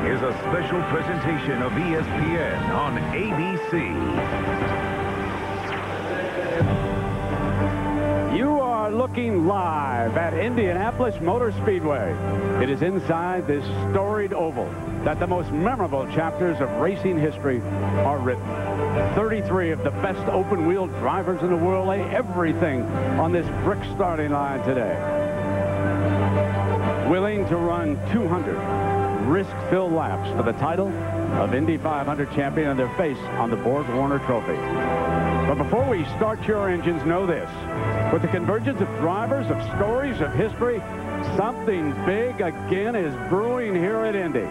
is a special presentation of ESPN on ABC. You are looking live at Indianapolis Motor Speedway. It is inside this storied oval that the most memorable chapters of racing history are written. 33 of the best open-wheel drivers in the world lay everything on this brick starting line today. Willing to run 200 risk-filled laps for the title of Indy 500 champion and their face on the Borg Warner Trophy. But before we start your engines, know this. With the convergence of drivers, of stories, of history, something big again is brewing here at Indy.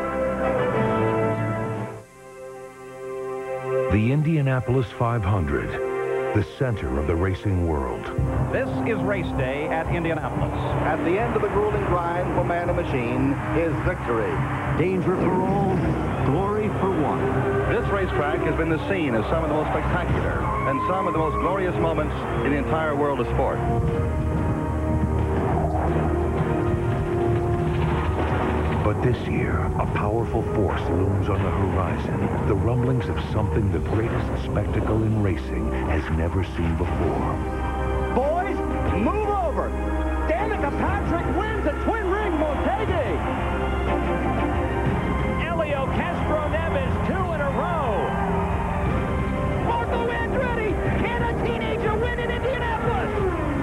The Indianapolis 500, the center of the racing world. This is race day at Indianapolis. At the end of the grueling grind for man and machine is victory. Danger for all, glory for one. This racetrack has been the scene of some of the most spectacular and some of the most glorious moments in the entire world of sport. But this year, a powerful force looms on the horizon, the rumblings of something the greatest spectacle in racing has never seen before. Boys, move over. Danica Patrick wins a twin ring Motegi. Elio Castro Neves 2 in a row. Marco Andretti, can a teenager win in Indianapolis?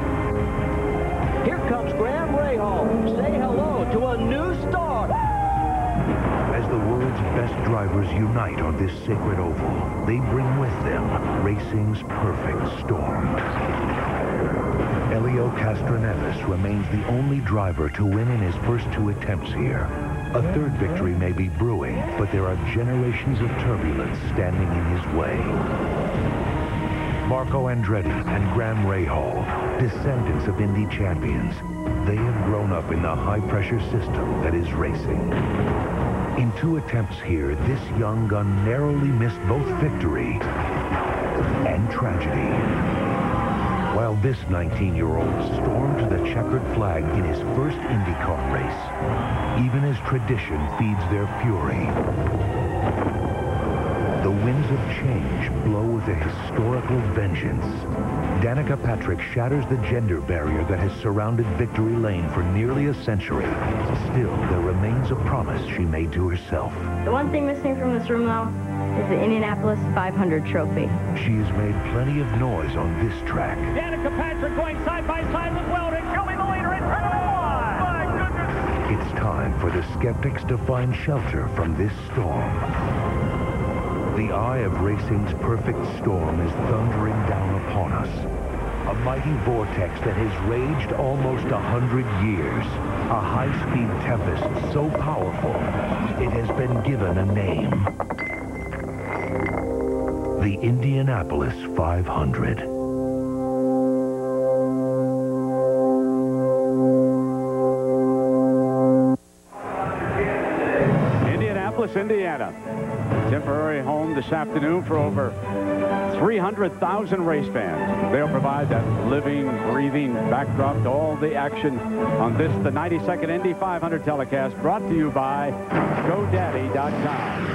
Here comes Graham Rahal. Say hello to a new star. As the world's best drivers unite on this sacred oval, they bring with them racing's perfect storm. Elio Castroneves remains the only driver to win in his first 2 attempts here. A third victory may be brewing, but there are generations of turbulence standing in his way. Marco Andretti and Graham Rahal, descendants of Indy champions, they have grown up in the high-pressure system that is racing. In 2 attempts here, this young gun narrowly missed both victory and tragedy. While this 19-year-old stormed the checkered flag in his first IndyCar race, even as tradition feeds their fury, the winds of change blow with a historical vengeance. Danica Patrick shatters the gender barrier that has surrounded Victory Lane for nearly a century. Still, there remains a promise she made to herself. The one thing missing from this room, though, is the Indianapolis 500 trophy. She has made plenty of noise on this track. Danica Patrick going side by side with Weldon, showing the leader in turn number 1. My goodness. It's time for the skeptics to find shelter from this storm. The eye of racing's perfect storm is thundering down upon us. A mighty vortex that has raged almost 100 years. A high-speed tempest so powerful, it has been given a name. The Indianapolis 500. Indianapolis, Indiana. Temporary home this afternoon for over 300,000 race fans. They'll provide that living, breathing backdrop to all the action on this, the 92nd Indy 500 telecast, brought to you by GoDaddy.com.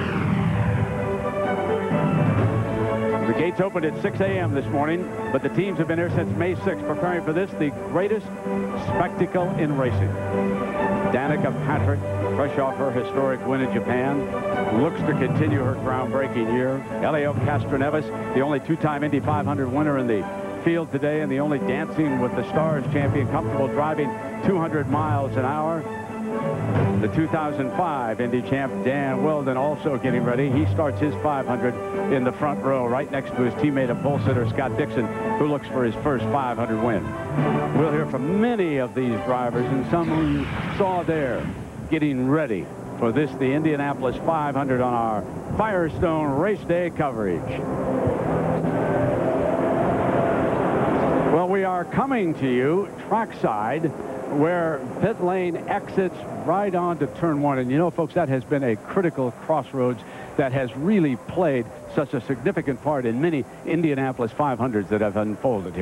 The gates opened at 6 a.m. this morning, but the teams have been here since May 6th preparing for this, the greatest spectacle in racing. Danica Patrick, fresh off her historic win in Japan, looks to continue her groundbreaking year. Elio Castroneves, the only 2-time Indy 500 winner in the field today and the only Dancing with the Stars champion, comfortable driving 200 miles an hour. The 2005 Indy champ Dan Weldon also getting ready. He starts his 500 in the front row right next to his teammate and pole sitter Scott Dixon, who looks for his first 500 win. We'll hear from many of these drivers and some who you saw there getting ready for this, the Indianapolis 500, on our Firestone Race Day coverage. Well, we are coming to you trackside, where pit lane exits right onto turn 1. And you know, folks, that has been a critical crossroads that has really played such a significant part in many Indianapolis 500s that have unfolded here.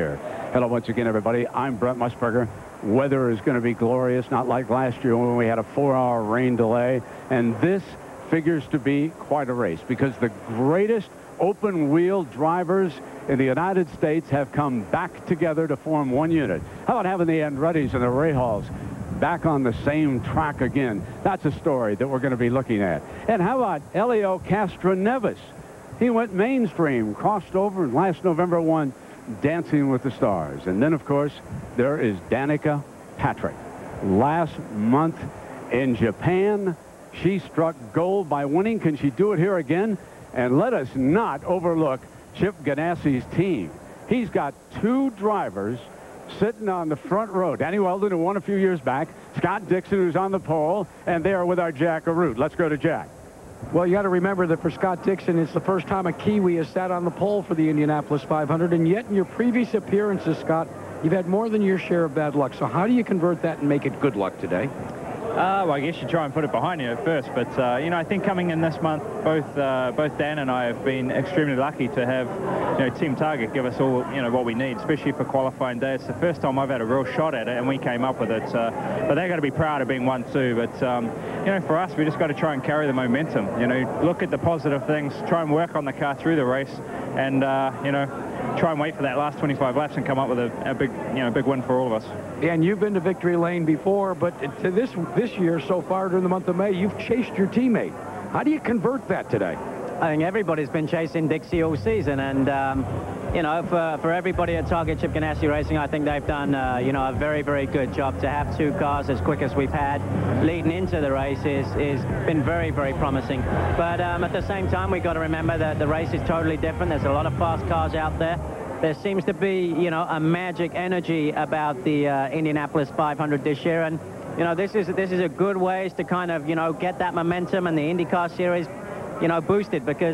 Hello once again, everybody. I'm Brent Musburger. Weather is going to be glorious, not like last year when we had a 4-hour rain delay. And this figures to be quite a race because the greatest open-wheel drivers in the United States have come back together to form one unit. How about having the Andrettis and the Rahalls back on the same track again? That's a story that we're going to be looking at. And how about Helio Castroneves? He went mainstream, crossed over, and last November won Dancing with the Stars. And then, of course, there is Danica Patrick. Last month in Japan, she struck gold by winning. Can she do it here again? And let us not overlook Chip Ganassi's team. He's got 2 drivers sitting on the front row. Danny Weldon, who won a few years back, Scott Dixon, who's on the pole, and they are with our Jack Arute. Let's go to Jack. Well, you got to remember that for Scott Dixon, it's the first time a Kiwi has sat on the pole for the Indianapolis 500, and yet in your previous appearances, Scott, you've had more than your share of bad luck. So how do you convert that and make it good luck today? Well, I guess you try and put it behind you at first, but you know, I think coming in this month, both Dan and I have been extremely lucky to have, you know, Team Target give us all, you know, what we need, especially for qualifying day. It's the first time I've had a real shot at it, and we came up with it. But they've got to be proud of being 1-2. But you know, for us, we just got to try and carry the momentum. You know, look at the positive things, try and work on the car through the race, and you know, try and wait for that last 25 laps and come up with a big, you know, big win for all of us. And you've been to victory lane before, but to this year so far during the month of May, you've chased your teammate. How do you convert that today? I think everybody's been chasing Dixie all season, and you know, for everybody at Target Chip Ganassi Racing, I think they've done you know, a very, very good job. To have 2 cars as quick as we've had leading into the race is been very, very promising. But at the same time, we've got to remember that the race is totally different. There's a lot of fast cars out there. There seems to be, you know, a magic energy about the Indianapolis 500 this year, and you know, this is a good way to kind of, you know, get that momentum and the IndyCar Series, you know, boosted, because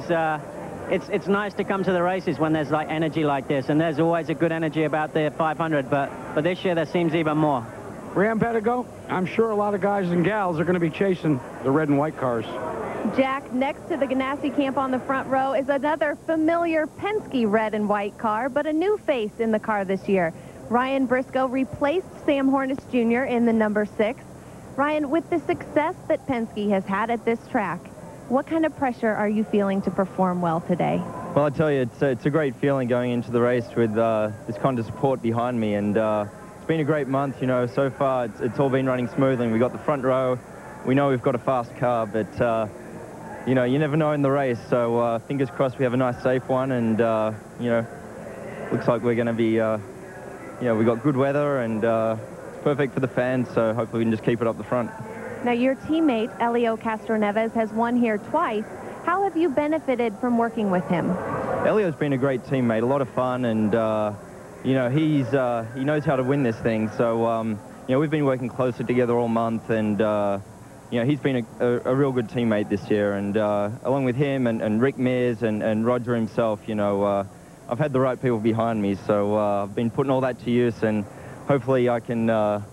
it's nice to come to the races when there's like energy like this, and there's always a good energy about the 500, but this year there seems even more. Ram Pedigo, I'm sure a lot of guys and gals are going to be chasing the red and white cars. Jack, next to the Ganassi camp on the front row is another familiar Penske red and white car, but a new face in the car this year. Ryan Briscoe replaced Sam Hornish Jr. in the number 6. Ryan, with the success that Penske has had at this track, what kind of pressure are you feeling to perform well today? Well, I tell you, it's a great feeling going into the race with this kind of support behind me, and it's been a great month. You know, so far it's all been running smoothly. We got the front row. We know we've got a fast car, but you know, you never know in the race, so fingers crossed we have a nice safe one, and you know, looks like we're going to be, you know, we got good weather, and it's perfect for the fans, so hopefully we can just keep it up the front. Now, your teammate, Helio Castroneves, has won here twice. How have you benefited from working with him? Helio's been a great teammate, a lot of fun, and you know, he knows how to win this thing, so you know, we've been working closely together all month, and you know, he's been a real good teammate this year, and along with him and Rick Mears and Roger himself, you know, I've had the right people behind me, so I've been putting all that to use, and hopefully I can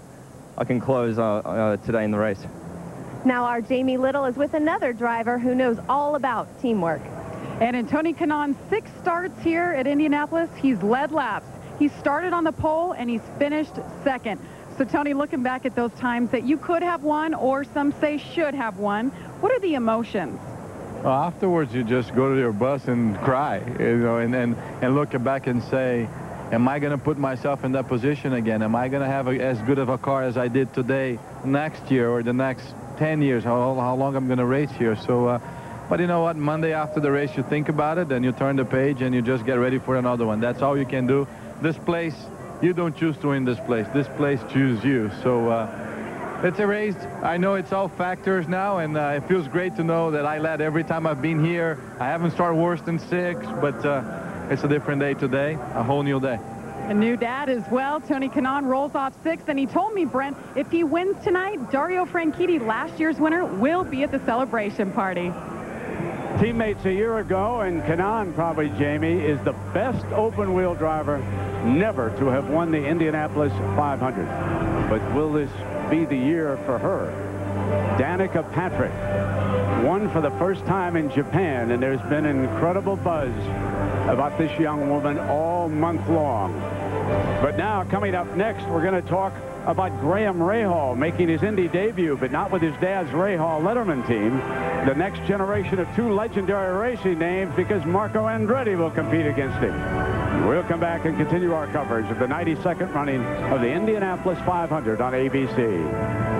close today in the race. Now our Jamie Little is with another driver who knows all about teamwork. And in Tony Kanaan's 6 starts here at Indianapolis, he's led laps. He started on the pole and he's finished 2nd. So, Tony, looking back at those times that you could have won, or some say should have won, what are the emotions? Well, afterwards, you just go to your bus and cry, you know, and look back and say, am I going to put myself in that position again? Am I going to have as good of a car as I did today next year or the next 10 years, how long I'm going to race here? So, but you know what? Monday after the race, you think about it, and you turn the page, and you just get ready for another one. That's all you can do. This place, you don't choose to win this place. This place chooses you. So it's a race. I know it's all factors now, and it feels great to know that I led every time I've been here. I haven't started worse than 6, but it's a different day today, a whole new day. A new dad as well. Tony Kanaan rolls off 6th, and he told me, Brent, if he wins tonight, Dario Franchitti, last year's winner, will be at the celebration party. Teammates a year ago, and Kanaan probably, Jamie, is the best open-wheel driver never to have won the Indianapolis 500. But will this be the year for her? Danica Patrick won for the first time in Japan, and there's been incredible buzz about this young woman all month long. But now, coming up next, we're going to talk about Graham Rahal making his Indy debut, but not with his dad's Rahal Letterman team. The next generation of two legendary racing names, because Marco Andretti will compete against him. We'll come back and continue our coverage of the 92nd running of the Indianapolis 500 on ABC.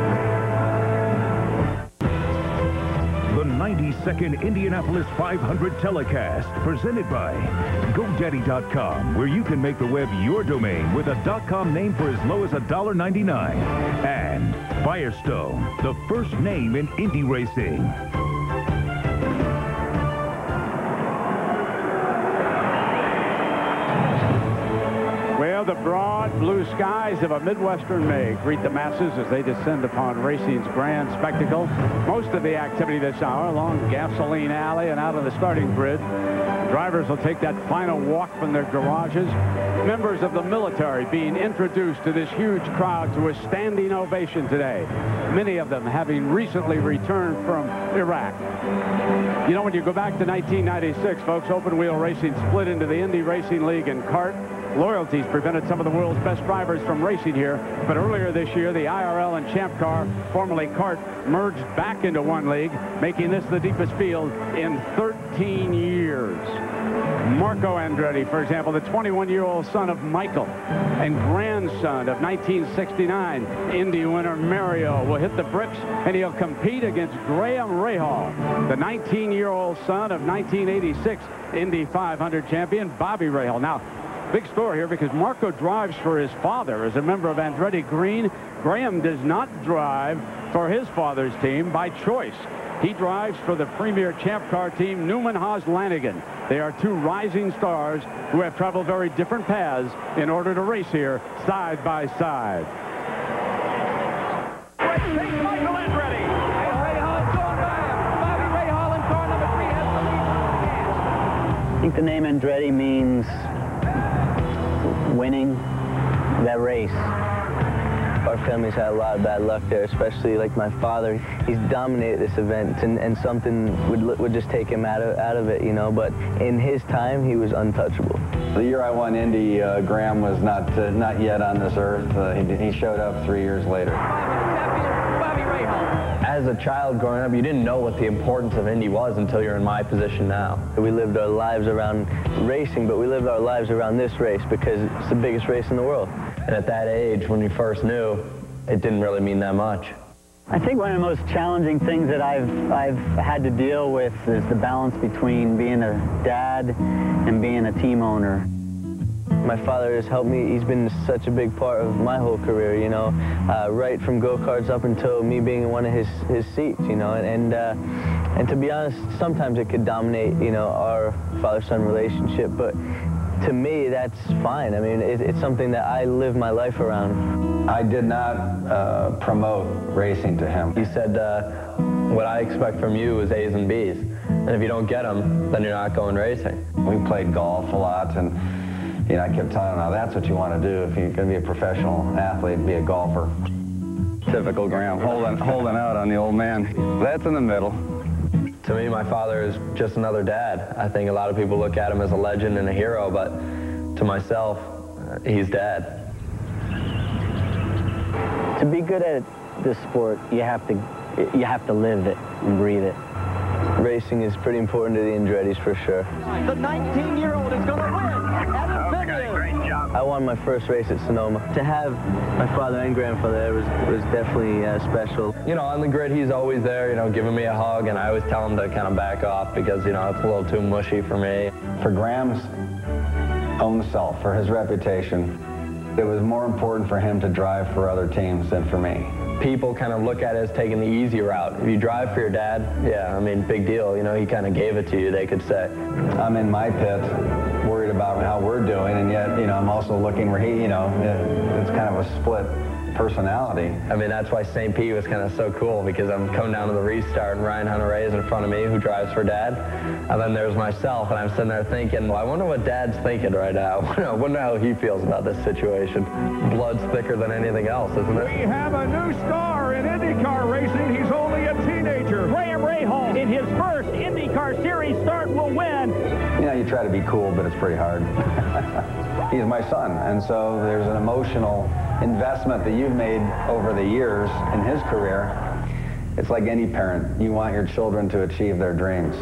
The 92nd Indianapolis 500 telecast, presented by GoDaddy.com, where you can make the web your domain with a .com name for as low as $1.99. And Firestone, the first name in Indy racing. Well, the broad blue skies of a Midwestern May greet the masses as they descend upon racing's grand spectacle. Most of the activity this hour along Gasoline Alley and out on the starting grid. Drivers will take that final walk from their garages. Members of the military being introduced to this huge crowd to a standing ovation today. Many of them having recently returned from Iraq. You know, when you go back to 1996, folks, open wheel racing split into the Indy Racing League and CART. Loyalties prevented some of the world's best drivers from racing here, but earlier this year, the IRL and Champ Car, formerly CART, merged back into one league, making this the deepest field in 13 years. Marco Andretti, for example, the 21-year-old son of Michael and grandson of 1969 Indy winner Mario, will hit the bricks, and he'll compete against Graham Rahal, the 19-year-old son of 1986 Indy 500 champion Bobby Rahal. Now, big story here because Marco drives for his father as a member of Andretti Green. Graham does not drive for his father's team by choice. He drives for the premier Champ Car team, Newman Haas Lanigan. They are two rising stars who have traveled very different paths in order to race here side by side. Michael Andretti. Rahal's going by him. Bobby Rahal in car number 3 has the lead. I think the name Andretti means winning that race. Our family's had a lot of bad luck there, especially like my father. He's dominated this event, and something would just take him out of it, you know. But in his time, he was untouchable. The year I won Indy, Graham was not yet on this earth. He showed up 3 years later. As a child growing up, you didn't know what the importance of Indy was until you're in my position now. We lived our lives around racing, but we lived our lives around this race because it's the biggest race in the world. And at that age, when we first knew, it didn't really mean that much. I think one of the most challenging things that I've had to deal with is the balance between being a dad and being a team owner. My father has helped me. He's been such a big part of my whole career, you know, right from go-karts up until me being in one of his seats, you know, and to be honest, sometimes it could dominate, you know, our father-son relationship, but to me, that's fine. I mean, it's something that I live my life around. I did not promote racing to him. He said, what I expect from you is A's and B's, and if you don't get them, then you're not going racing. We played golf a lot, and you know, I kept telling him, now that's what you want to do. If you're going to be a professional athlete, be a golfer. Typical Graham, holding out on the old man. That's in the middle. To me, my father is just another dad. I think a lot of people look at him as a legend and a hero, but to myself, he's dad. To be good at this sport, you have to live it and breathe it. Racing is pretty important to the Andrettis for sure. The 19-year-old is going to win at Infinity. Great job. I won my first race at Sonoma. To have my father and grandfather there was definitely special. You know, on the grid, he's always there, you know, giving me a hug, and I always tell him to kind of back off because, you know, it's a little too mushy for me. For Graham's own self, for his reputation, it was more important for him to drive for other teams than for me. People kind of look at it as taking the easy route. If you drive for your dad, yeah, I mean, big deal. You know, he kind of gave it to you, they could say. I'm in my pit, worried about how we're doing, and yet, you know, I'm also looking where he, you know, it's kind of a split personality. I mean, that's why St. Pete was kind of so cool, because I'm coming down to the restart and Ryan Hunter-Ray is in front of me, who drives for Dad. And then there's myself, and I'm sitting there thinking, well, I wonder what Dad's thinking right now. I wonder how he feels about this situation. Blood's thicker than anything else, isn't it? We have a new star in IndyCar racing. He's only a teenager. whether Graham Rahal in his first IndyCar Series start will win. You know, you try to be cool, but it's pretty hard. He's my son, and so there's an emotional investment that you've made over the years in his career. It's like any parent. You want your children to achieve their dreams.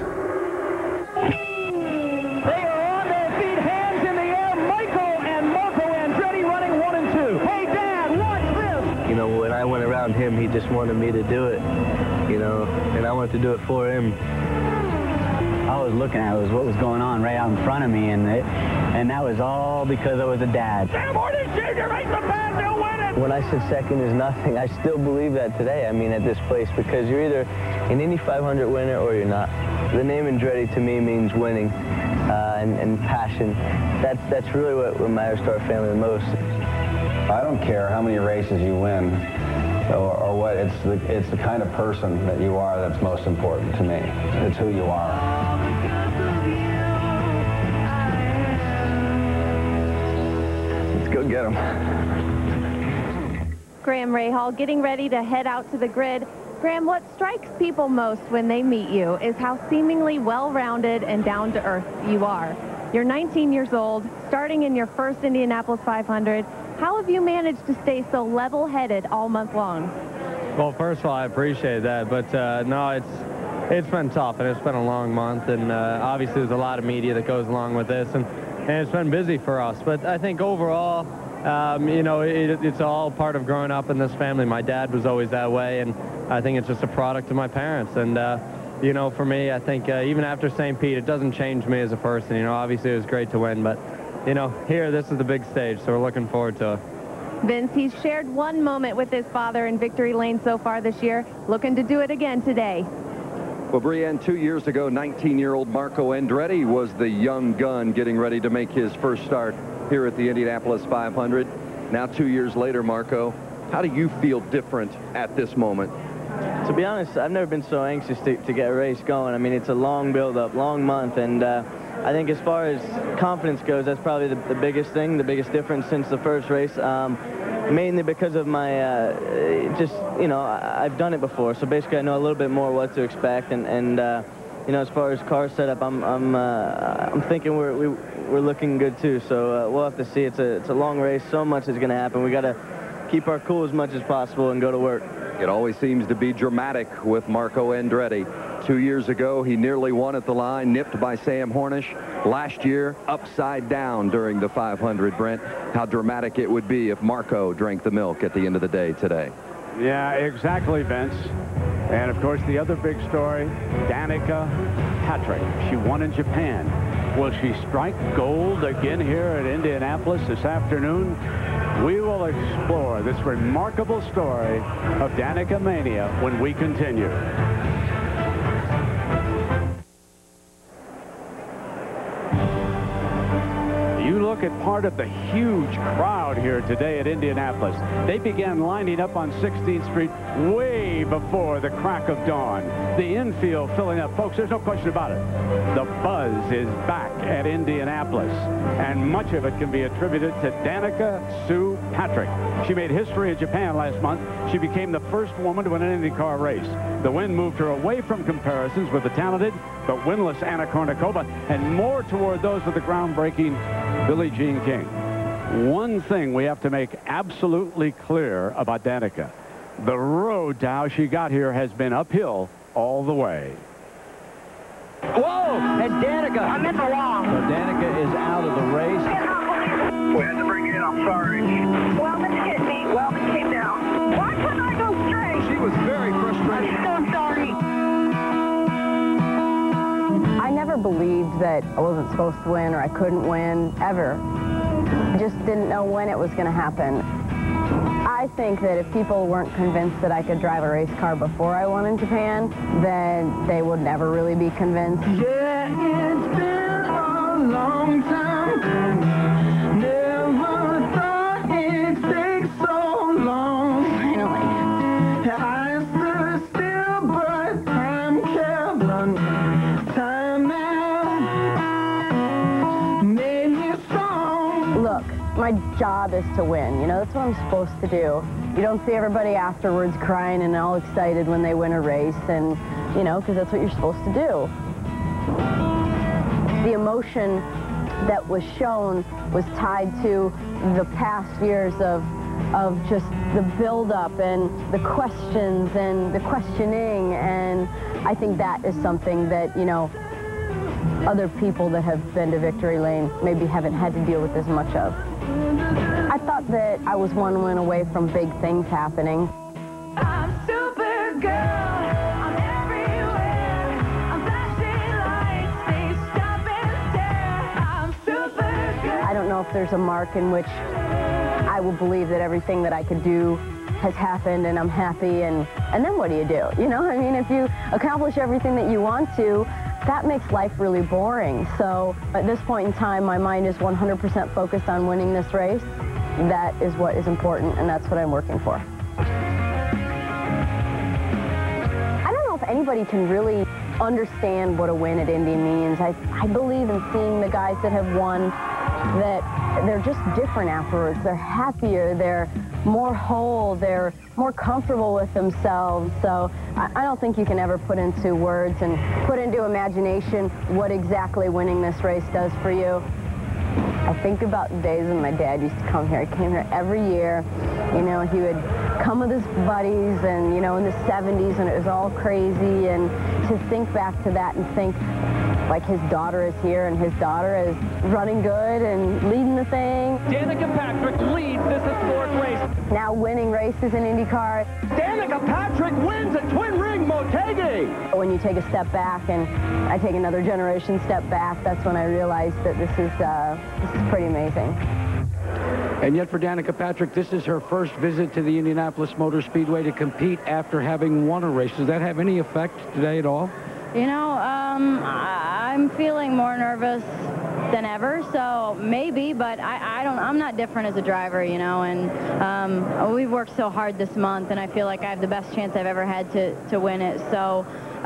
They are on their feet, hands in the air. Michael and Marco Andretti running 1 and 2. Hey, Dad, watch this. You know, when I went around him, he just wanted me to do it, you know, and I wanted to do it for him. All I was looking at was what was going on right out in front of me, and that was all because I was a dad. Sam Hornish Jr. makes the pass, they'll win it. When I said second is nothing, I still believe that today, I mean, at this place, because you're either an Indy 500 winner or you're not. The name Andretti to me means winning and passion. That's really what matters to our family the most. I don't care how many races you win or what. It's the kind of person that you are that's most important to me. It's who you are. Let's go get him. Graham Rahal getting ready to head out to the grid. Graham, what strikes people most when they meet you is how seemingly well-rounded and down-to-earth you are. You're 19 years old, starting in your first Indianapolis 500. How have you managed to stay so level-headed all month long? Well, first of all, I appreciate that, but no, it's been tough, and it's been a long month, and obviously there's a lot of media that goes along with this, and it's been busy for us. But I think overall, you know, it's all part of growing up in this family. My dad was always that way, and I think it's just a product of my parents. And, you know, for me, I think even after St. Pete, it doesn't change me as a person. You know, obviously it was great to win, but, you know, here, this is the big stage, so we're looking forward to it. Vince, he's shared one moment with his father in victory lane so far this year, looking to do it again today. Well, Brienne, 2 years ago, 19-year-old Marco Andretti was the young gun getting ready to make his first start here at the Indianapolis 500. Now 2 years later, Marco, how do you feel different at this moment? To be honest, I've never been so anxious to get a race going. I mean, it's a long build-up, long month, and I think as far as confidence goes, that's probably the biggest thing, the biggest difference since the first race, mainly because of my, just, you know, I've done it before, so basically I know a little bit more what to expect, and you know, as far as car setup, I'm thinking we're looking good too, so we'll have to see. It's a long race, so much is going to happen. We got to keep our cool as much as possible and go to work. It always seems to be dramatic with Marco Andretti. 2 years ago, he nearly won at the line, nipped by Sam Hornish. Last year, upside down during the 500, Brent. How dramatic it would be if Marco drank the milk at the end of the day today. Yeah, exactly, Vince. And, of course, the other big story, Danica Patrick. She won in Japan. Will she strike gold again here at Indianapolis this afternoon? We will explore this remarkable story of Danica Mania when we continue. You look at part of the huge crowd here today at Indianapolis. They began lining up on 16th Street way before the crack of dawn. The infield filling up. Folks, there's no question about it. The buzz is back at Indianapolis, and much of it can be attributed to Danica Sue Patrick. She made history in Japan last month. She became the first woman to win an IndyCar race. The win moved her away from comparisons with the talented but winless Anna Kournikova and more toward those with the groundbreaking Billie Jean King. One thing we have to make absolutely clear about Danica. The road to how she got here has been uphill all the way. Whoa! It's Danica. I'm in the wrong. So Danica is out of the race. We had to bring you in. I'm sorry. Wellman hit me. Wellman came down. Why couldn't I go straight? She was very frustrated. I'm so sorry. I never believed that I wasn't supposed to win or I couldn't win, ever. I just didn't know when it was going to happen. I think that if people weren't convinced that I could drive a race car before I won in Japan, then they would never really be convinced. Yeah, it's been a long time. Never thought it'd take so long. Finally. I stood still, but time kept running. Time now made me strong. Look, my job is to win. You know, that's what I'm supposed to do. You don't see everybody afterwards crying and all excited when they win a race, and, you know, because that's what you're supposed to do. The emotion that was shown was tied to the past years of just the build-up and the questions and the questioning, and I think that is something that, you know, other people that have been to victory lane maybe haven't had to deal with as much of. I thought that I was one win away from big things happening. I'm Supergirl. I'm everywhere. I'm flashing lights. They stop and stare. I'm Supergirl. I don't know if there's a mark in which I will believe that everything that I could do has happened and I'm happy, and then what do you do? You know, I mean, if you accomplish everything that you want to, that makes life really boring. So at this point in time, my mind is 100% focused on winning this race. That is what is important, and that's what I'm working for. I don't know if anybody can really understand what a win at Indy means. I believe in seeing the guys that have won, that they're just different afterwards. They're happier, they're more whole, they're more comfortable with themselves. So I don't think you can ever put into words and put into imagination what exactly winning this race does for you. I think about the days when my dad used to come here. He came here every year. You know, he would come with his buddies, and, you know, in the 70s, and it was all crazy. And to think back to that and think, like, his daughter is here, and his daughter is running good and leading the thing. Danica Patrick leads this historic race. Now winning races in IndyCar. Danica Patrick wins at Twin Ring Motegi. When you take a step back, and I take another generation step back, that's when I realized that this is pretty amazing. And yet for Danica Patrick, this is her first visit to the Indianapolis Motor Speedway to compete after having won a race. Does that have any effect today at all? You know, I'm feeling more nervous than ever, so maybe, but I'm not different as a driver, you know, and we've worked so hard this month, and I feel like I have the best chance I've ever had to win it. So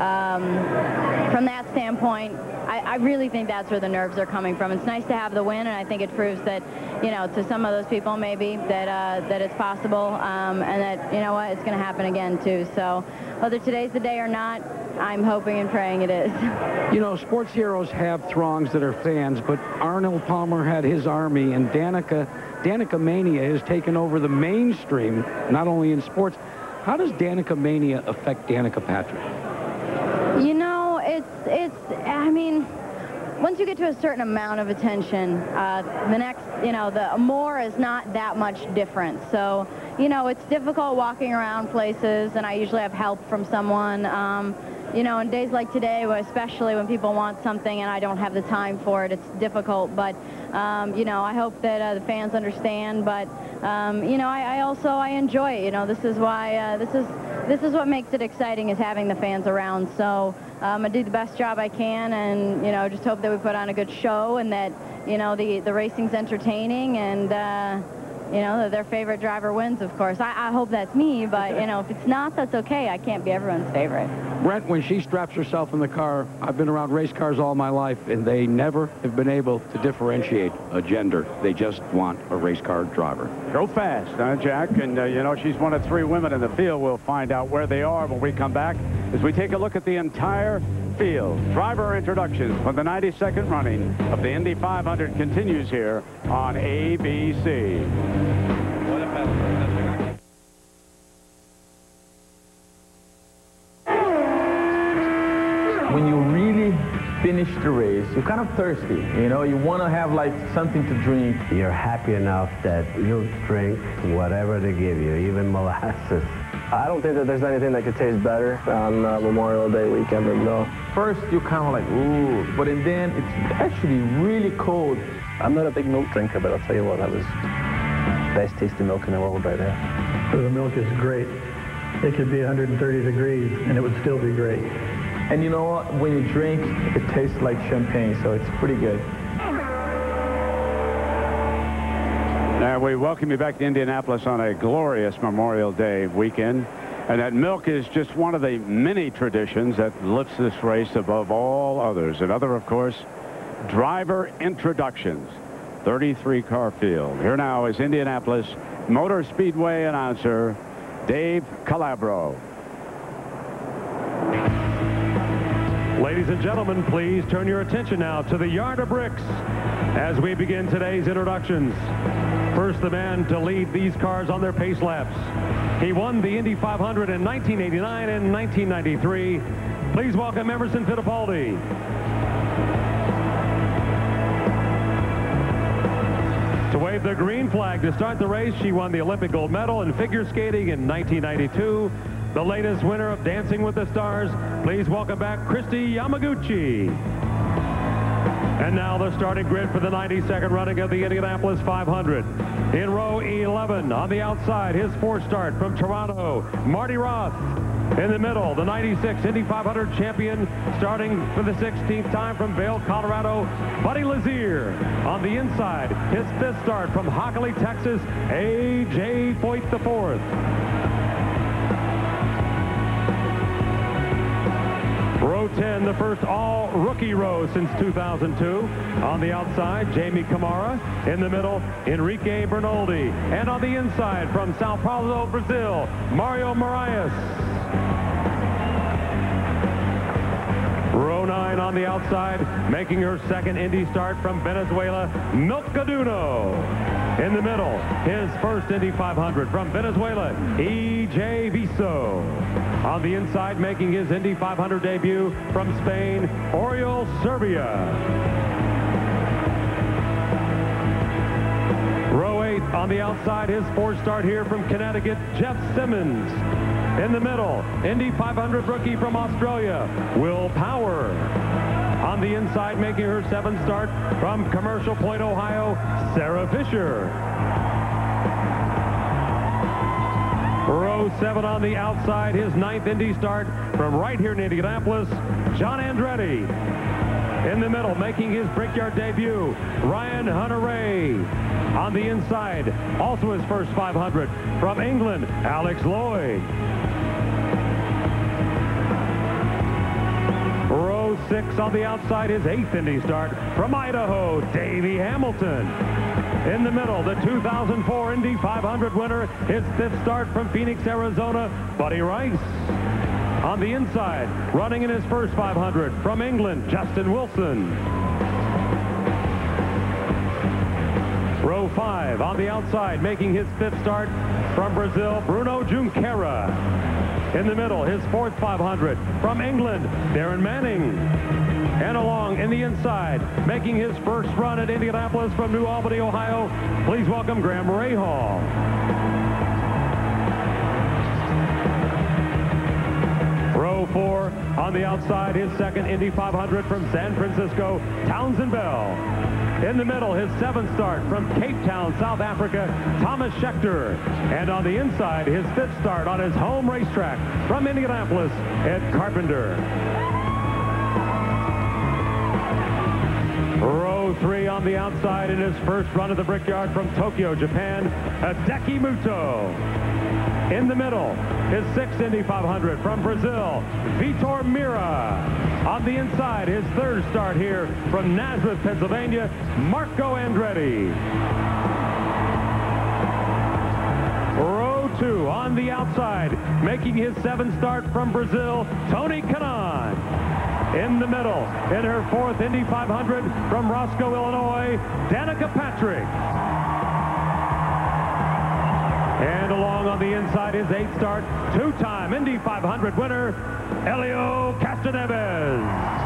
from that standpoint, I really think that's where the nerves are coming from. It's nice to have the win, and I think it proves that, you know, to some of those people maybe that it's possible, and that, you know what, it's going to happen again too. So whether today's the day or not, I'm hoping and praying it is. You know, sports heroes have throngs that are fans, but Arnold Palmer had his army, and Danica Mania has taken over the mainstream, not only in sports. How does Danica Mania affect Danica Patrick? You know, I mean, once you get to a certain amount of attention, the next, you know, the more is not that much different. So, you know, it's difficult walking around places, and I usually have help from someone. You know, in days like today, especially when people want something and I don't have the time for it, it's difficult. But, you know, I hope that the fans understand. But, you know, I enjoy it. You know, this is why, this is what makes it exciting, is having the fans around. So I do the best job I can, and, you know, just hope that we put on a good show, and that, you know, the racing's entertaining, and, you know, that their favorite driver wins, of course. I hope that's me, but, you know, if it's not, that's okay. I can't be everyone's favorite. Brent, when she straps herself in the car, I've been around race cars all my life, and they never have been able to differentiate a gender. They just want a race car driver. Go fast, huh, Jack? And, you know, she's one of 3 women in the field. We'll find out where they are when we come back as we take a look at the entire field. Driver introductions for the 92nd running of the Indy 500 continues here on ABC. When you really finish the race, you're kind of thirsty, you know, you want to have like something to drink. You're happy enough that you'll drink whatever they give you, even molasses. I don't think that there's anything that could taste better on Memorial Day weekend, though. First, you're kind of like, ooh, but then it's actually really cold. I'm not a big milk drinker, but I'll tell you what, that was best tasting milk in the world right there. The milk is great. It could be 130 degrees, and it would still be great. And you know what? When you drink, it tastes like champagne, so it's pretty good. Now, we welcome you back to Indianapolis on a glorious Memorial Day weekend. And that milk is just one of the many traditions that lifts this race above all others. Another, of course, driver introductions. 33-car field. Here now is Indianapolis Motor Speedway announcer Dave Calabro. Ladies and gentlemen, please turn your attention now to the yard of bricks as we begin today's introductions. First, the man to lead these cars on their pace laps. He won the Indy 500 in 1989 and 1993. Please welcome Emerson Fittipaldi. To wave the green flag to start the race, she won the Olympic gold medal in figure skating in 1992. The latest winner of Dancing with the Stars. Please welcome back Christy Yamaguchi. And now the starting grid for the 92nd running of the Indianapolis 500. In row 11, on the outside, his fourth start from Toronto, Marty Roth. In the middle, the 96 Indy 500 champion, starting for the 16th time from Vail, Colorado, Buddy Lazier. On the inside, his fifth start from Hockley, Texas, A.J. Foyt IV. Row 10, the first all-rookie row since 2002. On the outside, Jamie Camara. In the middle, Enrique Bernoldi. And on the inside, from Sao Paulo, Brazil, Mario Moraes. Row 9 on the outside, making her second Indy start from Venezuela, Milka Duno. In the middle, his first Indy 500 from Venezuela, E.J. Viso. On the inside, making his Indy 500 debut from Spain, Oriol Serbia. Row 8 on the outside, his fourth start here from Connecticut, Jeff Simmons. In the middle, Indy 500 rookie from Australia, Will Power. On the inside, making her seventh start from Commercial Point, Ohio, Sarah Fisher. Row 7 on the outside, his ninth Indy start from right here in Indianapolis, John Andretti. In the middle, making his Brickyard debut, Ryan Hunter-Reay. On the inside, also his first 500 from England, Alex Lloyd. Row 6 on the outside, his eighth Indy start from Idaho, Davey Hamilton. In the middle, the 2004 Indy 500 winner, his fifth start from Phoenix, Arizona, Buddy Rice. On the inside, running in his first 500 from England, Justin Wilson. Row 5 on the outside, making his fifth start from Brazil, Bruno Junqueira. In the middle, his fourth 500 from England, Darren Manning. And along in the inside, making his first run at Indianapolis from New Albany, Ohio, please welcome Graham Rahal. Row 4 on the outside, his second Indy 500 from San Francisco, Townsend Bell. In the middle, his seventh start from Cape Town, South Africa, Thomas Schechter. And on the inside, his fifth start on his home racetrack from Indianapolis, Ed Carpenter. Row 3 on the outside in his first run of the Brickyard from Tokyo, Japan, Hideki Muto. In the middle, his sixth Indy 500 from Brazil, Vitor Mira. On the inside, his third start here from Nazareth, Pennsylvania, Marco Andretti. Row 2 on the outside, making his seventh start from Brazil, Tony Kanaan. In the middle, in her fourth Indy 500 from Roscoe, Illinois, Danica Patrick. And along on the inside, his eighth start, two-time Indy 500 winner, Helio Castroneves.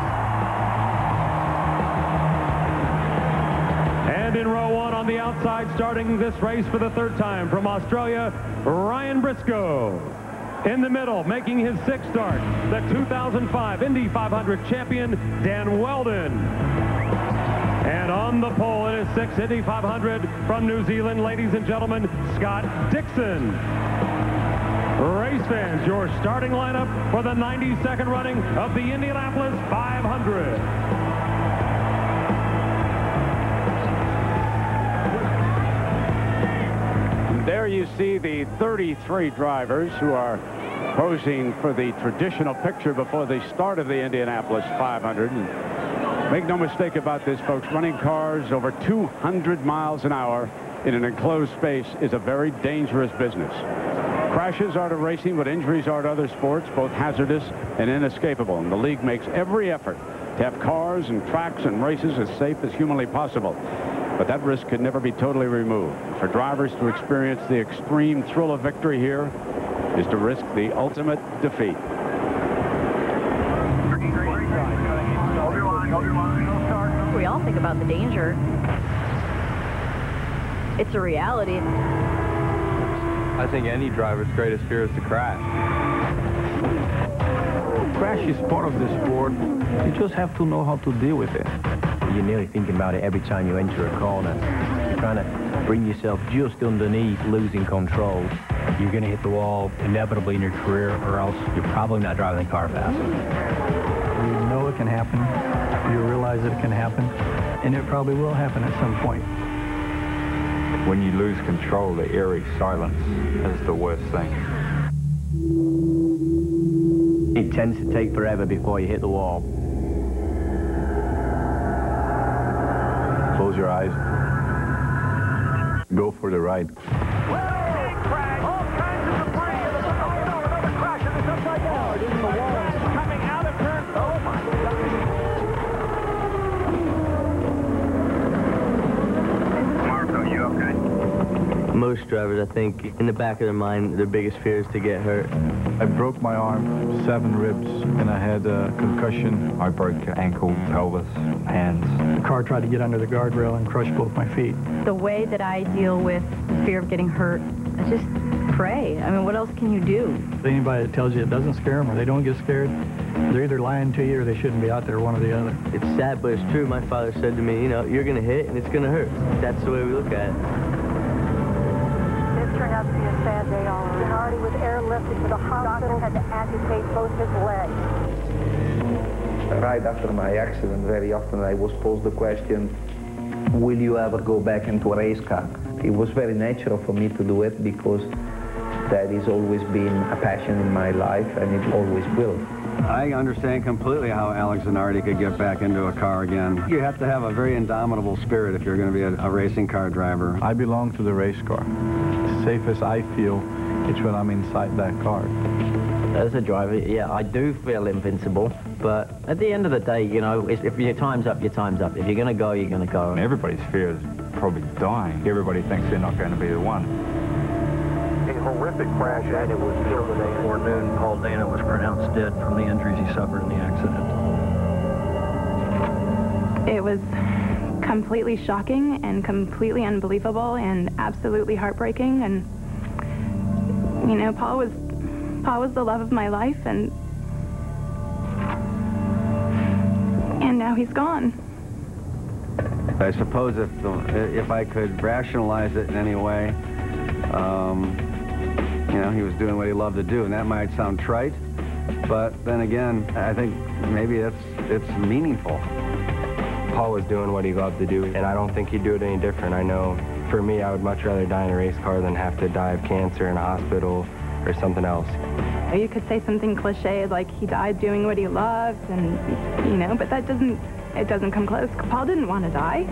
And in row 1 on the outside, starting this race for the third time from Australia, Ryan Briscoe. In the middle, making his sixth start, the 2005 Indy 500 champion, Dan Weldon. And on the pole in his sixth Indy 500 from New Zealand, ladies and gentlemen, Scott Dixon. Race fans, your starting lineup for the 92nd running of the Indianapolis 500. There you see the 33 drivers who are posing for the traditional picture before the start of the Indianapolis 500. Make no mistake about this, folks. Running cars over 200 miles an hour in an enclosed space is a very dangerous business. Crashes are to racing, but injuries are to other sports, both hazardous and inescapable. And the league makes every effort to have cars and tracks and races as safe as humanly possible. But that risk can never be totally removed. For drivers to experience the extreme thrill of victory here is to risk the ultimate defeat. We all think about the danger. It's a reality. I think any driver's greatest fear is to crash. Crash is part of the sport. You just have to know how to deal with it. You're nearly thinking about it every time you enter a corner. You're trying to bring yourself just underneath, losing control. You're going to hit the wall inevitably in your career, or else you're probably not driving the car fast. You know it can happen. You realize that it can happen, and it probably will happen at some point. When you lose control, the eerie silence is the worst thing. It tends to take forever before you hit the wall. Close your eyes. Go for the ride. Most drivers, I think, in the back of their mind, their biggest fear is to get hurt. I broke my arm, 7 ribs, and I had a concussion. I broke ankle, pelvis, hands. The car tried to get under the guardrail and crush both my feet. The way that I deal with the fear of getting hurt, I just pray. I mean, what else can you do? Anybody that tells you it doesn't scare them or they don't get scared, they're either lying to you or they shouldn't be out there, one or the other. It's sad, but it's true. My father said to me, you know, you're going to hit and it's going to hurt. That's the way we look at it. This turned out to be a sad day all around. Already was airlifted to the hospital, had to amputate both his legs. Right after my accident, very often I was posed the question, will you ever go back into a race car? It was very natural for me to do it because that has always been a passion in my life, and it always will. I understand completely how Alex Zanardi could get back into a car again. You have to have a very indomitable spirit if you're going to be a racing car driver. I belong to the race car. As safe as I feel, it's when I'm inside that car. As a driver, yeah, I do feel invincible, but at the end of the day, you know, if your time's up, your time's up. If you're going to go, you're going to go. Everybody's fear is probably dying. Everybody thinks they're not going to be the one. A horrific crash, and it was yesterday afternoon. Paul Dana was pronounced dead from the injuries he suffered in the accident. It was completely shocking and completely unbelievable and absolutely heartbreaking. And, you know, Paul was the love of my life, and now he's gone. I suppose if I could rationalize it in any way, you know, he was doing what he loved to do, and that might sound trite, but then again, I think maybe it's meaningful. Paul was doing what he loved to do, and I don't think he'd do it any different. I know, for me, I would much rather die in a race car than have to die of cancer in a hospital or something else. You could say something cliche like he died doing what he loved, and, you know, but it doesn't come close. Paul didn't want to die.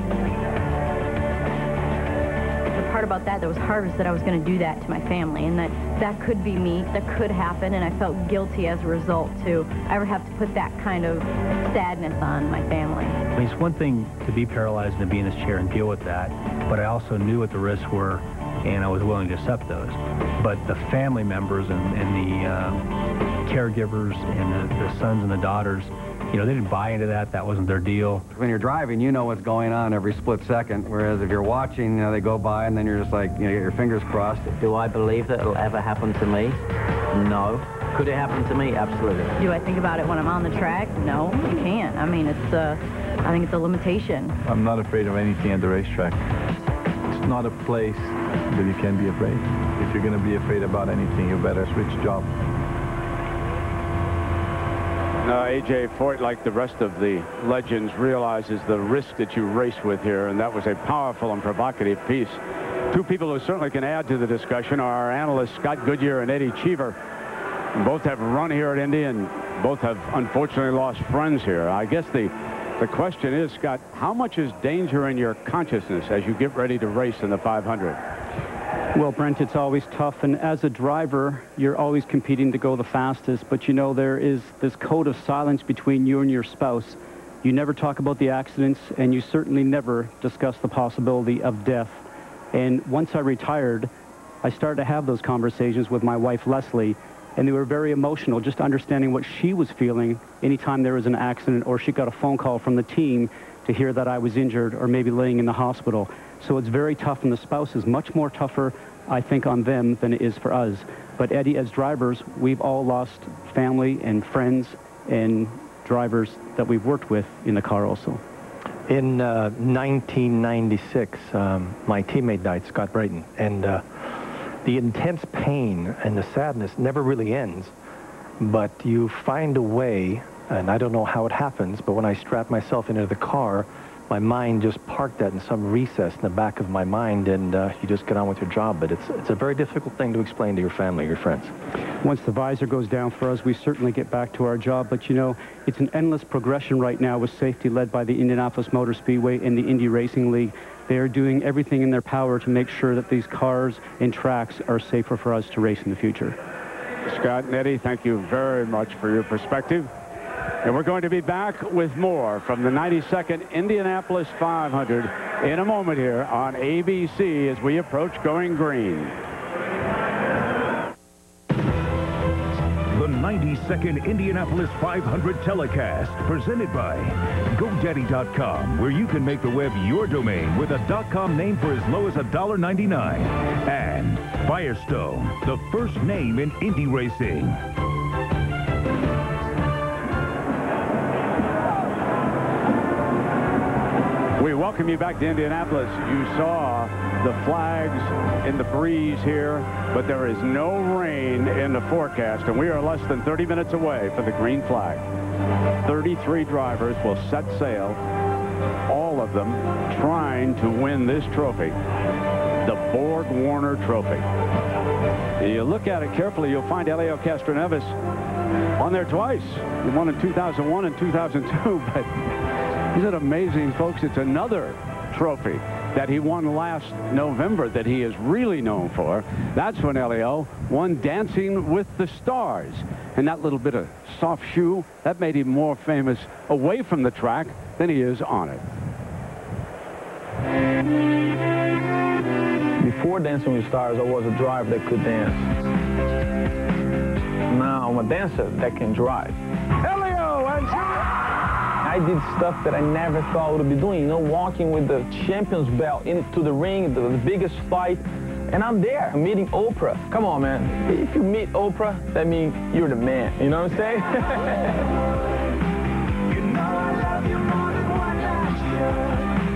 The part about that was hard was that I was going to do that to my family, and that could be me, that could happen, and I felt guilty as a result to ever have to put that kind of sadness on my family. I mean, it's one thing to be paralyzed and to be in this chair and deal with that, but I also knew what the risks were, and I was willing to accept those. But the family members and the caregivers and the sons and the daughters, you know, they didn't buy into that. That wasn't their deal. When you're driving, you know what's going on every split second, whereas if you're watching, you know, they go by and then you're just like, you know, get your fingers crossed. Do I believe that it'll ever happen to me? No. Could it happen to me? Absolutely. Do I think about it when I'm on the track? No, you can't. I mean, I think it's a limitation. I'm not afraid of anything at the racetrack. It's not a place that you can be afraid. If you're going to be afraid about anything, you better switch job. A.J. Foyt, like the rest of the legends, realizes the risk that you race with here, and that was a powerful and provocative piece. Two people who certainly can add to the discussion are our analysts Scott Goodyear and Eddie Cheever. Both have run here at Indy, and both have unfortunately lost friends here. I guess the The question is, Scott, how much is danger in your consciousness as you get ready to race in the 500? Well, Brent, it's always tough, and as a driver, you're always competing to go the fastest, but you know, there is this code of silence between you and your spouse. You never talk about the accidents, and you certainly never discuss the possibility of death. And once I retired, I started to have those conversations with my wife, Leslie, and they were very emotional, just understanding what she was feeling anytime there was an accident or she got a phone call from the team to hear that I was injured or maybe laying in the hospital. So it's very tough, and the spouse is much more tougher, I think, on them than it is for us. But Eddie, as drivers, we've all lost family and friends and drivers that we've worked with in the car also. In 1996, my teammate died, Scott Brayton, and the intense pain and the sadness never really ends, but you find a way, and I don't know how it happens, but when I strap myself into the car, my mind just parked that in some recess in the back of my mind, and you just get on with your job. But it's a very difficult thing to explain to your family, your friends. Once the visor goes down for us, we certainly get back to our job. But, you know, it's an endless progression right now with safety led by the Indianapolis Motor Speedway and the Indy Racing League. They are doing everything in their power to make sure that these cars and tracks are safer for us to race in the future. Scott and Eddie, thank you very much for your perspective. And we're going to be back with more from the 92nd Indianapolis 500 in a moment here on ABC as we approach going green. The 92nd Indianapolis 500 telecast, presented by GoDaddy.com, where you can make the web your domain with a .com name for as low as $1.99. And Firestone, the first name in Indy racing. We welcome you back to Indianapolis. You saw the flags in the breeze here, but there is no rain in the forecast, and we are less than 30 minutes away from the green flag. 33 drivers will set sail, all of them trying to win this trophy, the Borg-Warner Trophy. You look at it carefully, you'll find Helio Castroneves on there twice. He won in 2001 and 2002, but isn't it amazing, folks? It's another trophy that he won last November that he is really known for. That's when Helio won Dancing with the Stars. And that little bit of soft shoe, that made him more famous away from the track than he is on it. Before Dancing with the Stars, I was a driver that could dance. Now I'm a dancer that can drive. Helio, I did stuff that I never thought I would be doing, you know, walking with the champion's belt into the ring, the biggest fight, and I'm there, I'm meeting Oprah. Come on, man. If you meet Oprah, that means you're the man, you know what I'm saying? You know I love you more than one last year.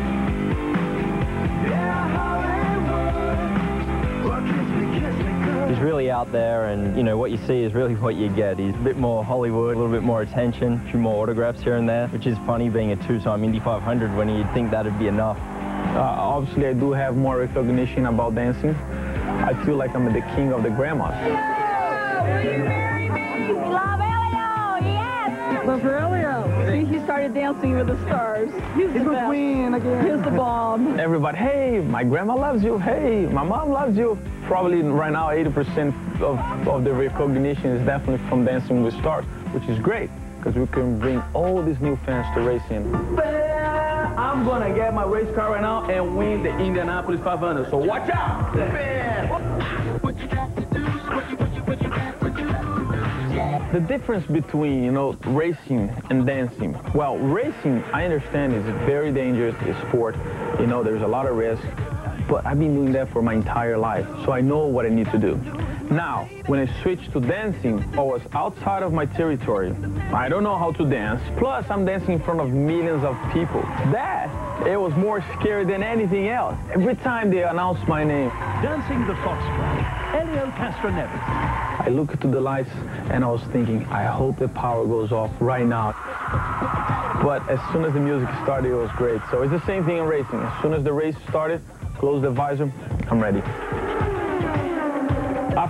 He's really out there, and you know what you see is really what you get. He's a bit more Hollywood, a little bit more attention, a few more autographs here and there, which is funny being a two-time Indy 500 when you'd think that'd be enough. Obviously, I do have more recognition about dancing. I feel like I'm the king of the grandmas. Will you marry me? Love Elio, yes! Love for Elio. See, he started Dancing with the Stars. He's the best. Queen again. He's the bomb. Everybody, hey, my grandma loves you. Hey, my mom loves you. Probably right now, 80% of the recognition is definitely from Dancing with Stars, which is great, because we can bring all these new fans to racing. I'm going to get my race car right now and win the Indianapolis 500, so watch out! What you got to do is what you got to do. The difference between, you know, racing and dancing. Well, racing, I understand, is a very dangerous sport. You know, there's a lot of risk. But I've been doing that for my entire life, so I know what I need to do. Now, when I switched to dancing, I was outside of my territory. I don't know how to dance. Plus, I'm dancing in front of millions of people. It was more scary than anything else. Every time they announced my name. Dancing the Foxtrot, Helio Castroneves. I looked to the lights, and I was thinking, I hope the power goes off right now. But as soon as the music started, it was great. So it's the same thing in racing. As soon as the race started, close the visor, I'm ready. I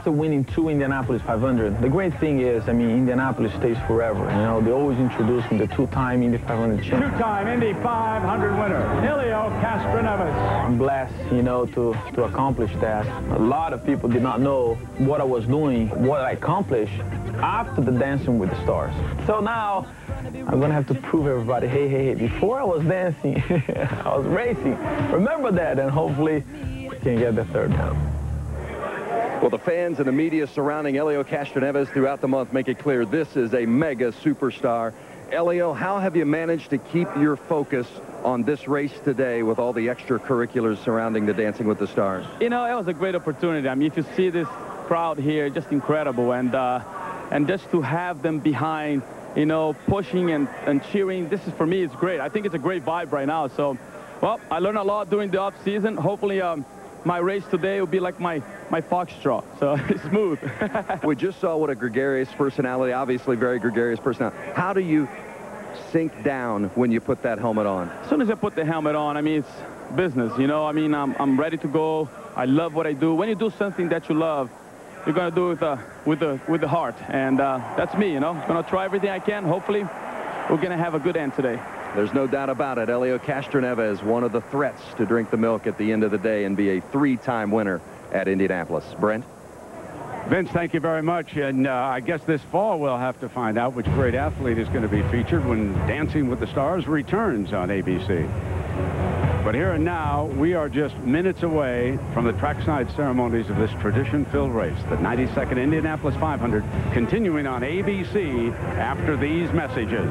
after winning 2 Indianapolis 500, the great thing is, I mean, Indianapolis stays forever. You know, they always introduce the 2-time Indy 500 champion. 2-time Indy 500 winner, Helio Castroneves. I'm blessed, you know, to accomplish that. A lot of people did not know what I was doing, what I accomplished after the Dancing with the Stars. So now, I'm going to have to prove everybody, hey, before I was dancing, I was racing. Remember that, and hopefully we can get the third medal. Well, the fans and the media surrounding Helio Castroneves throughout the month make it clear this is a mega superstar. Helio, how have you managed to keep your focus on this race today with all the extracurriculars surrounding the Dancing with the Stars? You know, it was a great opportunity. I mean, if you see this crowd here, just incredible. And just to have them behind, you know, pushing and cheering, this is, for me, it's great. I think it's a great vibe right now. So, well, I learned a lot during the off season. Hopefully, my race today will be like my foxtrot, so it's smooth. We just saw what a gregarious personality, obviously very gregarious personality. How do you sink down when you put that helmet on? As soon as I put the helmet on, I mean, it's business, you know. I mean, I'm ready to go. I love what I do. When you do something that you love, you're going to do it with the heart, and that's me, you know. I'm going to try everything I can. Hopefully, we're going to have a good end today. There's no doubt about it. Helio Castroneves, one of the threats to drink the milk at the end of the day and be a 3-time winner at Indianapolis. Brent? Vince, thank you very much. And I guess this fall we'll have to find out which great athlete is going to be featured when Dancing with the Stars returns on ABC. But here and now, we are just minutes away from the trackside ceremonies of this tradition-filled race, the 92nd Indianapolis 500, continuing on ABC after these messages.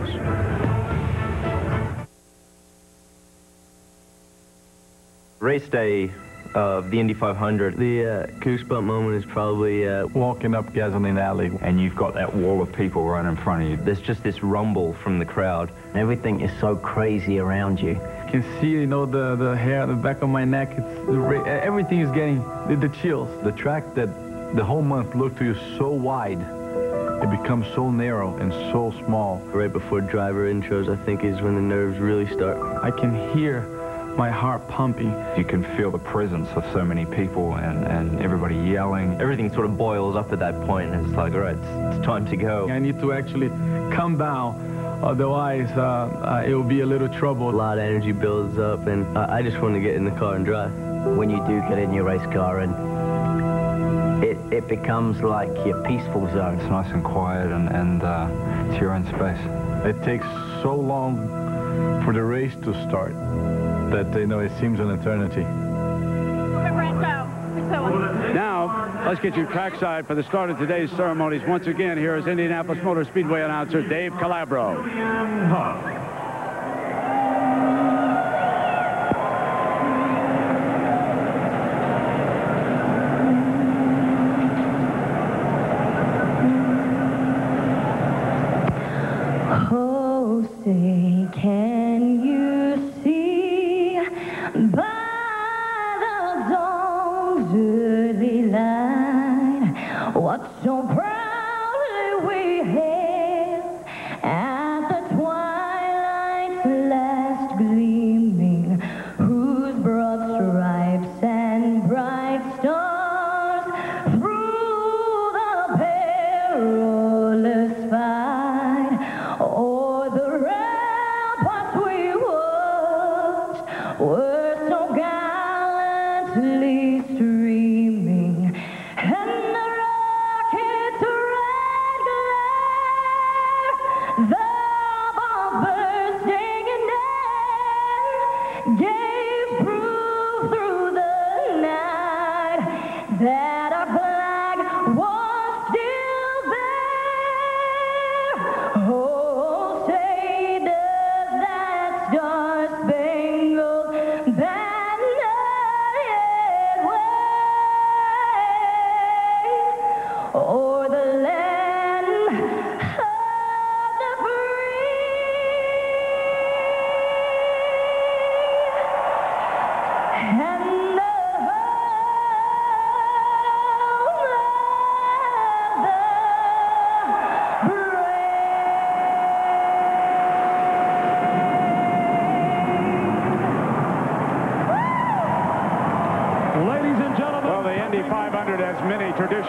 Race day of the Indy 500. The goosebump moment is probably walking up Gasoline Alley, and you've got that wall of people right in front of you. There's just this rumble from the crowd. Everything is so crazy around you. You can see, you know, the hair on the back of my neck. Everything is getting the chills. The track that the whole month looked to you so wide, it becomes so narrow and so small. Right before driver intros, I think, is when the nerves really start. I can hear my heart pumping. You can feel the presence of so many people and everybody yelling. Everything sort of boils up at that point, and it's like, all right, it's time to go. I need to actually come down, otherwise it will be a little trouble. A lot of energy builds up, and I just want to get in the car and drive. When you do get in your race car, and it becomes like your peaceful zone. It's nice and quiet, and it's your own space. It takes so long for the race to start that, you know, it seems an eternity. Now, let's get you trackside for the start of today's ceremonies. Once again, here is Indianapolis Motor Speedway announcer Dave Calabro. Oh, say, can you see by the dawn's early light what so proudly we hailed at the twilight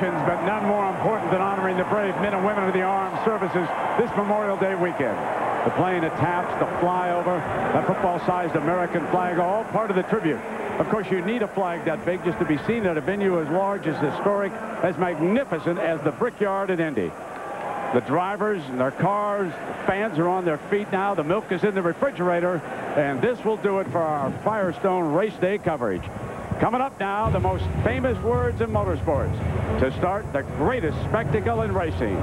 traditions, but none more important than honoring the brave men and women of the armed services this Memorial Day weekend. The playing of taps, the flyover, the football-sized American flag, all part of the tribute. Of course, you need a flag that big just to be seen at a venue as large, as historic, as magnificent as the Brickyard at Indy. The drivers and their cars, the fans are on their feet now. The milk is in the refrigerator, and this will do it for our Firestone Race Day coverage. Coming up now, the most famous words in motorsports to start the greatest spectacle in racing.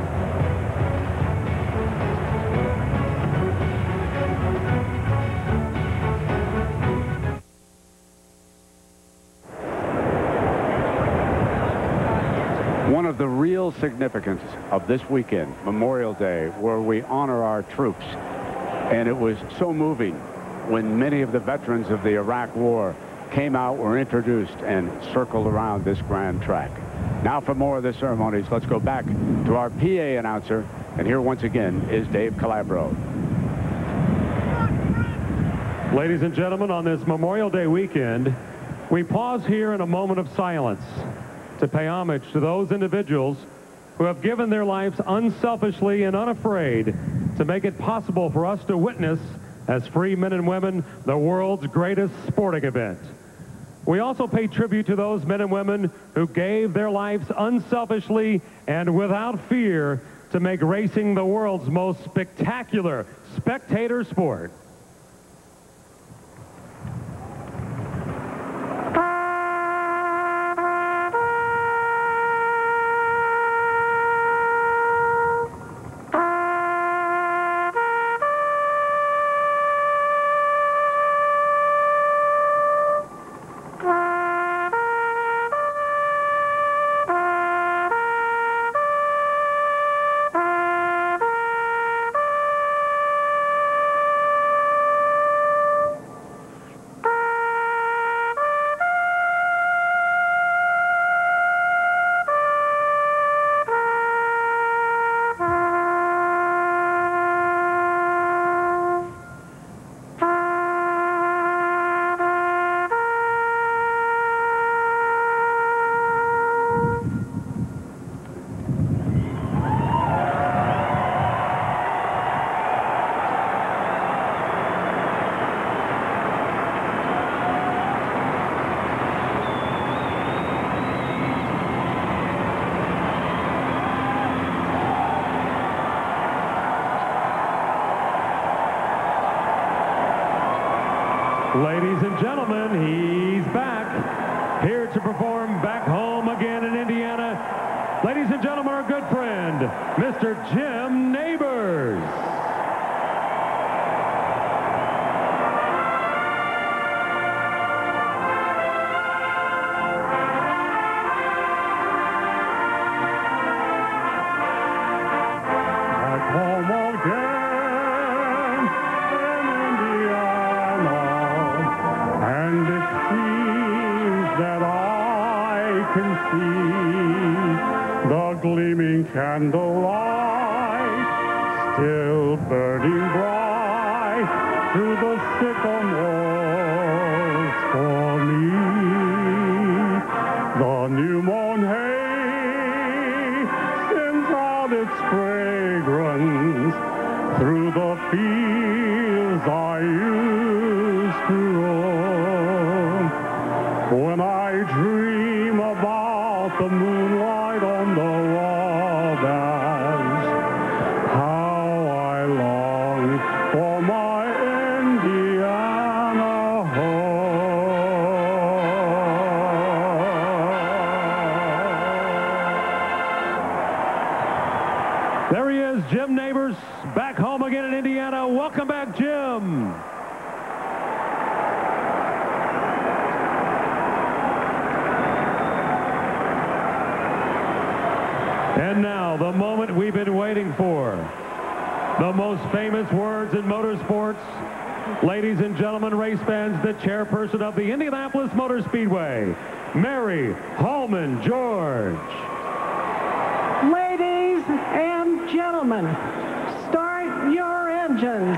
One of the real significance of this weekend, Memorial Day, where we honor our troops, and it was so moving when many of the veterans of the Iraq War came out, were introduced, and circled around this grand track. Now for more of the ceremonies, let's go back to our PA announcer, and here once again is Dave Calabro. Ladies and gentlemen, on this Memorial Day weekend, we pause here in a moment of silence to pay homage to those individuals who have given their lives unselfishly and unafraid to make it possible for us to witness, as free men and women, the world's greatest sporting event. We also pay tribute to those men and women who gave their lives unselfishly and without fear to make racing the world's most spectacular spectator sport. Ladies and gentlemen, he's back, here to perform back home again in Indiana. Ladies and gentlemen, our good friend, Mr. Jim Neighbors. Back home again in Indiana. And it seems that I can see the gleaming candlelight still burning bright through the sycamores for me. The new mown hay sends out its fragrance through the fields I used to roam. When I dream about the moonlight on the wabash, how I long for my Indiana home. There he is, Jim Neighbors, back home again in Indiana. Welcome back, Jim. And now, the moment we've been waiting for. The most famous words in motorsports. Ladies and gentlemen, race fans, the chairperson of the Indianapolis Motor Speedway, Mary Holman George. Ladies and gentlemen, start your engines.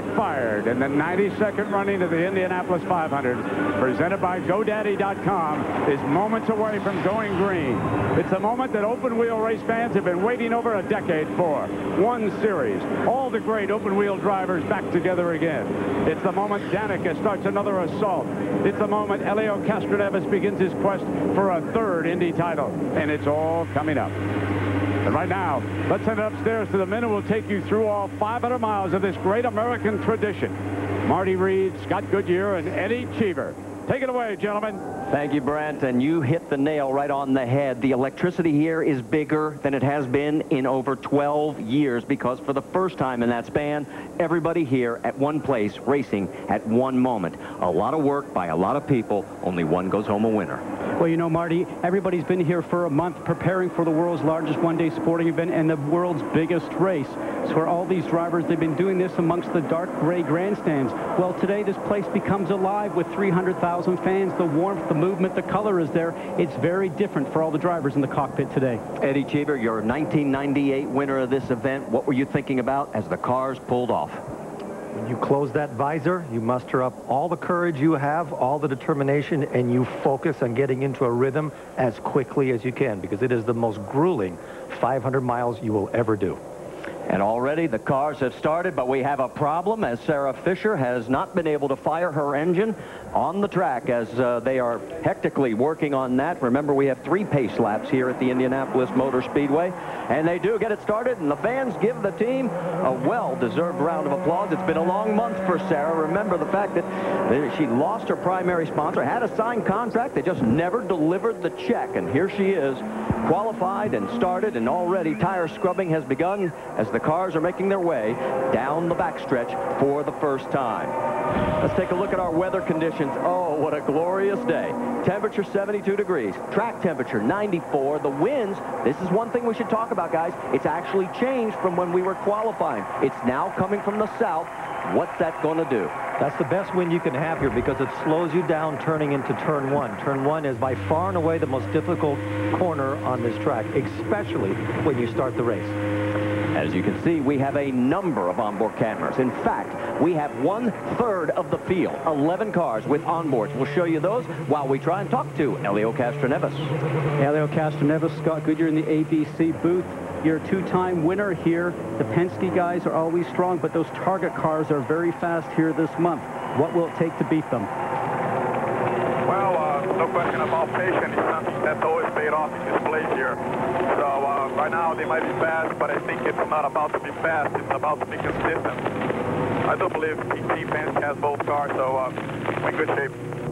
fired in the 92nd running of the Indianapolis 500, presented by GoDaddy.com, is moments away from going green. It's a moment that open-wheel race fans have been waiting over a decade for. One series, all the great open-wheel drivers back together again. It's the moment Danica starts another assault. It's the moment Helio Castroneves begins his quest for a third Indy title. And it's all coming up. And right now, let's head upstairs to the men who will take you through all 500 miles of this great American tradition. Marty Reed, Scott Goodyear, and Eddie Cheever. Take it away, gentlemen. Thank you, Brent, and you hit the nail right on the head. The electricity here is bigger than it has been in over 12 years because for the first time in that span, everybody here at one place racing at one moment. A lot of work by a lot of people. Only one goes home a winner. Well, you know, Marty, everybody's been here for a month preparing for the world's largest one-day sporting event and the world's biggest race. So for all these drivers, they've been doing this amongst the dark gray grandstands. Well, today this place becomes alive with 300,000 fans. The warmth, the movement, the color is there. It's very different for all the drivers in the cockpit today. Eddie Cheever, your 1998 winner of this event. What were you thinking about as the cars pulled off? When you close that visor, you muster up all the courage you have, all the determination, and you focus on getting into a rhythm as quickly as you can, because it is the most grueling 500 miles you will ever do. And already the cars have started, but we have a problem as Sarah Fisher has not been able to fire her engine on the track as they are hectically working on that. Remember, we have 3 pace laps here at the Indianapolis Motor Speedway, and they do get it started, and the fans give the team a well-deserved round of applause. It's been a long month for Sarah. Remember the fact that she lost her primary sponsor, had a signed contract, they just never delivered the check, and here she is, qualified and started, and already tire scrubbing has begun as the cars are making their way down the backstretch for the first time. Let's take a look at our weather conditions. Oh, what a glorious day. Temperature 72 degrees. Track temperature 94. The winds, this is one thing we should talk about, guys. It's actually changed from when we were qualifying. It's now coming from the south. What's that going to do? That's the best wind you can have here because it slows you down turning into turn 1. Turn 1 is by far and away the most difficult corner on this track, especially when you start the race. As you can see, we have a number of onboard cameras. In fact, we have 1/3 of the field, 11 cars with onboards. We'll show you those while we try and talk to Helio Castroneves. Helio Castroneves, Scott Goodyear in the ABC booth. You're a 2-time winner here. The Penske guys are always strong, but those Target cars are very fast here this month. What will it take to beat them? Well, no question about patience. It's something that's always paid off in this place here. So right now they might be fast, but I think it's not about to be fast. It's about to be consistent. I do believe Team Penske has both cars, so we're in good shape.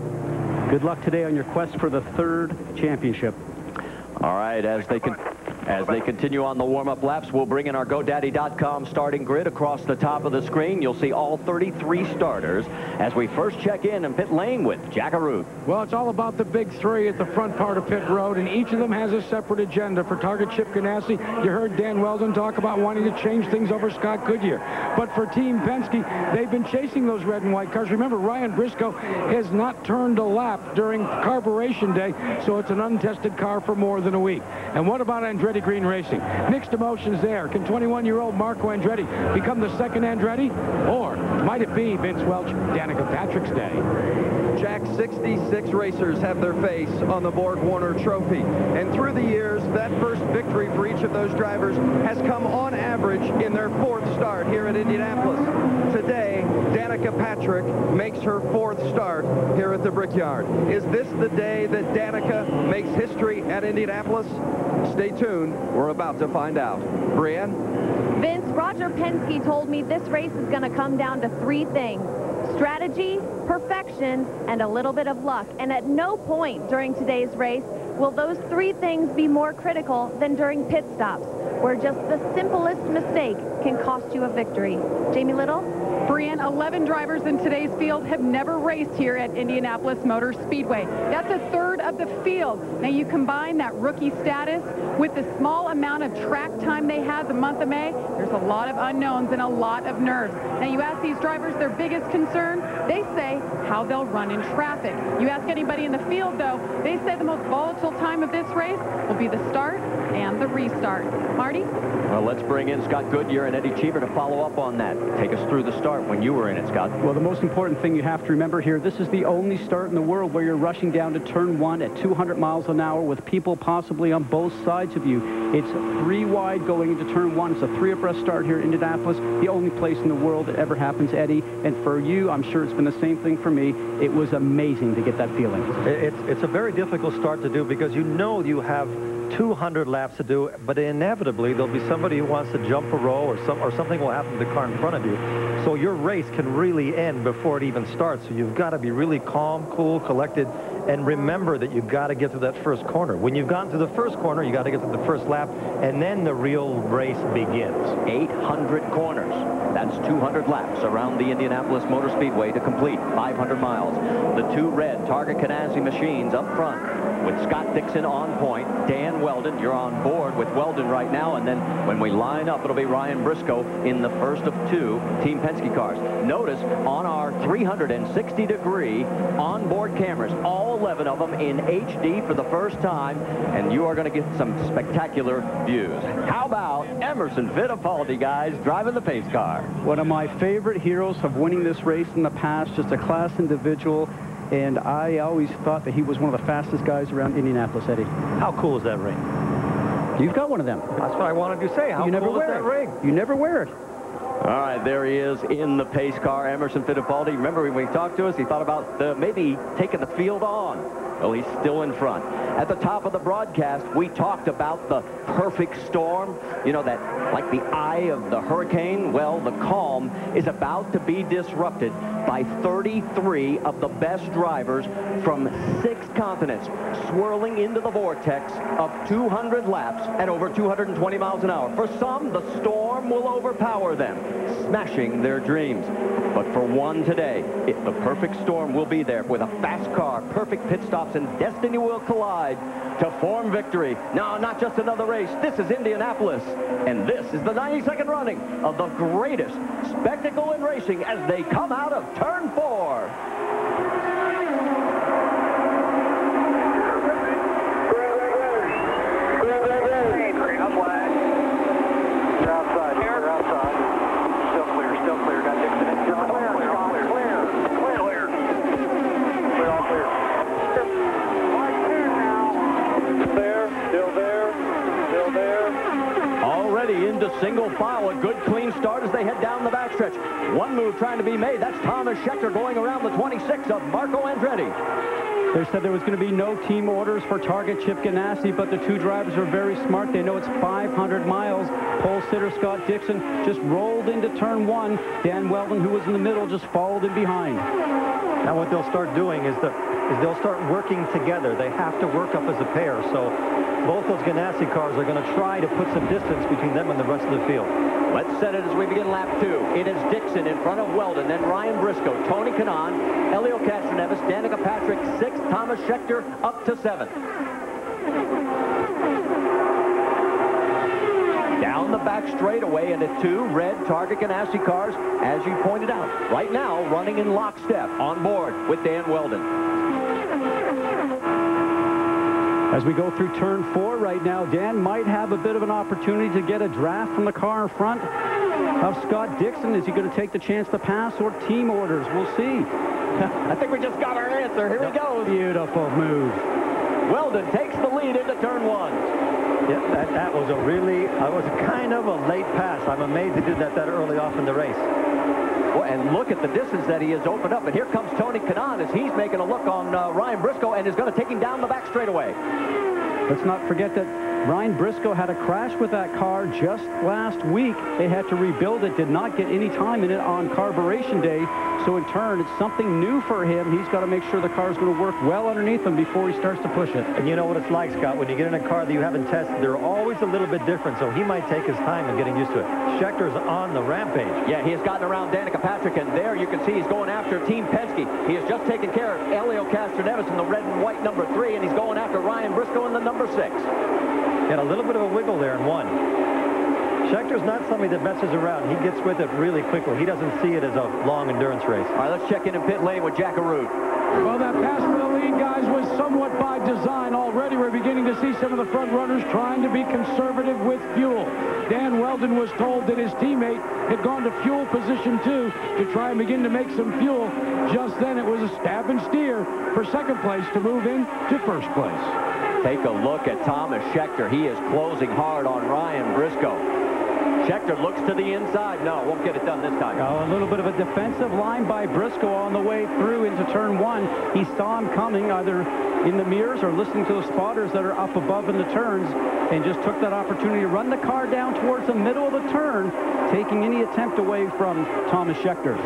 Good luck today on your quest for the 3rd championship. All right, as they continue on the warm-up laps, we'll bring in our GoDaddy.com starting grid across the top of the screen. You'll see all 33 starters as we first check in pit lane with Jack Arute. Well, it's all about the big 3 at the front part of pit road, and each of them has a separate agenda. For Target Chip Ganassi, you heard Dan Weldon talk about wanting to change things over Scott Goodyear. But for Team Penske, they've been chasing those red and white cars. Remember, Ryan Briscoe has not turned a lap during carburation day, so it's an untested car for more than a week. And what about Andretti Green Racing? Mixed emotions there. Can 21-year-old Marco Andretti become the 2nd Andretti? Or might it be Vince Welch, Danica Patrick's day? Jack, 66 racers have their face on the Borg Warner Trophy. And through the years, that first victory for each of those drivers has come on average in their 4th start here at Indianapolis. Today, Danica Patrick makes her 4th start here at the Brickyard. Is this the day that Danica makes history at Indianapolis? Stay tuned. We're about to find out. Brienne? Vince, Roger Penske told me this race is going to come down to 3 things. Strategy, perfection, and a little bit of luck. And at no point during today's race will those 3 things be more critical than during pit stops, where just the simplest mistake can cost you a victory. Jamie Little? Brienne, 11 drivers in today's field have never raced here at Indianapolis Motor Speedway. That's 1/3 of the field. Now you combine that rookie status with the small amount of track time they had the month of May, there's a lot of unknowns and a lot of nerves. Now you ask these drivers their biggest concern, they say how they'll run in traffic. You ask anybody in the field though, they say the most volatile time of this race will be the start and the restart. Marty? Well, let's bring in Scott Goodyear and Eddie Cheever to follow up on that. Take us through the start. when you were in it, Scott. Well, the most important thing you have to remember here, this is the only start in the world where you're rushing down to turn 1 at 200 miles an hour with people possibly on both sides of you. It's 3 wide going into turn 1. It's a 3 abreast start here in Indianapolis, the only place in the world that ever happens, Eddie. And for you, I'm sure it's been the same thing for me. It was amazing to get that feeling. It's a very difficult start to do because you know you have 200 laps to do, but inevitably there'll be somebody who wants to jump a row or something will happen to the car in front of you. So your race can really end before it even starts. So you've got to be really calm, cool, collected, and remember that you've got to get to that first corner. When you've gotten to the first corner, you got to get to the first lap, and then the real race begins. 800 corners. That's 200 laps around the Indianapolis Motor Speedway to complete 500 miles. The 2 red Targa Ganassi machines up front with Scott Dixon on point. Dan Weldon, you're on board with Weldon right now, and then when we line up, it'll be Ryan Briscoe in the first of 2 Team Penske cars. Notice on our 360-degree onboard cameras, all 11 of them in HD for the first time, and you are going to get some spectacular views. How about Emerson Fittipaldi, guys, driving the pace car? One of my favorite heroes of winning this race in the past, just a class individual. And I always thought that he was one of the fastest guys around Indianapolis, Eddie. How cool is that ring? You've got one of them. That's what I wanted to say. How cool is that ring? You never wear it. All right, there he is in the pace car, Emerson Fittipaldi. Remember when he talked to us, he thought about maybe taking the field on. Well, he's still in front. At the top of the broadcast, we talked about the perfect storm. You know, that like the eye of the hurricane. Well, the calm is about to be disrupted by 33 of the best drivers from 6 continents swirling into the vortex of 200 laps at over 220 miles an hour. For some, the storm will overpower them, smashing their dreams. But for one today, the perfect storm will be there with a fast car, perfect pit stops, and destiny will collide to form victory. No, not just another race. This is Indianapolis, and this is the 92nd running of the greatest spectacle in racing as they come out of turn 4. Into single file, a good clean start as they head down the backstretch. One move trying to be made. That's Thomas Schechter going around the 26 of Marco Andretti. They said there was going to be no team orders for Targa Chip Ganassi, but the 2 drivers are very smart. They know it's 500 miles. Pole sitter Scott Dixon just rolled into turn 1. Dan Weldon, who was in the middle, just followed in behind. Now what they'll start doing is they'll start working together. They have to work up as a pair. So both those Ganassi cars are going to try to put some distance between them and the rest of the field. Let's set it as we begin lap 2. It is Dixon in front of Weldon, then Ryan Briscoe, Tony Kanaan, Helio Castroneves, Danica Patrick 6th, Thomas Schechter up to 7th. Down the back straightaway into 2 red Targa Ganassi cars, as you pointed out. Right now, running in lockstep on board with Dan Weldon. As we go through turn 4 right now, Dan might have a bit of an opportunity to get a draft from the car in front of Scott Dixon. Is he going to take the chance to pass or team orders? We'll see. I think we just got our answer. Here we go. Beautiful move. Weldon takes the lead into turn 1. Yeah, that was kind of a late pass. I'm amazed he did that early off in the race. Well, and look at the distance that he has opened up. And here comes Tony Kanaan as he's making a look on Ryan Briscoe and is going to take him down the back straightaway. Let's not forget that Ryan Briscoe had a crash with that car just last week. They had to rebuild it, did not get any time in it on carburation day. So in turn, it's something new for him. He's got to make sure the car is going to work well underneath him before he starts to push it. And you know what it's like, Scott, when you get in a car that you haven't tested, they're always a little bit different, so he might take his time in getting used to it. Schechter's on the rampage. Yeah, he has gotten around Danica Patrick, and there you can see he's going after Team Penske. He has just taken care of Helio Castroneves in the red and white number 3, and he's going after Ryan Briscoe in the number 6. Had a little bit of a wiggle there in 1. Schechter's not somebody that messes around. He gets with it really quickly. He doesn't see it as a long endurance race. All right, let's check in pit lane with Jack Arute. Well, that pass for the lead, guys, was somewhat by design. Already we're beginning to see some of the front runners trying to be conservative with fuel. Dan Weldon was told that his teammate had gone to fuel position 2 to try and begin to make some fuel. Just then it was a stab and steer for second place to move in to first place. Take a look at Thomas Scheckter. He is closing hard on Ryan Briscoe. Scheckter looks to the inside. No, won't get it done this time. A little bit of a defensive line by Briscoe on the way through into turn 1. He saw him coming either in the mirrors or listening to the spotters that are up above in the turns and just took that opportunity to run the car down towards the middle of the turn, taking any attempt away from Thomas Scheckter.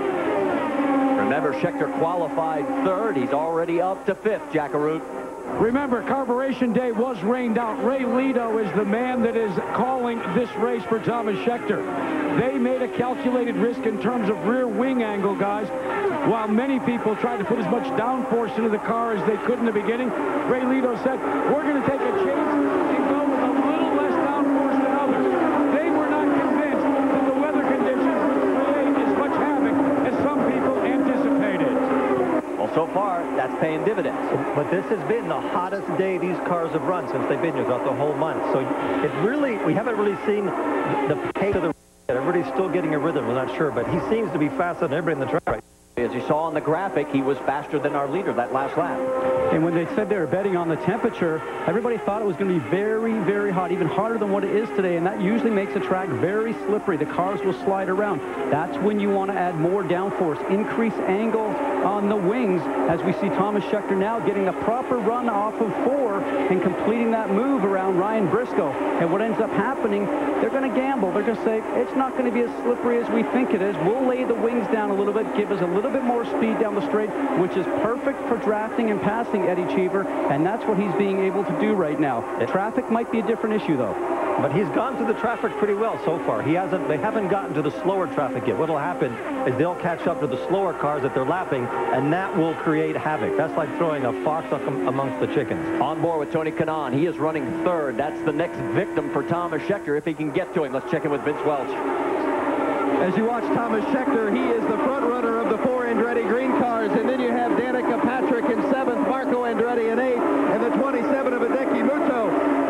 Remember, Scheckter qualified 3rd. He's already up to 5th, Jackaroot. Remember, Carburation Day was rained out. Ray Lito is the man that is calling this race for Thomas Scheckter. They made a calculated risk in terms of rear wing angle, guys. While many people tried to put as much downforce into the car as they could in the beginning, Ray Lito said, we're going to take a chance and go with a little less downforce than others. They were not convinced that the weather conditions would create as much havoc as some people anticipated. Well, so far, that's paying dividends. But this has been the hottest day these cars have run since they've been here throughout the whole month. So we haven't really seen the pace of the... Everybody's still getting a rhythm. We're not sure, but he seems to be faster than everybody in the track. As you saw on the graphic, he was faster than our leader that last lap. And when they said they were betting on the temperature, everybody thought it was going to be very, very hot, even hotter than what it is today, and that usually makes the track very slippery. The cars will slide around. That's when you want to add more downforce, increase angle on the wings, as we see Thomas Scheckter now getting a proper run off of 4 and completing that move around Ryan Briscoe. And what ends up happening, they're going to gamble. They're going to say, it's not going to be as slippery as we think it is. We'll lay the wings down a little bit, give us a little bit more speed down the straight, which is perfect for drafting and passing Eddie Cheever, and that's what he's being able to do right now. Traffic might be a different issue, though. But he's gone through the traffic pretty well so far. They haven't gotten to the slower traffic yet. What'll happen is they'll catch up to the slower cars that they're lapping, and that will create havoc. That's like throwing a fox amongst the chickens. On board with Tony Kanaan. He is running 3rd. That's the next victim for Thomas Scheckter if he can get to him. Let's check in with Vince Welch. As you watch Thomas Scheckter, he is the front runner of the 4 Andretti green cars, and then you have Danica Patrick in 7th, Marco Andretti in 8th, and the 27 of Hideki Muto.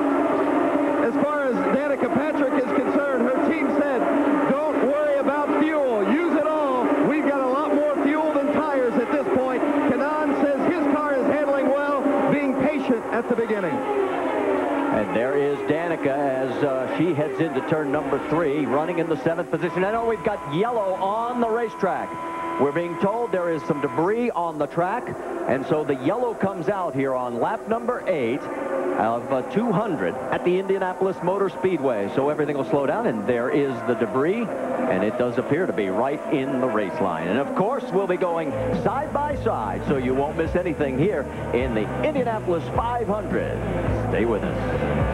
As far as Danica Patrick is concerned, her team said, don't worry about fuel. Use it all. We've got a lot more fuel than tires at this point. Kanaan says his car is handling well, being patient at the beginning. And there is Danica as she heads into turn number 3, running in the 7th position. I know we've got yellow on the racetrack. We're being told there is some debris on the track, and so the yellow comes out here on lap number 8 of 200 at the Indianapolis Motor Speedway. So everything will slow down, and there is the debris, and it does appear to be right in the race line. And of course, we'll be going side by side, so you won't miss anything here in the Indianapolis 500. Stay with us.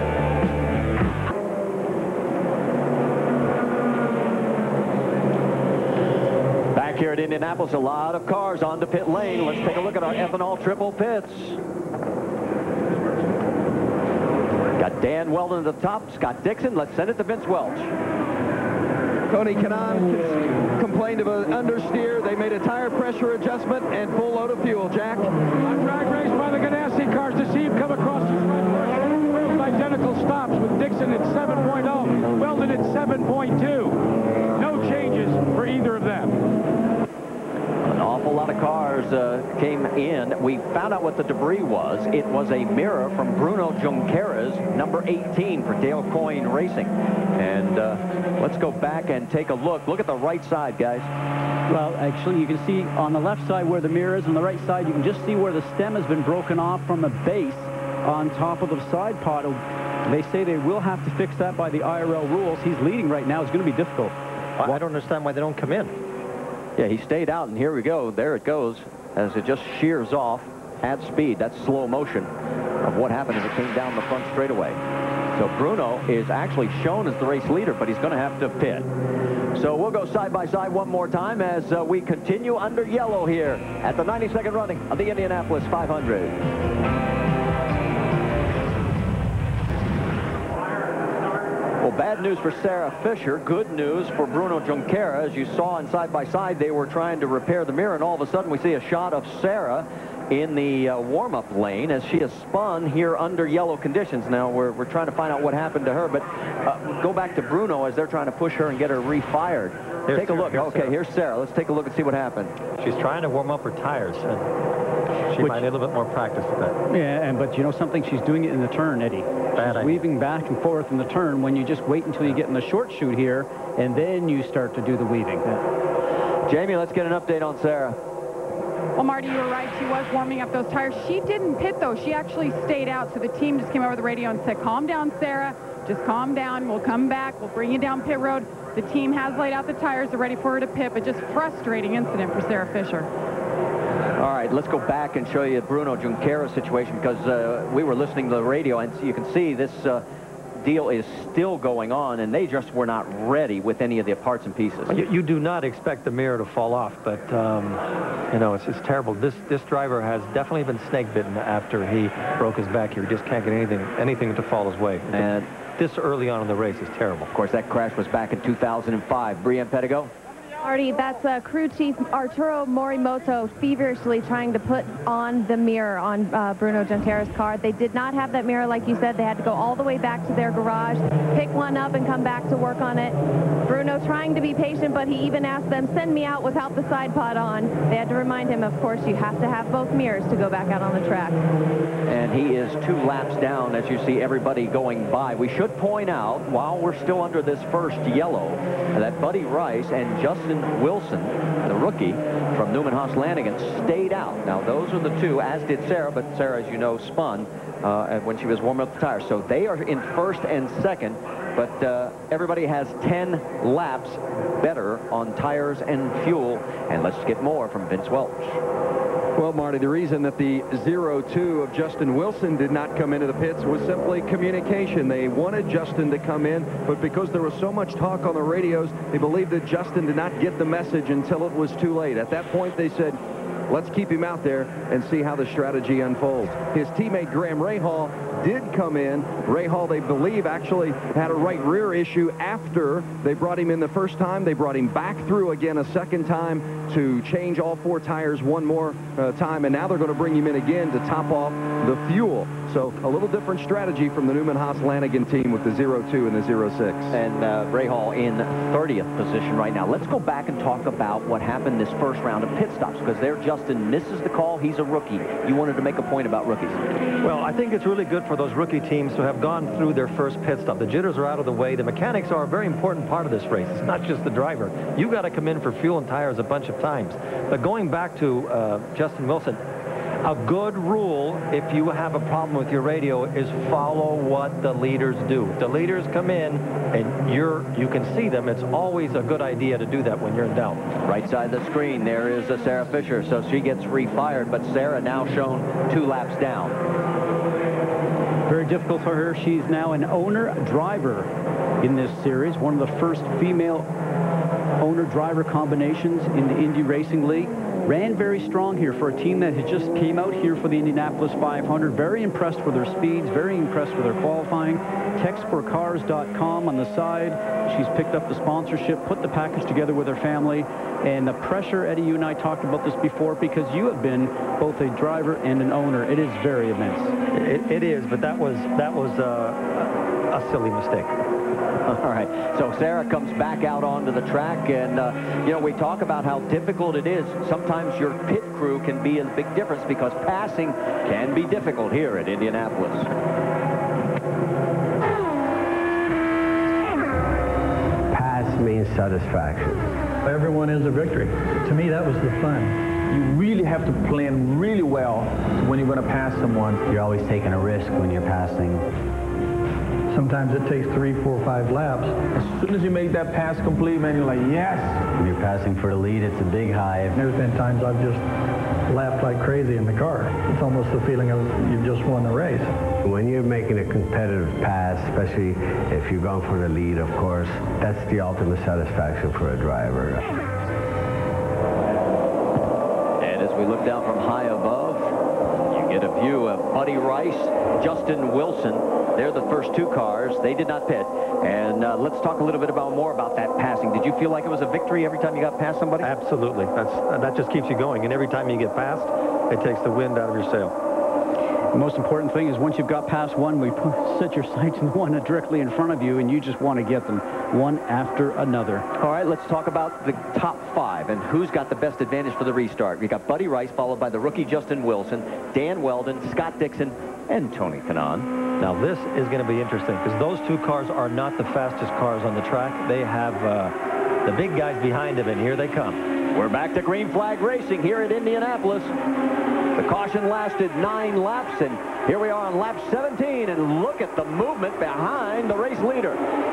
Back here at Indianapolis, a lot of cars onto pit lane. Let's take a look at our ethanol triple pits. Got Dan Weldon at the top, Scott Dixon. Let's send it to Vince Welch. Tony Kanaan complained of an understeer. They made a tire pressure adjustment and full load of fuel. Jack? A drag race by the Ganassi cars to see him come across his front. Identical stops with Dixon at 7.0, Weldon at 7.2. No changes for either of them. An awful lot of cars came in. We found out what the debris was. It was a mirror from Bruno Junqueras, number 18 for Dale Coyne Racing. And let's go back and take a look. Look at the right side, guys. Well, actually, you can see on the left side where the mirror is. On the right side, you can just see where the stem has been broken off from the base on top of the side pod. They say they will have to fix that by the IRL rules. He's leading right now. It's going to be difficult. Well, I don't understand why they don't come in. Yeah, he stayed out, and here we go. There it goes as it just shears off at speed. That's slow motion of what happened as it came down the front straightaway. So Bruno is actually shown as the race leader, but he's going to have to pit. So we'll go side by side one more time as we continue under yellow here at the 92nd running of the Indianapolis 500. Well, bad news for Sarah Fisher. Good news for Bruno Junqueira. As you saw in side-by-side, they were trying to repair the mirror, and all of a sudden we see a shot of Sarah in the warm-up lane as she has spun here under yellow conditions. Now, we're trying to find out what happened to her, but go back to Bruno as they're trying to push her and get her refired. Take a look. Okay, here's Sarah. Let's take a look and see what happened. She's trying to warm up her tires. She might need a little bit more practice with that. Yeah, but you know something? She's doing it in the turn, Eddie. She's weaving back and forth in the turn when you just wait until you get in the short chute here, and then you start to do the weaving. Jamie, let's get an update on Sarah. Well, Marty, you were right. She was warming up those tires. She didn't pit, though. She actually stayed out. So the team just came over the radio and said, calm down, Sarah. Just calm down. We'll come back. We'll bring you down pit road. The team has laid out the tires. They're ready for her to pit, but just frustrating incident for Sarah Fisher. All right, let's go back and show you Bruno Junqueira's situation, because we were listening to the radio, and you can see this deal is still going on, and they just were not ready with any of the parts and pieces. You do not expect the mirror to fall off, but you know, it's terrible. This driver has definitely been snake bitten after he broke his back here. He just can't get anything to fall his way. And this early on in the race is terrible. Of course, that crash was back in 2005. Brienne Pettigo. Marty, that's crew chief Arturo Morimoto feverishly trying to put on the mirror on Bruno Junqueira's car. They did not have that mirror, like you said. They had to go all the way back to their garage, pick one up, and come back to work on it. Bruno trying to be patient, but he even asked them, send me out without the side pod on. They had to remind him, of course, you have to have both mirrors to go back out on the track. And he is 2 laps down as you see everybody going by. We should point out, while we're still under this first yellow, that Buddy Rice and Justin Wilson, the rookie from Newman Haas Lanigan, stayed out. Now, those are the two, as did Sarah, but Sarah, as you know, spun when she was warming up the tires. So they are in first and second, but everybody has 10 laps better on tires and fuel. And let's get more from Vince Welch. Well, Marty, the reason that the 0-2 of Justin Wilson did not come into the pits was simply communication. They wanted Justin to come in, but because there was so much talk on the radios, they believed that Justin did not get the message until it was too late. At that point, they said, let's keep him out there and see how the strategy unfolds. His teammate Graham Rahal did come in. Rahal, they believe, actually had a right rear issue after they brought him in the first time. They brought him back through again a second time to change all 4 tires one more time, and now they're going to bring him in again to top off the fuel. So a little different strategy from the Newman Haas Lanigan team with the 0-2 and the 0-6. And Rahal in 30th position right now. Let's go back and talk about what happened this first round of pit stops, because there Justin misses the call. He's a rookie. You wanted to make a point about rookies. Well, I think it's really good for those rookie teams to have gone through their first pit stop. The jitters are out of the way. The mechanics are a very important part of this race. It's not just the driver. You got to come in for fuel and tires a bunch of times. But going back to Justin Wilson, a good rule, if you have a problem with your radio, is follow what the leaders do. If the leaders come in and you can see them, it's always a good idea to do that when you're in doubt. Right side of the screen, there is Sarah Fisher, so she gets refired, but Sarah now shown 2 laps down. Very difficult for her. She's now an owner-driver in this series, one of the first female owner-driver combinations in the Indy Racing League. Ran very strong here for a team that had just came out here for the Indianapolis 500. Very impressed with her speeds, very impressed with her qualifying. Textforcars.com on the side. She's picked up the sponsorship, put the package together with her family. And the pressure, Eddie, you and I talked about this before, because you have been both a driver and an owner. It is very immense. It is, but that was a silly mistake. All right, so Sarah comes back out onto the track, and you know, we talk about how difficult it is. Sometimes your pit crew can be a big difference, because passing can be difficult here at Indianapolis. Pass means satisfaction. Everyone is a victory. To me, that was the fun. You really have to plan really well when you're going to pass someone. You're always taking a risk when you're passing. Sometimes it takes 3, 4, 5 laps. As soon as you make that pass complete, man, you're like, yes. When you're passing for the lead, it's a big high. There's been times I've just laughed like crazy in the car. It's almost the feeling of you've just won the race. When you're making a competitive pass, especially if you're going for the lead, of course, that's the ultimate satisfaction for a driver. And as we look down from high above, you get a view of Buddy Rice, Justin Wilson, They're the first two cars. They did not pit. And let's talk a little bit more about that passing. Did you feel like it was a victory every time you got past somebody? Absolutely. That just keeps you going. And every time you get past, it takes the wind out of your sail. The most important thing is once you've got past one, we set your sights on the one directly in front of you, and you just want to get them one after another. All right, let's talk about the top 5 and who's got the best advantage for the restart. We got Buddy Rice, followed by the rookie Justin Wilson, Dan Weldon, Scott Dixon, and Tony Kanaan. Now this is going to be interesting because those two cars are not the fastest cars on the track. They have the big guys behind them, and here they come. We're back to green flag racing here at Indianapolis. The caution lasted 9 laps, and here we are on lap 17, and look at the movement behind the race leader.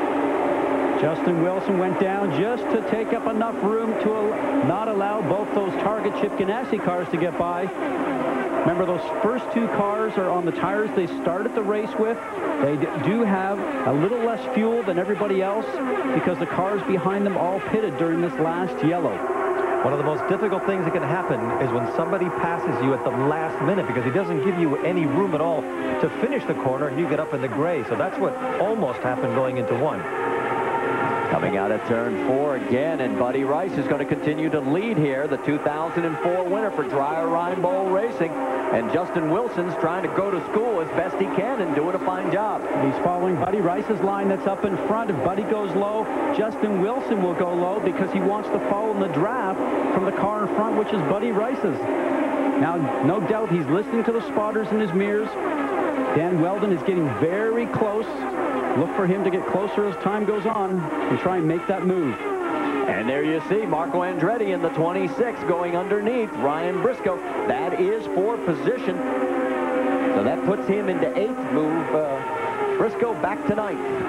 Justin Wilson went down just to take up enough room to not allow both those Target Chip Ganassi cars to get by. Remember, those first two cars are on the tires they started the race with. They do have a little less fuel than everybody else because the cars behind them all pitted during this last yellow. One of the most difficult things that can happen is when somebody passes you at the last minute because he doesn't give you any room at all to finish the corner and you get up in the gray. So that's what almost happened going into 1. Coming out at turn 4 again, and Buddy Rice is going to continue to lead here, the 2004 winner for Dreyer Reinbold Racing. And Justin Wilson's trying to go to school as best he can and doing a fine job. He's following Buddy Rice's line that's up in front. If Buddy goes low, Justin Wilson will go low because he wants to follow in the draft from the car in front, which is Buddy Rice's. Now, no doubt he's listening to the spotters in his mirrors. Dan Weldon is getting very close. Look for him to get closer as time goes on and try and make that move. And there you see Marco Andretti in the 26 going underneath Ryan Briscoe. That is for position. So that puts him into 8th, move Briscoe back to 9th.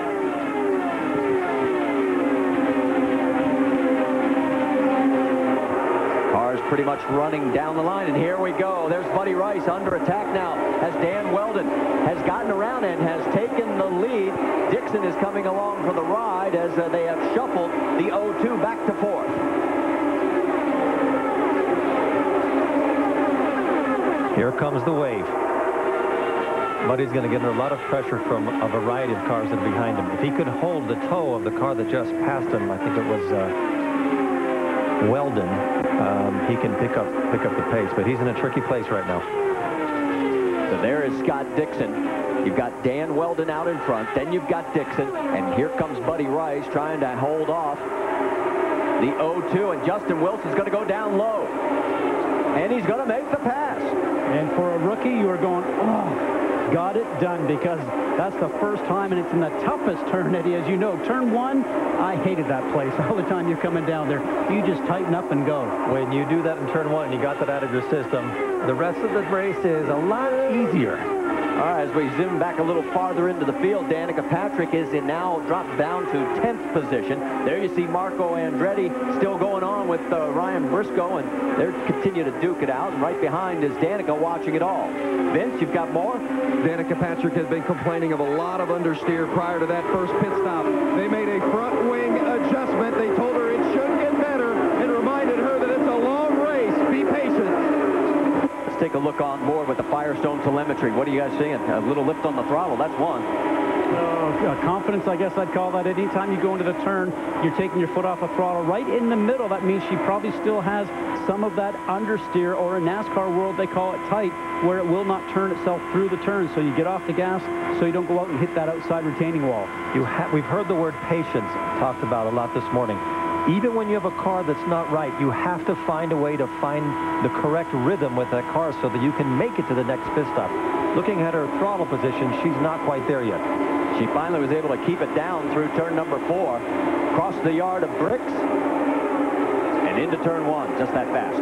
Cars pretty much running down the line, and here we go. There's Buddy Rice under attack now as Dan Weldon has gotten around and has taken the lead. Dixon is coming along for the ride as they have shuffled the 0-2 back to 4th. Here comes the wave. Buddy's going to get under a lot of pressure from a variety of cars that are behind him. If he could hold the toe of the car that just passed him, I think it was Weldon, he can pick up the pace, but he's in a tricky place right now. So there is Scott Dixon. You've got Dan Weldon out in front, then you've got Dixon, and here comes Buddy Rice trying to hold off the 0-2, and Justin Wilson's going to go down low, and he's going to make the pass. And for a rookie, you are going, oh, got it done, because that's the first time, and it's in the toughest turn, Eddie, as you know. Turn 1, I hated that place all the time you're coming down there. You just tighten up and go. When you do that in turn 1 and you got that out of your system, the rest of the race is a lot easier. All right, as we zoom back a little farther into the field, Danica Patrick is now dropped down to 10th position. There you see Marco Andretti still going on with Ryan Briscoe, and they continue to duke it out. And right behind is Danica watching it all. Vince, you've got more? Danica Patrick has been complaining of a lot of understeer prior to that first pit stop. They made a front wing adjustment. They told her it should get better and reminded her that it's a long race. Be patient. Let's take a look on board with the Firestone telemetry. What are you guys seeing? A little lift on the throttle. That's one. Confidence, I guess I'd call that. Anytime you go into the turn, you're taking your foot off the throttle. Right in the middle, that means she probably still has some of that understeer, or in NASCAR world, they call it tight, where it will not turn itself through the turn. So you get off the gas so you don't go out and hit that outside retaining wall. We've heard the word patience talked about a lot this morning. Even when you have a car that's not right, you have to find a way to find the correct rhythm with that car so that you can make it to the next pit stop. Looking at her throttle position, she's not quite there yet. She finally was able to keep it down through turn number 4, across the yard of bricks, and into turn 1, just that fast.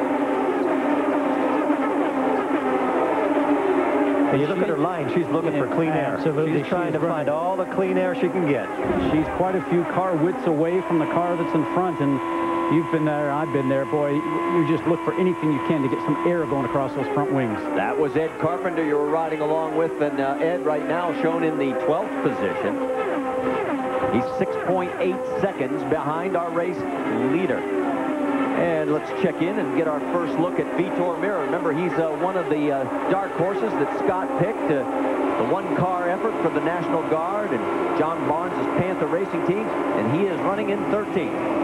And you look at her line, she's looking for clean air. Absolutely. She's trying to find all the clean air she can get. She's quite a few car widths away from the car that's in front, and you've been there, I've been there, boy. You just look for anything you can to get some air going across those front wings. That was Ed Carpenter you were riding along with, and Ed right now shown in the 12th position. He's 6.8 seconds behind our race leader. And let's check in and get our first look at Vitor Meira. Remember, he's one of the dark horses that Scott picked to the one-car effort for the National Guard and John Barnes' Panther Racing team, and he is running in 13th.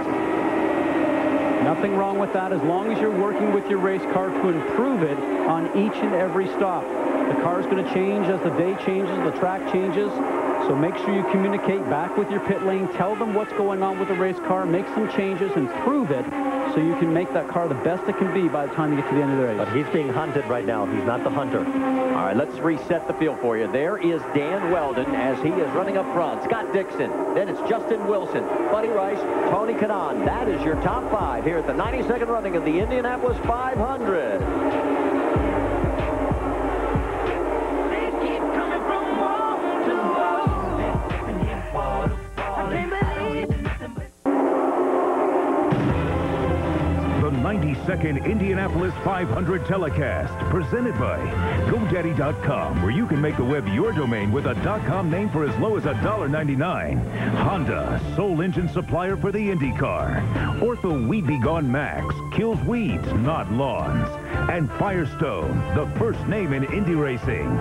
Nothing wrong with that as long as you're working with your race car to improve it on each and every stop. The car is going to change as the day changes, the track changes. So make sure you communicate back with your pit lane. Tell them what's going on with the race car. Make some changes, improve it, so you can make that car the best it can be by the time you get to the end of the race. But he's being hunted right now. He's not the hunter. All right, let's reset the field for you. There is Dan Weldon as he is running up front. Scott Dixon. Then it's Justin Wilson, Buddy Rice, Tony Kanaan. That is your top 5 here at the 92nd running of the Indianapolis 500. The 92nd Indianapolis 500 telecast, presented by GoDaddy.com, where you can make the web your domain with a .com name for as low as $1.99. Honda, sole engine supplier for the IndyCar. Ortho Weed Be Gone Max, kills weeds, not lawns. And Firestone, the first name in Indy racing.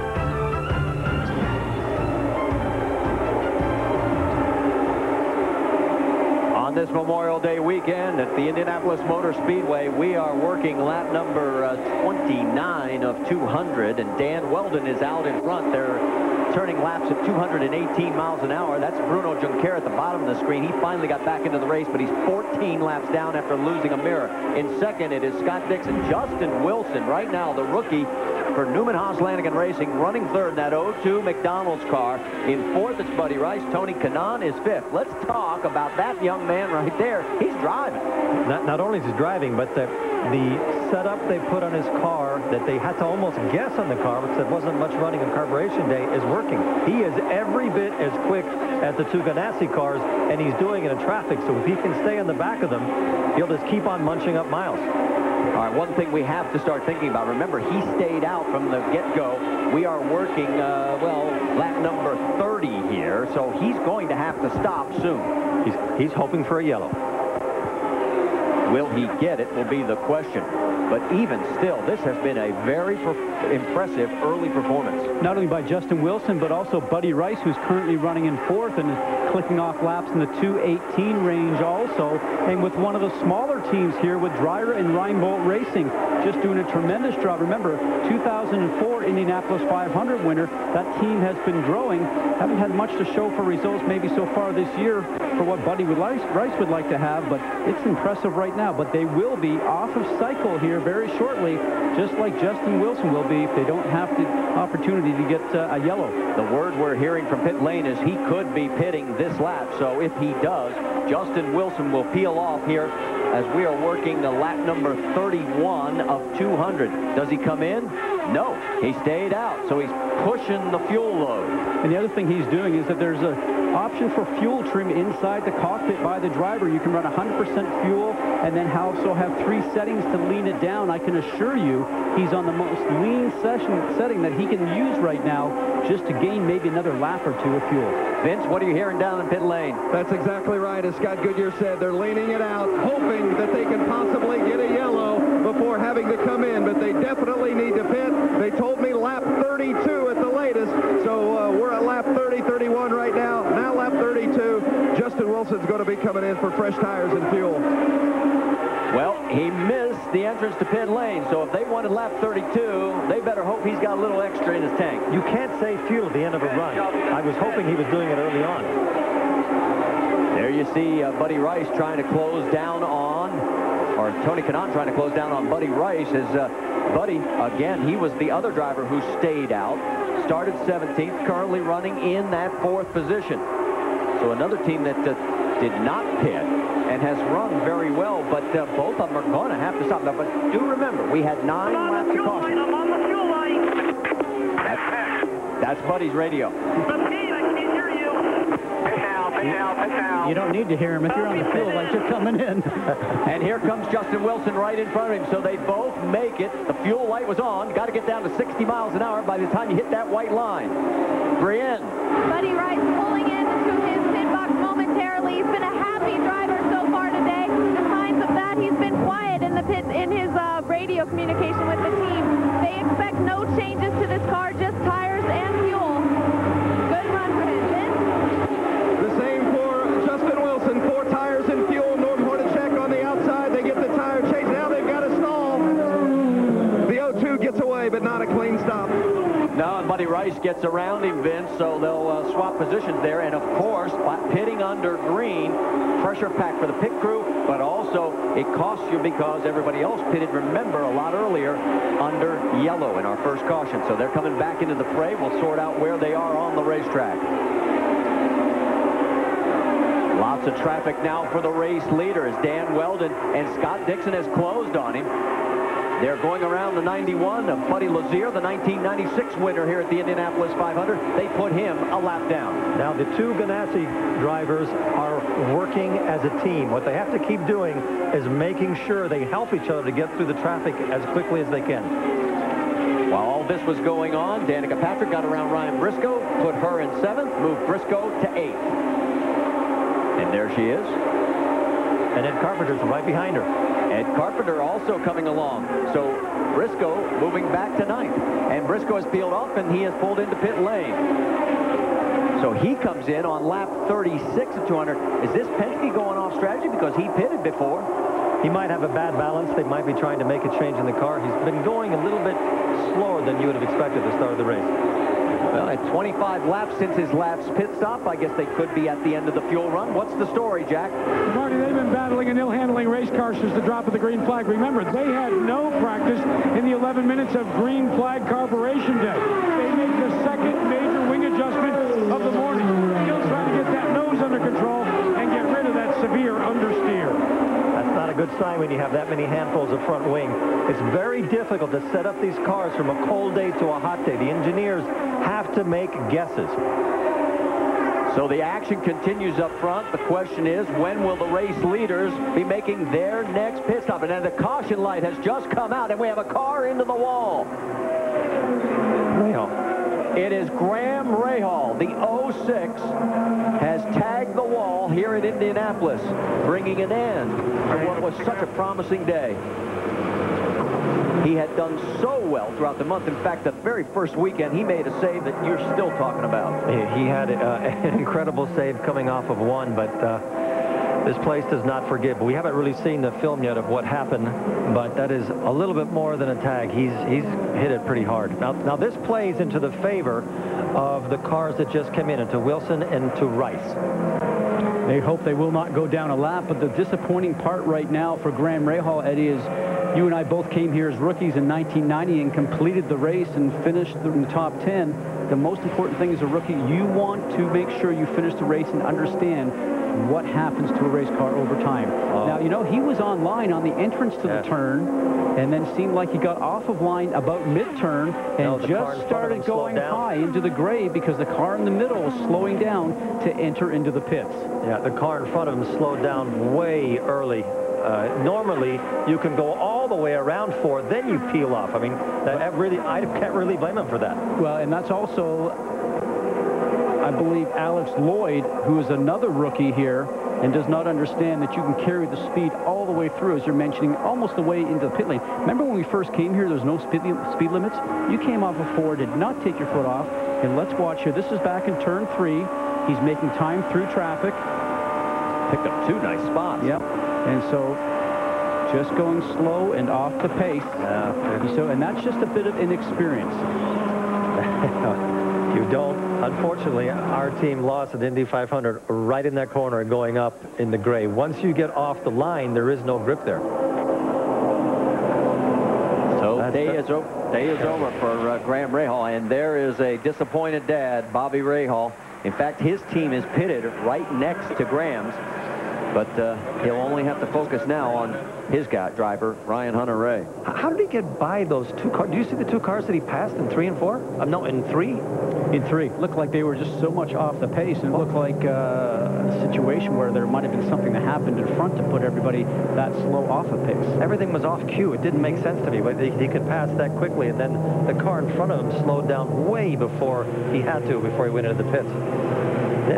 On this Memorial Day weekend at the Indianapolis Motor Speedway, we are working lap number 29 of 200, and Dan Weldon is out in front. They're turning laps at 218 miles an hour. That's Bruno Juncker at the bottom of the screen. He finally got back into the race, but he's 14 laps down after losing a mirror. In second, it is Scott Dixon. Justin Wilson, right now, the rookie for Newman Haas Lanigan Racing, running third in that 02 McDonald's car. In fourth, it's Buddy Rice. Tony Kanaan is fifth. Let's talk about that young man right there. He's driving. Not only is he driving, but the setup they put on his car that they had to almost guess on the car because there wasn't much running on carburation day is working. He is every bit as quick as the two Ganassi cars, and he's doing it in traffic. So if he can stay in the back of them, he'll just keep on munching up miles. All right, one thing we have to start thinking about, remember, he stayed out from the get-go. We are working, lap number 30 here, so he's going to have to stop soon. He's hoping for a yellow. Will he get it will be the question. But even still, this has been a very impressive early performance. Not only by Justin Wilson, but also Buddy Rice, who's currently running in fourth and is clicking off laps in the 2:18 range also. And with one of the smaller teams here with Dreyer and Reinbold Racing, just doing a tremendous job. Remember, 2004 Indianapolis 500 winner. That team has been growing. Haven't had much to show for results maybe so far this year for what Buddy Rice would like to have, but it's impressive right now. But they will be off of cycle here very shortly, just like Justin Wilson will be if they don't have the opportunity to get a yellow. The word we're hearing from pit lane is he could be pitting this lap. So if he does, Justin Wilson will peel off here as we are working the lap number 31 of 200. Does he come in? No, he stayed out. So he's pushing the fuel load. And the other thing he's doing is that there's an option for fuel trim inside the cockpit by the driver. You can run 100% fuel and then also have 3 settings to lean it down. I can assure you he's on the most lean setting that he can use right now just to gain maybe another lap or two of fuel. Vince, what are you hearing down in pit lane? That's exactly right. As Scott Goodyear said, they're leaning it out, hoping that they can possibly get a yellow before having to come in, but they definitely need to pit. They told me lap 32 at the latest, so we're at lap 30, 31 right now. Now lap 32. Justin Wilson's going to be coming in for fresh tires and fuel. Well, he missed the entrance to pit lane, so if they wanted lap 32, they better hope he's got a little extra in his tank. You can't save fuel at the end of a run. I was hoping he was doing it early on. There you see Buddy Rice trying to close down on, or Tony Kanaan trying to close down on Buddy Rice. As Buddy, again, he was the other driver who stayed out, started 17th, currently running in that 4th position. So another team that did not pit and has run very well, but both of them are going to have to stop. Now, but do remember, we had 9 laps to caution. I'm on the fuel light. That's Buddy's radio. You don't need to hear him if you're on the field like you're coming in. And here comes Justin Wilson right in front of him, so they both make it. The fuel light was on. Got to get down to 60 miles an hour by the time you hit that white line. Brienne. Buddy Rice pulling into his pit box momentarily. He's been a happy driver so far today. The signs of that, he's been quiet in the pit in his radio communication with the team. They expect no changes to this car, just tires and fuel. Good run for him. Vince? The same for Justin Wilson. 4 tires and fuel. Norm Hornacek on the outside. They get the tire chase. Now they've got a stall. The 0-2 gets away, but not a clean stop. No, and Buddy Rice gets around him, Vince, so they'll swap positions there. And, of course, pitting under green, pressure pack for the pit crew, but also it costs you because everybody else pitted, remember, a lot earlier under yellow in our first caution. So they're coming back into the fray. We'll sort out where they are on the racetrack. Lots of traffic now for the race leaders. Dan Weldon and Scott Dixon has closed on him. They're going around the 91 of Buddy Lazier, the 1996 winner here at the Indianapolis 500. They put him a lap down. Now, the 2 Ganassi drivers are working as a team. What they have to keep doing is making sure they help each other to get through the traffic as quickly as they can. While all this was going on, Danica Patrick got around Ryan Briscoe, put her in 7th, moved Briscoe to 8th. And there she is. And Ed Carpenter's right behind her. Ed Carpenter also coming along. So Briscoe moving back to 9th. And Briscoe has peeled off, and he has pulled into pit lane. So he comes in on lap 36 of 200. Is this Penske going off strategy because he pitted before? He might have a bad balance. They might be trying to make a change in the car. He's been going a little bit slower than you would have expected at the start of the race. Well, at 25 laps since his last pit stop, I guess they could be at the end of the fuel run. What's the story, Jack? Marty, they've been battling an ill-handling race car since the drop of the green flag. Remember, they had no practice in the 11 minutes of green flag carburation day. They make the second major wing adjustment of the morning. Still trying to get that nose under control and get rid of that severe understeer. That's not a good sign when you have that many handfuls of front wing. It's very difficult to set up these cars from a cold day to a hot day. The engineers have to make guesses. So the action continues up front. The question is, when will the race leaders be making their next pit stop? And then the caution light has just come out, and we have a car into the wall. It is Graham Rahal. The 06 has tagged the wall here at Indianapolis, bringing an end to what was such a promising day. He had done so well throughout the month. In fact, the very first weekend, he made a save that you're still talking about. He had an incredible save coming off of 1, but this place does not forgive. We haven't really seen the film yet of what happened, but that is a little bit more than a tag. He's hit it pretty hard. Now this plays into the favor of the cars that just came in, into Wilson and to Rice. They hope they will not go down a lap, but the disappointing part right now for Graham Rahal, Eddie, is you and I both came here as rookies in 1990 and completed the race and finished in the top 10. The most important thing as a rookie, you want to make sure you finish the race and understand what happens to a race car over time. Now, you know, he was on line on the entrance to the turn and then seemed like he got off of line about mid-turn and just started going high into the grade because the car in the middle was slowing down to enter into the pits. Yeah, the car in front of him slowed down way early. Normally, you can go all the way around 4, then you peel off. I mean, I can't really blame him for that. Well, and that's also, I believe, Alex Lloyd, who is another rookie here and does not understand that you can carry the speed all the way through, as you're mentioning, almost the way into the pit lane. Remember when we first came here, there was no speed limits? You came off of 4, did not take your foot off, and let's watch here. This is back in turn 3. He's making time through traffic. Picked up 2 nice spots. Yep. And so just going slow and off the pace. And that's just a bit of inexperience. You don't. Unfortunately, our team lost at Indy 500 right in that corner going up in the gray. Once you get off the line, there is no grip there. So day is over for Graham Rahal, and there is a disappointed dad, Bobby Rahal. In fact, his team is pitted right next to Graham's. But he'll only have to focus now on his driver, Ryan Hunter-Reay. How did he get by those 2 cars? Do you see the 2 cars that he passed in 3 and 4? No, in 3. In 3. Looked like they were just so much off the pace, and it looked like a situation where there might have been something that happened in front to put everybody that slow off a pace. Everything was off cue. It didn't make sense to me, but he could pass that quickly, and then the car in front of him slowed down way before he had to, before he went into the pits.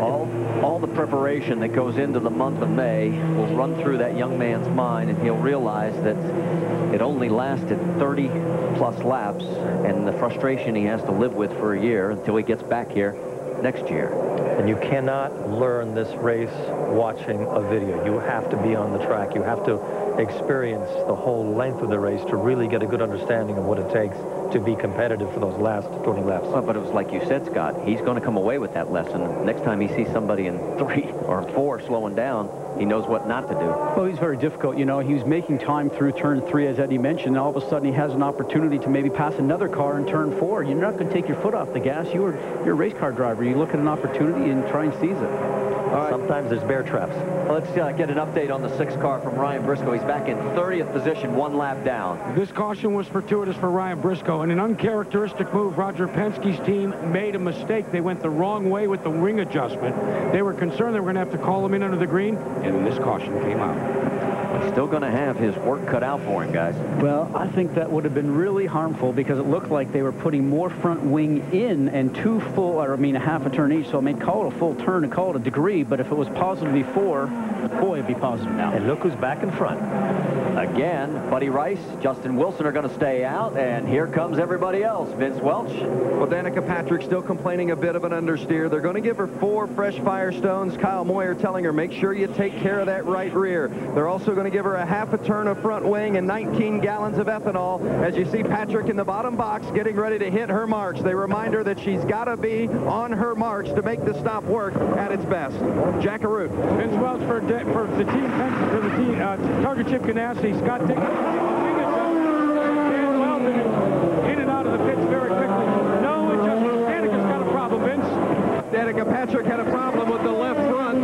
all the preparation that goes into the month of May will run through that young man's mind, and he'll realize that it only lasted 30-plus laps, and the frustration he has to live with for a year until he gets back here next year. And you cannot learn this race watching a video. You have to be on the track. You have to experience the whole length of the race to really get a good understanding of what it takes to be competitive for those last 20 laps. Well, but it was like you said, Scott, he's going to come away with that lesson. Next time he sees somebody in 3 or 4 slowing down, he knows what not to do. Well, he's very difficult. You know, he was making time through turn 3, as Eddie mentioned, and all of a sudden he has an opportunity to maybe pass another car in turn 4. You're not going to take your foot off the gas. You're a race car driver. You look at an opportunity and try and seize it. Sometimes there's bear traps. Well, let's get an update on the 6 car from Ryan Briscoe. He's back in 30th position, 1 lap down. This caution was fortuitous for Ryan Briscoe. In an uncharacteristic move, Roger Penske's team made a mistake. They went the wrong way with the wing adjustment. They were concerned they were going to have to call him in under the green, and this caution came out. He's still going to have his work cut out for him, guys. Well, I think that would have been really harmful because it looked like they were putting more front wing in and 2 full, or I mean a half a turn each, so I may call it a full turn and call it a degree, but if it was positive before, boy, it'd be positive now. And look who's back in front. Again, Buddy Rice, Justin Wilson are going to stay out, and here comes everybody else. Vince Welch. Well, Danica Patrick still complaining a bit of an understeer. They're going to give her 4 fresh Firestones. Kyle Moyer telling her, make sure you take care of that right rear. They're also going to give her a half a turn of front wing and 19 gallons of ethanol. As you see Patrick in the bottom box getting ready to hit her marks. They remind her that she's got to be on her marks to make the stop work at its best. Jack Arute. Vince Welch for the team, Target Chip Ganassi. Scott taking wing adjustment. Dan Weldon in and out of the pits very quickly. No adjustment. Danica's got a problem, Vince. Danica Patrick had a problem with the left front.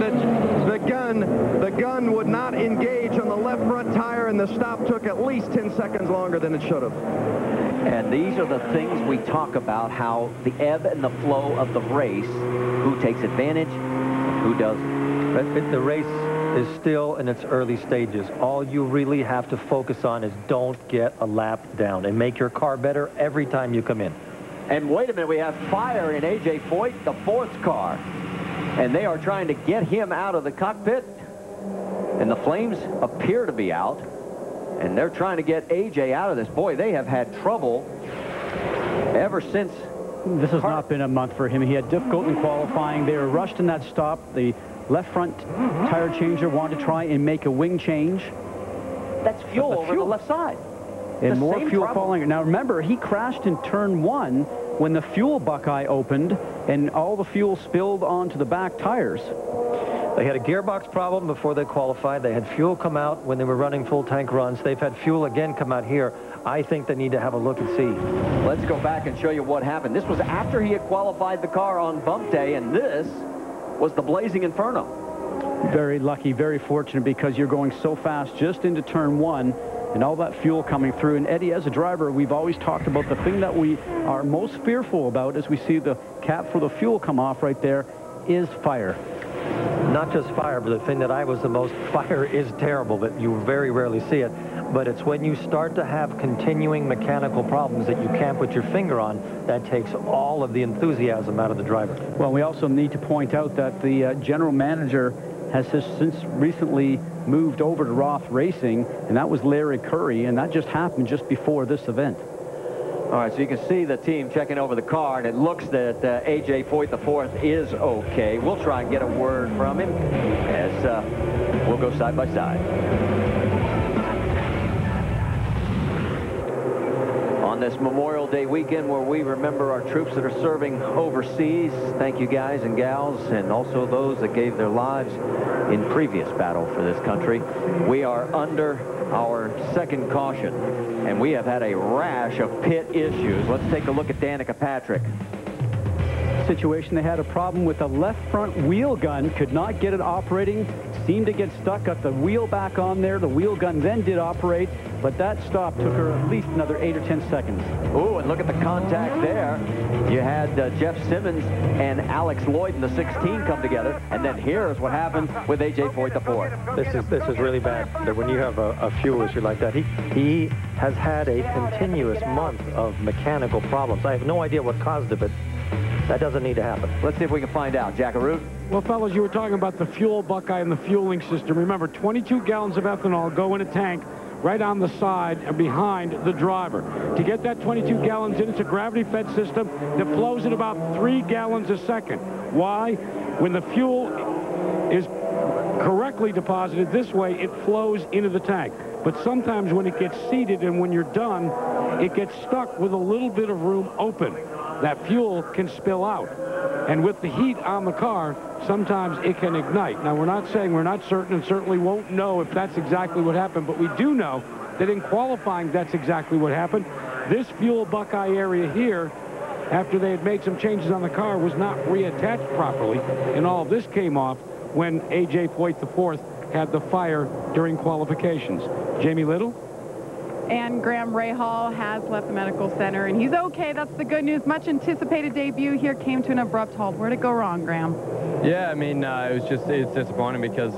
The gun would not engage on the left front tire, and the stop took at least 10 seconds longer than it should have. And these are the things we talk about, how the ebb and the flow of the race, who takes advantage, who doesn't. But the race is still in its early stages. All you really have to focus on is don't get a lap down and make your car better every time you come in. And wait a minute, we have fire in A.J. Foyt, the 4th car. And they are trying to get him out of the cockpit. And the flames appear to be out. And they're trying to get A.J. out of this. Boy, they have had trouble ever since. This has not been a month for him. He had difficulty in qualifying. They were rushed in that stop. The left front tire changer wanted to try and make a wing change. That's fuel over the left side. And more fuel falling. Now remember, he crashed in turn 1 when the fuel buckeye opened and all the fuel spilled onto the back tires. They had a gearbox problem before they qualified. They had fuel come out when they were running full tank runs. They've had fuel again come out here. I think they need to have a look and see. Let's go back and show you what happened. This was after he had qualified the car on bump day, and this was the blazing inferno. Very lucky, very fortunate, because you're going so fast just into turn 1 and all that fuel coming through. And Eddie, as a driver, we've always talked about the thing that we are most fearful about as we see the cap for the fuel come off right there is fire. Not just fire, but the thing that I was the most, fire is terrible, but you very rarely see it. But it's when you start to have continuing mechanical problems that you can't put your finger on that takes all of the enthusiasm out of the driver. Well, we also need to point out that the general manager has since recently moved over to Roth Racing, and that was Larry Curry, and that just happened just before this event. All right, so you can see the team checking over the car, and it looks that A.J. Foyt, the 4th, is okay. We'll try and get a word from him as we'll go side by side. On this Memorial Day weekend where we remember our troops that are serving overseas, thank you guys and gals, and also those that gave their lives in previous battle for this country. We are under our 2nd caution, and we have had a rash of pit issues. Let's take a look at Danica Patrick. Situation, they had a problem with the left front wheel gun, could not get it operating, seemed to get stuck, got the wheel back on there. The wheel gun then did operate, but that stop took her at least another 8 or 10 seconds. Oh, and look at the contact there. You had Jeff Simmons and Alex Lloyd in the 16 come together, and then here's what happened with A.J. Foyt, the 4th. This is really bad. That when you have a fuel issue like that, he has had a continuous month of mechanical problems. I have no idea what caused it, but That doesn't need to happen. Let's see if we can find out. Jackaroo? Well, fellas, you were talking about the fuel buckeye and the fueling system. Remember, 22 gallons of ethanol go in a tank right on the side and behind the driver. To get that 22 gallons in, it's a gravity-fed system that flows at about 3 gallons a second. Why? When the fuel is correctly deposited this way, it flows into the tank. But sometimes when it gets seated and when you're done, it gets stuck with a little bit of room open. That fuel can spill out. And with the heat on the car, sometimes it can ignite. Now, we're not saying we're not certain and certainly won't know if that's exactly what happened, but we do know that in qualifying, that's exactly what happened. This fuel buckeye area here, after they had made some changes on the car, was not reattached properly, and all of this came off when A.J. Foyt IV had the fire during qualifications. Jamie Little? And Graham Rahal has left the medical center, and he's okay. That's the good news. Much anticipated debut here came to an abrupt halt. Where'd it go wrong, Graham? Yeah, I mean, it's disappointing because,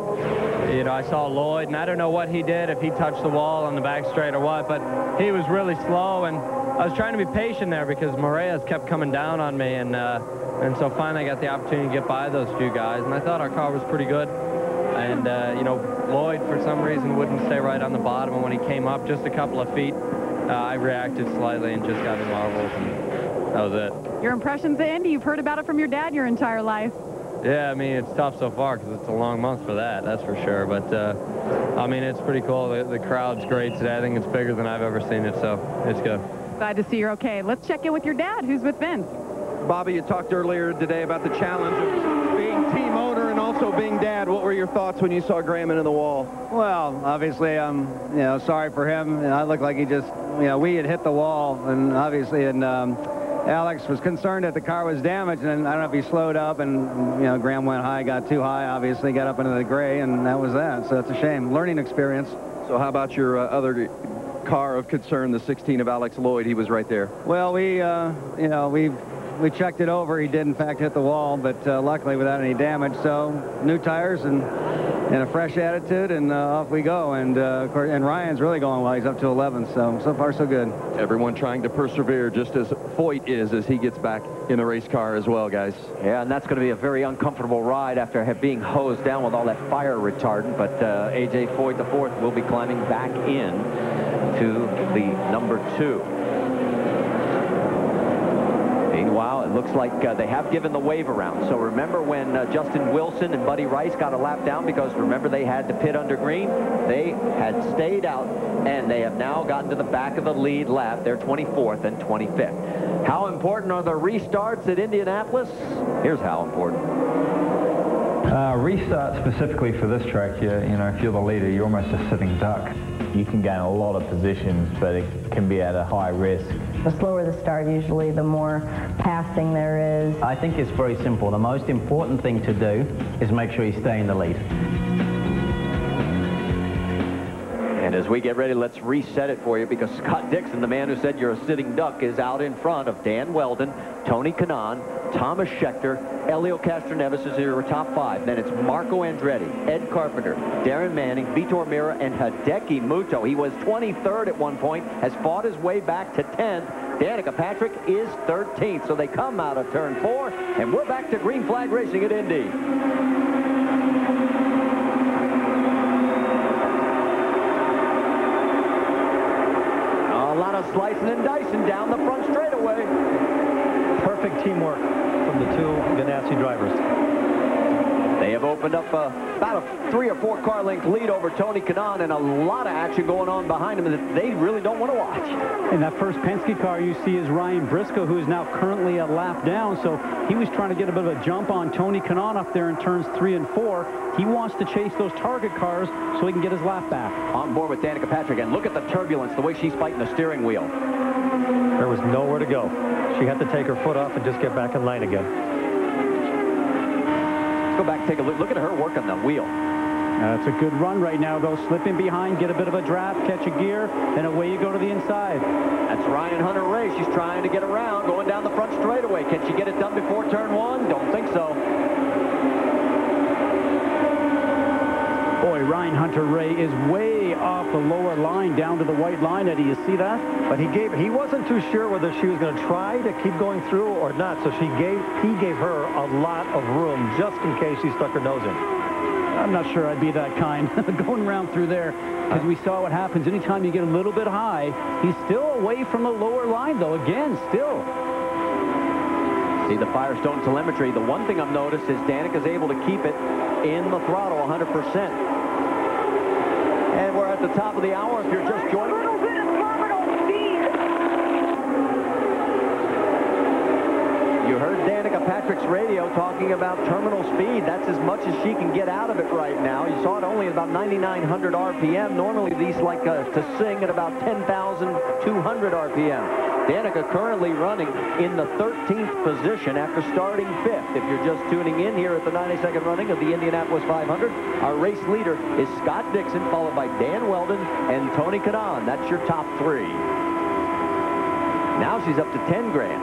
you know, I saw Lloyd, and I don't know what he did, if he touched the wall on the back straight or what, but he was really slow, and I was trying to be patient there because Moreas kept coming down on me, and so finally I got the opportunity to get by those few guys, and I thought our car was pretty good. And, you know, Lloyd, for some reason, wouldn't stay right on the bottom. And when he came up just a couple of feet, I reacted slightly and just got in marbles, and that was it. Your impressions of Indy, you've heard about it from your dad your entire life. Yeah, I mean, it's tough so far because it's a long month for that's for sure. But, I mean, it's pretty cool. The crowd's great today. I think it's bigger than I've ever seen it, so it's good. Glad to see you're okay. Let's check in with your dad, who's with Vince. Bobby, you talked earlier today about the challenge of being team owner and also being dad. What were your thoughts when you saw Graham into the wall? Well, obviously, I'm, you know, sorry for him. I looked like he just, you know, we had hit the wall, and obviously, and Alex was concerned that the car was damaged, and I don't know if he slowed up, and, you know, Graham went high, got too high, obviously, got up into the gray, and that was that. So it's a shame. Learning experience. So how about your other car of concern, the 16 of Alex Lloyd? He was right there. Well, we, you know, we checked it over. He did, in fact, hit the wall, but luckily without any damage. So new tires and a fresh attitude, and off we go. And of course, and Ryan's really going well. He's up to 11, so far so good. Everyone trying to persevere, just as Foyt is, as he gets back in the race car as well, guys. Yeah, and that's going to be a very uncomfortable ride after being hosed down with all that fire retardant. But A.J. Foyt IV will be climbing back in to the number 2. Meanwhile, it looks like they have given the wave around. So remember when Justin Wilson and Buddy Rice got a lap down, because remember they had to pit under green? They had stayed out, and they have now gotten to the back of the lead lap. They're 24th and 25th. How important are the restarts at Indianapolis? Here's how important. Restart specifically for this track, you know, if you're the leader, you're almost a sitting duck. You can gain a lot of positions, but it can be at a high risk. The slower the start, usually, the more passing there is. I think it's very simple. The most important thing to do is make sure you stay in the lead. And as we get ready, let's reset it for you, because Scott Dixon, the man who said you're a sitting duck, is out in front of Dan Weldon, Tony Kanaan, Thomas Scheckter, Elio Castroneves is your top 5. Then it's Marco Andretti, Ed Carpenter, Darren Manning, Vitor Meira, and Hideki Muto. He was 23rd at one point, has fought his way back to 10th. Danica Patrick is 13th. So they come out of turn 4, and we're back to green flag racing at Indy. A lot of slicing and dicing down the front straightaway. Perfect teamwork from the 2 Ganassi drivers. They have opened up about a 3 or 4 car length lead over Tony Kanaan, and a lot of action going on behind him that they really don't want to watch. In that first Penske car you see is Ryan Briscoe, who is now currently a lap down. So he was trying to get a bit of a jump on Tony Kanaan up there in turns 3 and 4. He wants to chase those target cars so he can get his lap back. On board with Danica Patrick, and look at the turbulence, the way she's fighting the steering wheel. There was nowhere to go. She had to take her foot off and just get back in line again. Go back and take a look. Look at her working the wheel. It's a good run right now, though. Slipping behind, get a bit of a draft, catch a gear, and away you go to the inside. That's Ryan Hunter-Reay. She's trying to get around, going down the front straightaway. Can she get it done before turn 1? Don't think so. Boy, Ryan Hunter-Reay is way off the lower line down to the white line, Eddie. You see that? But he wasn't too sure whether she was going to try to keep going through or not, so he gave her a lot of room just in case she stuck her nose in. I'm not sure I'd be that kind going around through there, because we saw what happens anytime you get a little bit high. He's still away from the lower line, though. Again, still. See the Firestone telemetry. The one thing I've noticed is Danica's able to keep it in the throttle 100%. And we're at the top of the hour. If you're just joining us. You heard Danica Patrick's radio talking about terminal speed. That's as much as she can get out of it right now. You saw it only at about 9,900 RPM. Normally these like to sing at about 10,200 RPM. Danica currently running in the 13th position after starting 5th. If you're just tuning in here at the 92nd running of the Indianapolis 500, our race leader is Scott Dixon, followed by Dan Weldon and Tony Kanaan. That's your top 3. Now she's up to 10 grand.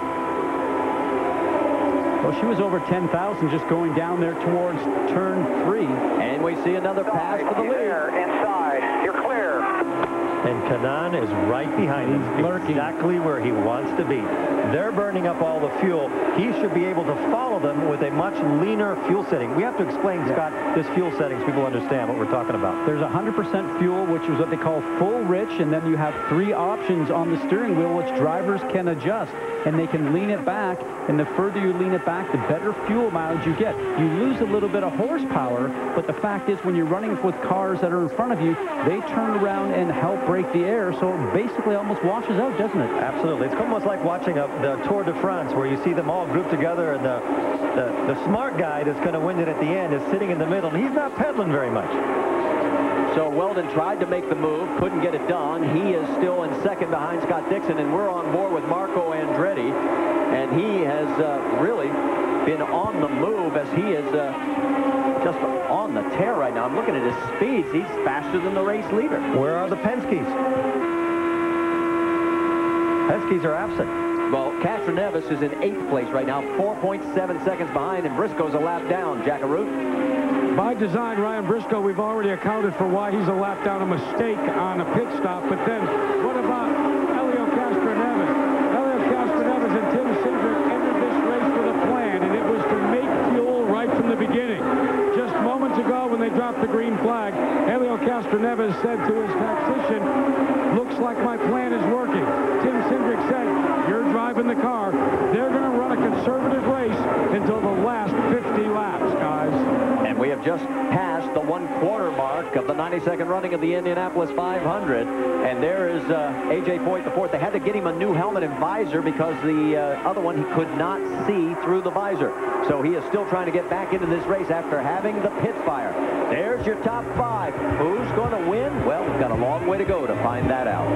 Well, she was over 10,000 just going down there towards turn 3. And we see another pass for the lead. Inside. You're clear. And Kanaan is right behind him, exactly where he wants to be. They're burning up all the fuel. He should be able to follow them with a much leaner fuel setting. We have to explain, Scott, this fuel setting so people understand what we're talking about. There's 100% fuel, which is what they call full rich, and then you have 3 options on the steering wheel, which drivers can adjust. And they can lean it back, and the further you lean it back, the better fuel mileage you get. You lose a little bit of horsepower, but the fact is when you're running with cars that are in front of you, they turn around and help break the air, so it basically almost washes out, doesn't it? Absolutely. It's almost like watching the Tour de France, where you see them all grouped together, and the smart guy that's going to win it at the end is sitting in the middle, and he's not pedaling very much. So Weldon tried to make the move, couldn't get it done. He is still in second behind Scott Dixon, and we're on board with Marco Andretti. And he has really been on the move as he is just on the tear right now. I'm looking at his speeds. He's faster than the race leader. Where are the Penske's? Penske's are absent. Well, Castroneves is in 8th place right now, 4.7 seconds behind, and Briscoe's a lap down. Jackaroo. By design, Ryan Briscoe, we've already accounted for why he's a lap down, a mistake on a pit stop. But then, what about Helio Castroneves? Helio Castroneves and Tim Cindric entered this race with a plan, and it was to make fuel right from the beginning. Just moments ago, when they dropped the green flag, Helio Castroneves said to his tactician, "Looks like my plan is working." Tim Cindric said, "You're driving the car." They're going to run a conservative race until the last 50 laps, guys. And we have just passed the 1/4 mark of the 92nd running of the Indianapolis 500. And there is A.J. Foyt the fourth. They had to get him a new helmet and visor because the other one he could not see through the visor. So he is still trying to get back into this race after having the pit fire. There's your top 5. Who's going to win? Well, we've got a long way to go to find that out.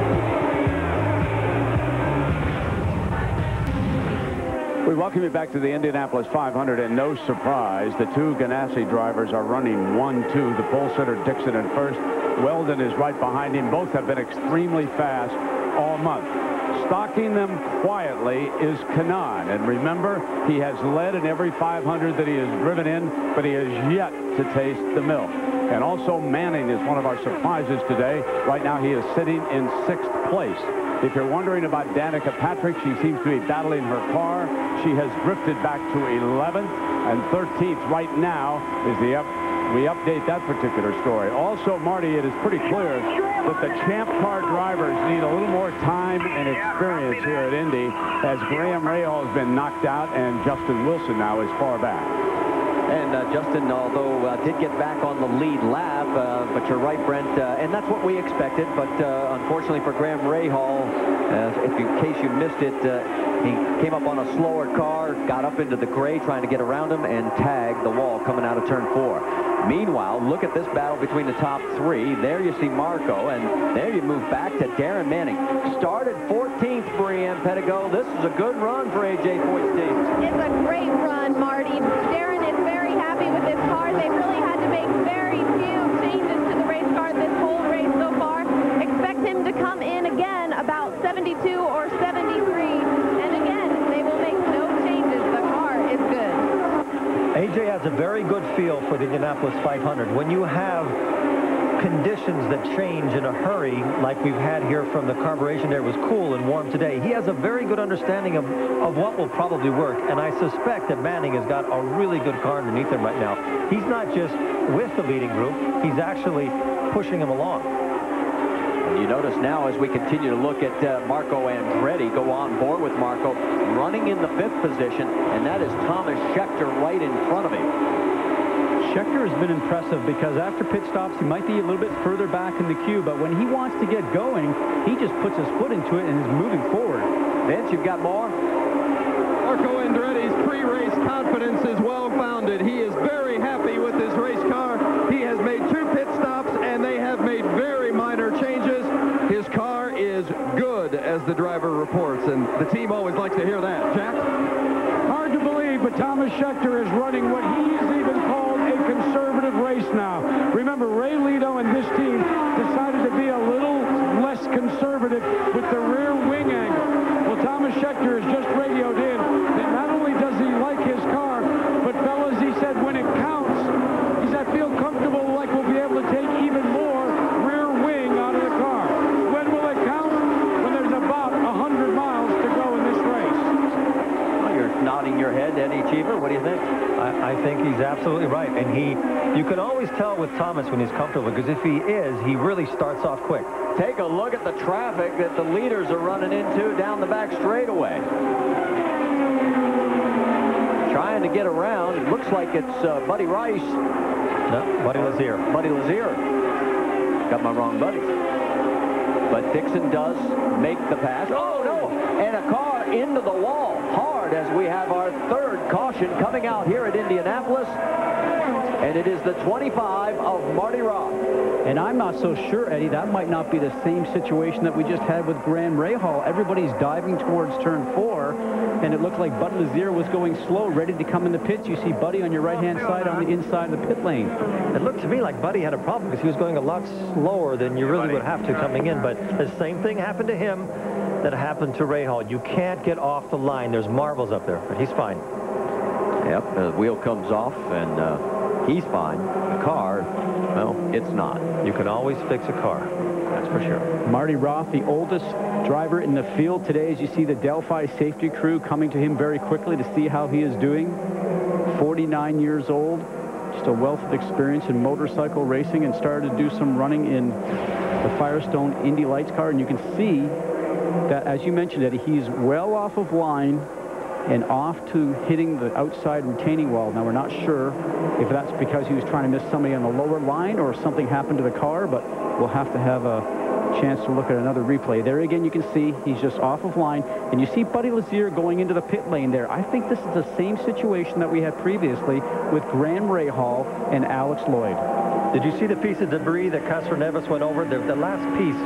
We welcome you back to the Indianapolis 500, and no surprise, the 2 Ganassi drivers are running 1-2. The pole sitter Dixon in first. Weldon is right behind him. Both have been extremely fast all month. Stalking them quietly is Kanaan, and remember, he has led in every 500 that he has driven in, but he has yet to taste the milk. And also Manning is one of our surprises today. Right now he is sitting in 6th place. If you're wondering about Danica Patrick, she seems to be battling her car. She has drifted back to 11th, and 13th right now is we update that particular story. Also, Marty, it is pretty clear that the Champ Car drivers need a little more time and experience here at Indy, as Graham Rahal has been knocked out and Justin Wilson now is far back. And Justin, although did get back on the lead lap, but you're right, Brent, and that's what we expected. But unfortunately for Graham Rahal, in case you missed it, he came up on a slower car, got up into the gray trying to get around him, and tagged the wall coming out of turn 4. Meanwhile, look at this battle between the top 3. There you see Marco, and there you move back to Darren Manning. Started 14th, Brianne Pettigo. This is a good run for A.J. Foyt's team. It's a great run, Marty. Darren is very happy with this car. They really had to make very few changes to the race car this whole race so far. Expect him to come in again about 72 or 73. And again, they will make no changes. The car is good. AJ has a very good feel for the Indianapolis 500. When you have conditions that change in a hurry, like we've had here from the carburation air was cool and warm today. He has a very good understanding of what will probably work, and I suspect that Manning has got a really good car underneath him right now. He's not just with the leading group, he's actually pushing him along. And you notice now as we continue to look at Marco Andretti go on board with Marco, running in the 5th position, and that is Thomas Scheckter right in front of him. Scheckter has been impressive because after pit stops, he might be a little bit further back in the queue, but when he wants to get going, he just puts his foot into it and is moving forward. Vince, you've got more? Marco Andretti's pre-race confidence is well-founded. He is very happy with his race car. He has made 2 pit stops, and they have made very minor changes. His car is good, as the driver reports, and the team always likes to hear that. Jack? Hard to believe, but Thomas Scheckter is running what he's even called a conservative race now. Remember, Ray Lito and this team decided to be a little less conservative with the rear wing angle. Well, Thomas Scheckter has just radioed in that not only does he like his car, but fellas, he said when it counts, he said, I feel comfortable like we'll be able to take even more rear wing out of the car. When will it count? When there's about 100 miles to go in this race. Well, you're nodding your head, Eddie Cheever. What do you think? I think he's absolutely right, and you can always tell with Thomas when he's comfortable, because if he is, he really starts off quick. Take a look at the traffic that the leaders are running into down the back straightaway. Trying to get around. It looks like it's Buddy Rice. No, Buddy Lazier. Buddy Lazier. Got my wrong buddy. But Dixon does make the pass. Oh, no! And a car into the wall hard as we have our 3rd caution coming out here at Indianapolis. And it is the 25 of Marty Roth. And I'm not so sure, Eddie, that might not be the same situation that we just had with Graham Rahal. Everybody's diving towards turn 4, and it looked like Bud Lazier was going slow, ready to come in the pits. You see Buddy on your right-hand side on the inside of the pit lane. It looked to me like Buddy had a problem because he was going a lot slower than you really would have to coming in, but the same thing happened to him that happened to Rahal. You can't get off the line. There's marbles up there, but he's fine. Yep, the wheel comes off, and he's fine. The car, well, it's not. You can always fix a car, that's for sure. Marty Roth, the oldest driver in the field today, as you see the Delphi safety crew coming to him very quickly to see how he is doing. 49 years old, just a wealth of experience in motorcycle racing, and started to do some running in the Firestone Indy Lights car. And you can see that, as you mentioned, Eddie, he's well off of line and off to hitting the outside retaining wall. Now, we're not sure if that's because he was trying to miss somebody on the lower line or something happened to the car, but we'll have to have a chance to look at another replay. There again, you can see he's just off of line, and you see Buddy Lazier going into the pit lane there. I think this is the same situation that we had previously with Graham Rahal and Alex Lloyd. Did you see the piece of debris that Castroneves went over? The last piece.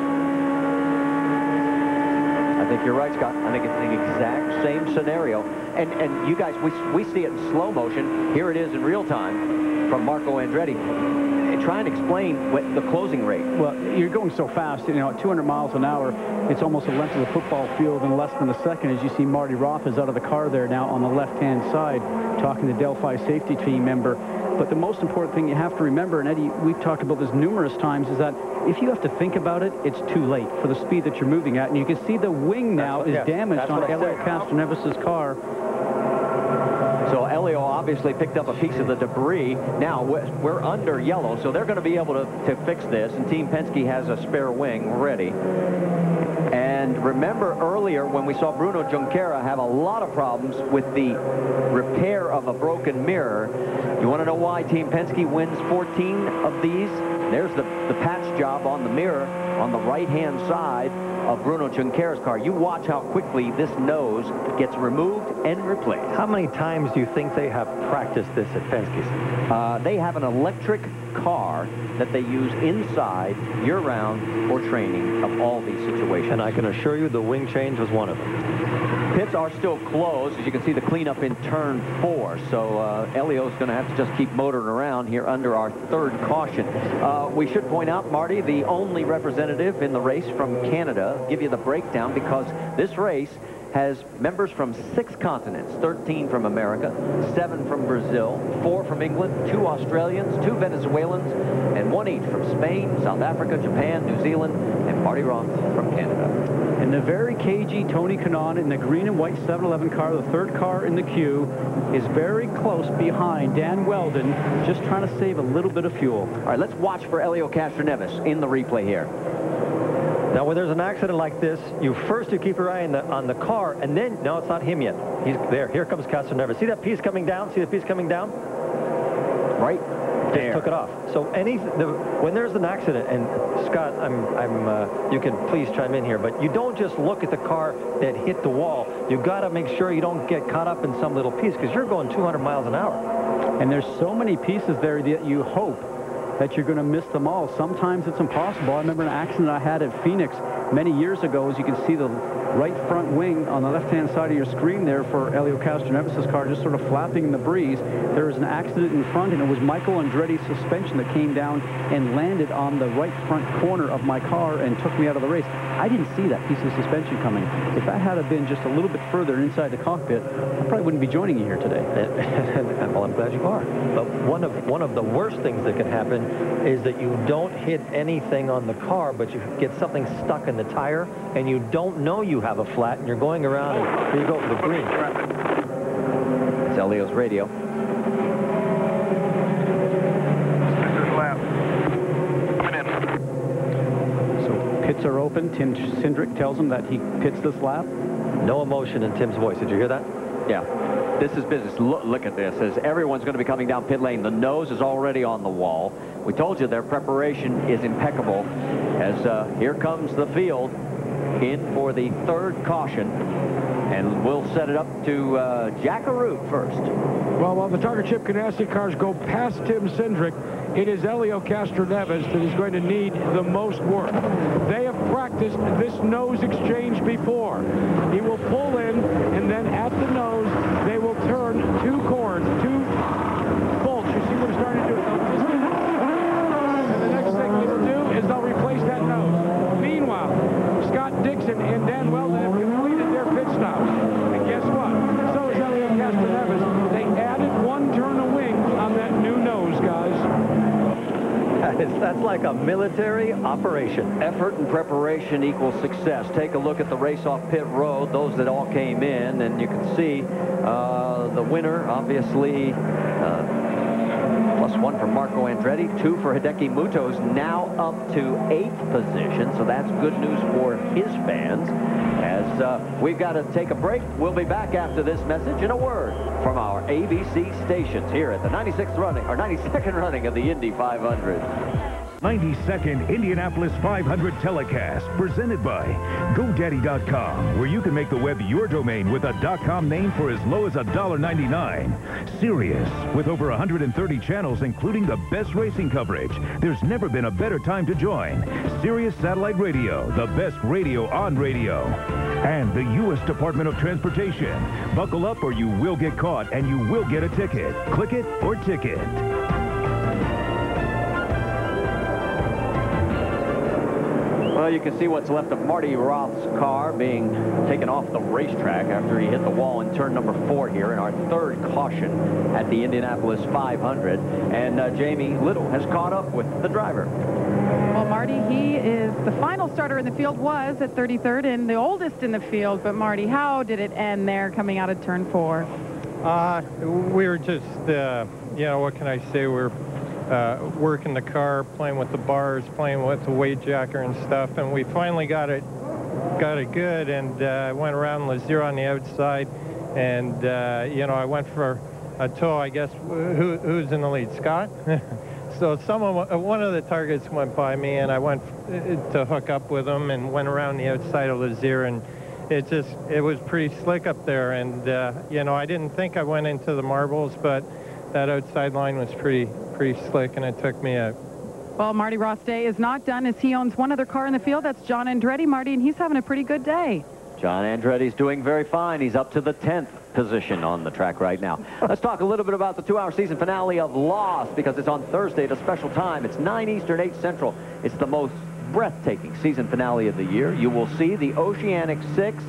I think you're right, Scott. I think it's the exact same scenario. And you guys, we see it in slow motion. Here it is in real time from Marco Andretti. Try and explain what the closing rate. Well, you're going so fast, you know, at 200 miles an hour, it's almost a length of the football field in less than a second. As you see, Marty Roth is out of the car there now on the left-hand side, talking to Delphi safety team member. But the most important thing you have to remember, and Eddie, we've talked about this numerous times, is that if you have to think about it, it's too late for the speed that you're moving at. And you can see the wing now is damaged on Elio Castroneves' car. So Elio obviously picked up a piece of the debris. Now we're under yellow, so they're going to be able to fix this, and Team Penske has a spare wing ready. And remember earlier when we saw Bruno Junqueira have a lot of problems with the repair of a broken mirror. You want to know why Team Penske wins 14 of these? There's the patch job on the mirror on the right-hand side of Bruno Junqueira's car. You watch how quickly this nose gets removed and replaced. How many times do you think they have practiced this at Penske's? They have an electric car that they use inside year-round for training of all these situations. And I can assure you the wing change was one of them. Pits are still closed. As you can see, the cleanup in turn 4. So Elio's going to have to just keep motoring around here under our 3rd caution. We should point out, Marty, the only representative in the race from Canada, give you the breakdown, because this race has members from 6 continents, 13 from America, 7 from Brazil, 4 from England, 2 Australians, 2 Venezuelans, and 1 each from Spain, South Africa, Japan, New Zealand, and Marty Roth from Canada. And the very cagey Tony Kanaan in the green and white 711 car, the 3rd car in the queue, is very close behind Dan Weldon, just trying to save a little bit of fuel. All right, let's watch for Helio Castroneves in the replay here. Now, when there's an accident like this, you keep your eye on the car, and then, no, it's not him yet. He's there. Here comes Castroneves. See that piece coming down? See the piece coming down? Right there. Just took it off. So when there's an accident, and Scott, you can please chime in here, but you don't just look at the car that hit the wall. You got to make sure you don't get caught up in some little piece, because you're going 200 miles an hour. And there's so many pieces there that you hope that you're going to miss them all. Sometimes it's impossible. I remember an accident I had at Phoenix many years ago. As you can see, the right front wing on the left-hand side of your screen there for Helio Castroneves' car just sort of flapping in the breeze. There was an accident in front, and it was Michael Andretti's suspension that came down and landed on the right front corner of my car and took me out of the race. I didn't see that piece of suspension coming. If that had been just a little bit further inside the cockpit, I probably wouldn't be joining you here today. Well, I'm glad you are. But one of the worst things that could happen is that you don't hit anything on the car, but you get something stuck in the tire, and you don't know you have a flat, and you're going around, and here you go for the green. It's Helio's radio. So pits are open. Tim Cindric tells him that he pits this lap. No emotion in Tim's voice. Did you hear that? Yeah. This is business. Look at this. As everyone's going to be coming down pit lane, the nose is already on the wall. We told you their preparation is impeccable. As here comes the field in for the 3rd caution. And we'll set it up to Jack Arute first. Well, while the Target Chip Ganassi cars go past Tim Cindric, it is Helio Castroneves that is going to need the most work. They have practiced this nose exchange before. He will pull in, and then at the nose, they will turn 2 cords, 2 bolts. You see what they're starting to do? And the next thing they will do is they'll replace that nose. Meanwhile, Scott Dixon and Dan Weldon have completed their pit stops. And guess what? So is Helio Castroneves. They added 1 turn of wing on that new nose, guys. That's like a military operation. Effort and preparation equals success. Take a look at the race off pit road, those that all came in, and you can see the winner, obviously, +1 for Marco Andretti, 2 for Hideki Muto's now up to 8th position, so that's good news for his fans. As we've got to take a break, we'll be back after this message and a word from our ABC stations here at the 92nd running of the Indy 500. 92nd Indianapolis 500 telecast, presented by GoDaddy.com, where you can make the web your domain with a .com name for as low as $1.99. Sirius, with over 130 channels, including the best racing coverage. There's never been a better time to join. Sirius Satellite Radio, the best radio on radio. And the U.S. Department of Transportation. Buckle up or you will get caught and you will get a ticket. Click it or ticket. Well, you can see what's left of Marty Roth's car being taken off the racetrack after he hit the wall in turn number 4 here in our 3rd caution at the Indianapolis 500. And Jamie Little has caught up with the driver. Well, Marty, he is the final starter in the field, was at 33rd and the oldest in the field. But, Marty, how did it end there coming out of turn 4? We were just, you know, what can I say? We're working the car, playing with the bars, playing with the weight jacker and stuff, and we finally got it good, and went around Lazire on the outside, and you know, I went for a tow. I guess who's in the lead, Scott? So one of the targets went by me, and I went to hook up with him and went around the outside of Lazire, and it was pretty slick up there, and you know, I didn't think I went into the marbles, but that outside line was pretty slick, and it took me out. Well, Marty Roth's day is not done, as he owns one other car in the field. That's John Andretti, Marty, and he's having a pretty good day. John Andretti's doing very fine. He's up to the 10th position on the track right now. Let's talk a little bit about the 2-hour season finale of Lost, because it's on Thursday at a special time. It's 9 Eastern, 8 Central. It's the most breathtaking season finale of the year. You will see the Oceanic 6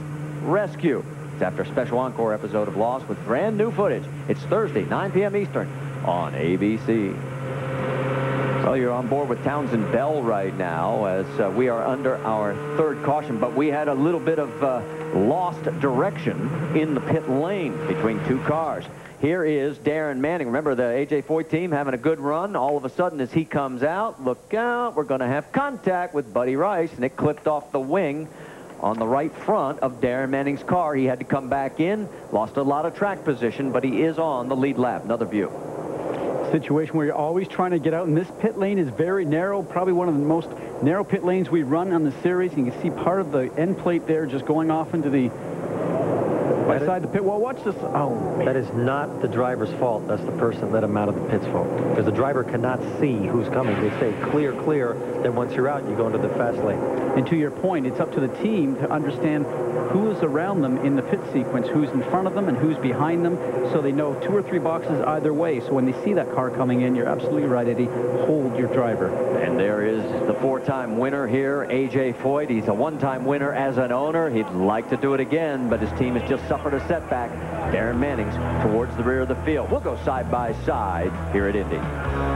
rescue. It's after a special encore episode of Lost with brand new footage. It's Thursday, 9 p.m. Eastern on ABC. Well, you're on board with Townsend Bell right now as we are under our third caution, but we had a little bit of lost direction in the pit lane between two cars. Here is Darren Manning. Remember the A.J. Foyt team having a good run. All of a sudden, as he comes out, look out, we're going to have contact with Buddy Rice, and it clipped off the wing on the right front of Darren Manning's car. He had to come back in, lost a lot of track position, but he is on the lead lap. Another view. Situation where you're always trying to get out, and this pit lane is very narrow, probably one of the most narrow pit lanes we run on the series. You can see part of the end plate there just going off into the right side of the pit wall. Watch this. Oh, man. That is not the driver's fault. That's the person let him out of the pit's fault. Because the driver cannot see who's coming. They say clear, clear. Then once you're out, you go into the fast lane. And to your point, it's up to the team to understand who is around them in the pit sequence, who's in front of them and who's behind them, so they know 2 or 3 boxes either way. So when they see that car coming in, you're absolutely right, Eddie, hold your driver. And there is the 4-time winner here, A.J. Foyt. He's a 1-time winner as an owner. He'd like to do it again, but his team has just suffered a setback. Darren Manning's towards the rear of the field. We'll go side by side here at Indy.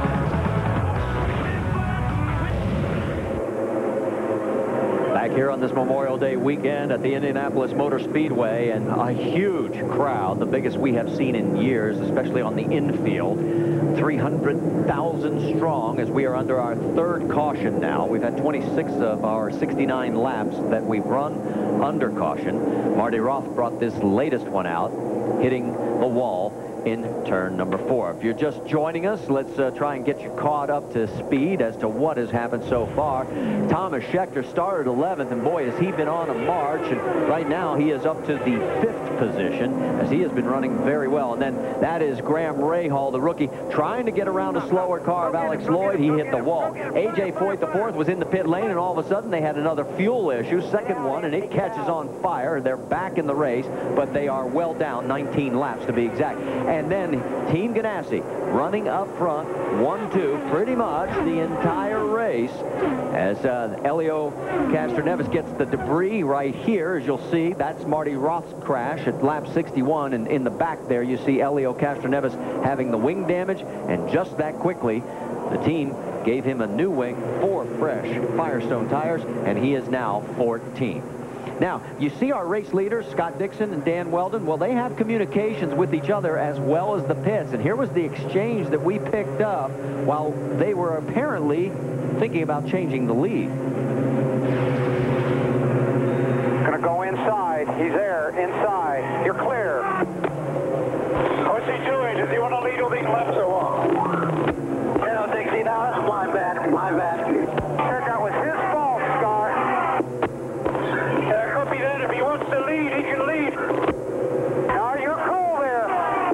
Back here on this Memorial Day weekend at the Indianapolis Motor Speedway, and a huge crowd, the biggest we have seen in years, especially on the infield. 300,000 strong as we are under our third caution now. We've had 26 of our 69 laps that we've run under caution. Marty Roth brought this latest one out, hitting the wall in turn number 4. If you're just joining us, let's try and get you caught up to speed as to what has happened so far. Thomas Scheckter started 11th, and boy, has he been on a march, and right now he is up to the 5th position as he has been running very well. And then that is Graham Rahal, the rookie, trying to get around a slower car of Alex Lloyd. He hit the wall. A.J. Foyt, the 4th, was in the pit lane, and all of a sudden they had another fuel issue, second one, and it catches on fire. They're back in the race, but they are well down, 19 laps to be exact. And then Team Ganassi running up front, 1-2, pretty much the entire race as Elio Castroneves gets the debris right here. As you'll see, that's Marty Roth's crash at lap 61, and in the back there you see Elio Castroneves having the wing damage, and just that quickly the team gave him a new wing, 4 fresh Firestone tires, and he is now 14th. Now, you see our race leaders, Scott Dixon and Dan Weldon. Well, they have communications with each other as well as the pits. And here was the exchange that we picked up while they were apparently thinking about changing the lead. Gonna go inside. He's there, inside. You're clear. What's he doing? Does he want to lead with these lefts or what? No, Dixie, now my bad, my bad. That was his fault, Scott. Could be that if he wants to lead, he can lead. Now you're cool there.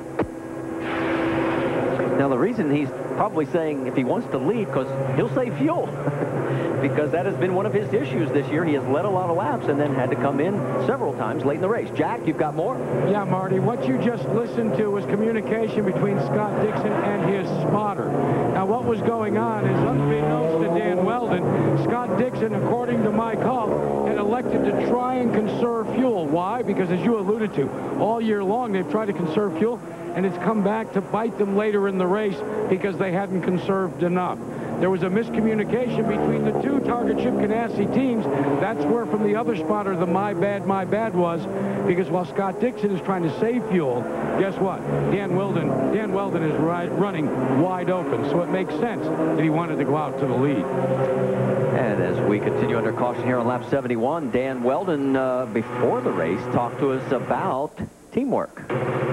Now, the reason he's probably saying if he wants to lead, because he'll save fuel. Because that has been one of his issues this year. He has led a lot of laps and then had to come in several times late in the race. Jack, you've got more? Yeah, Marty, what you just listened to was communication between Scott Dixon and his spotter. Now, what was going on is, unbeknownst to Dan Weldon, Scott Dixon, according to my call, had elected to try and conserve fuel. Why? Because, as you alluded to, all year long they've tried to conserve fuel, and it's come back to bite them later in the race because they hadn't conserved enough. There was a miscommunication between the two Target Chip Ganassi teams. That's where, from the other spotter, the my bad was, because while Scott Dixon is trying to save fuel, guess what? Dan Weldon is running wide open, so it makes sense that he wanted to go out to the lead. And as we continue under caution here on lap 71, Dan Weldon, before the race, talked to us about teamwork.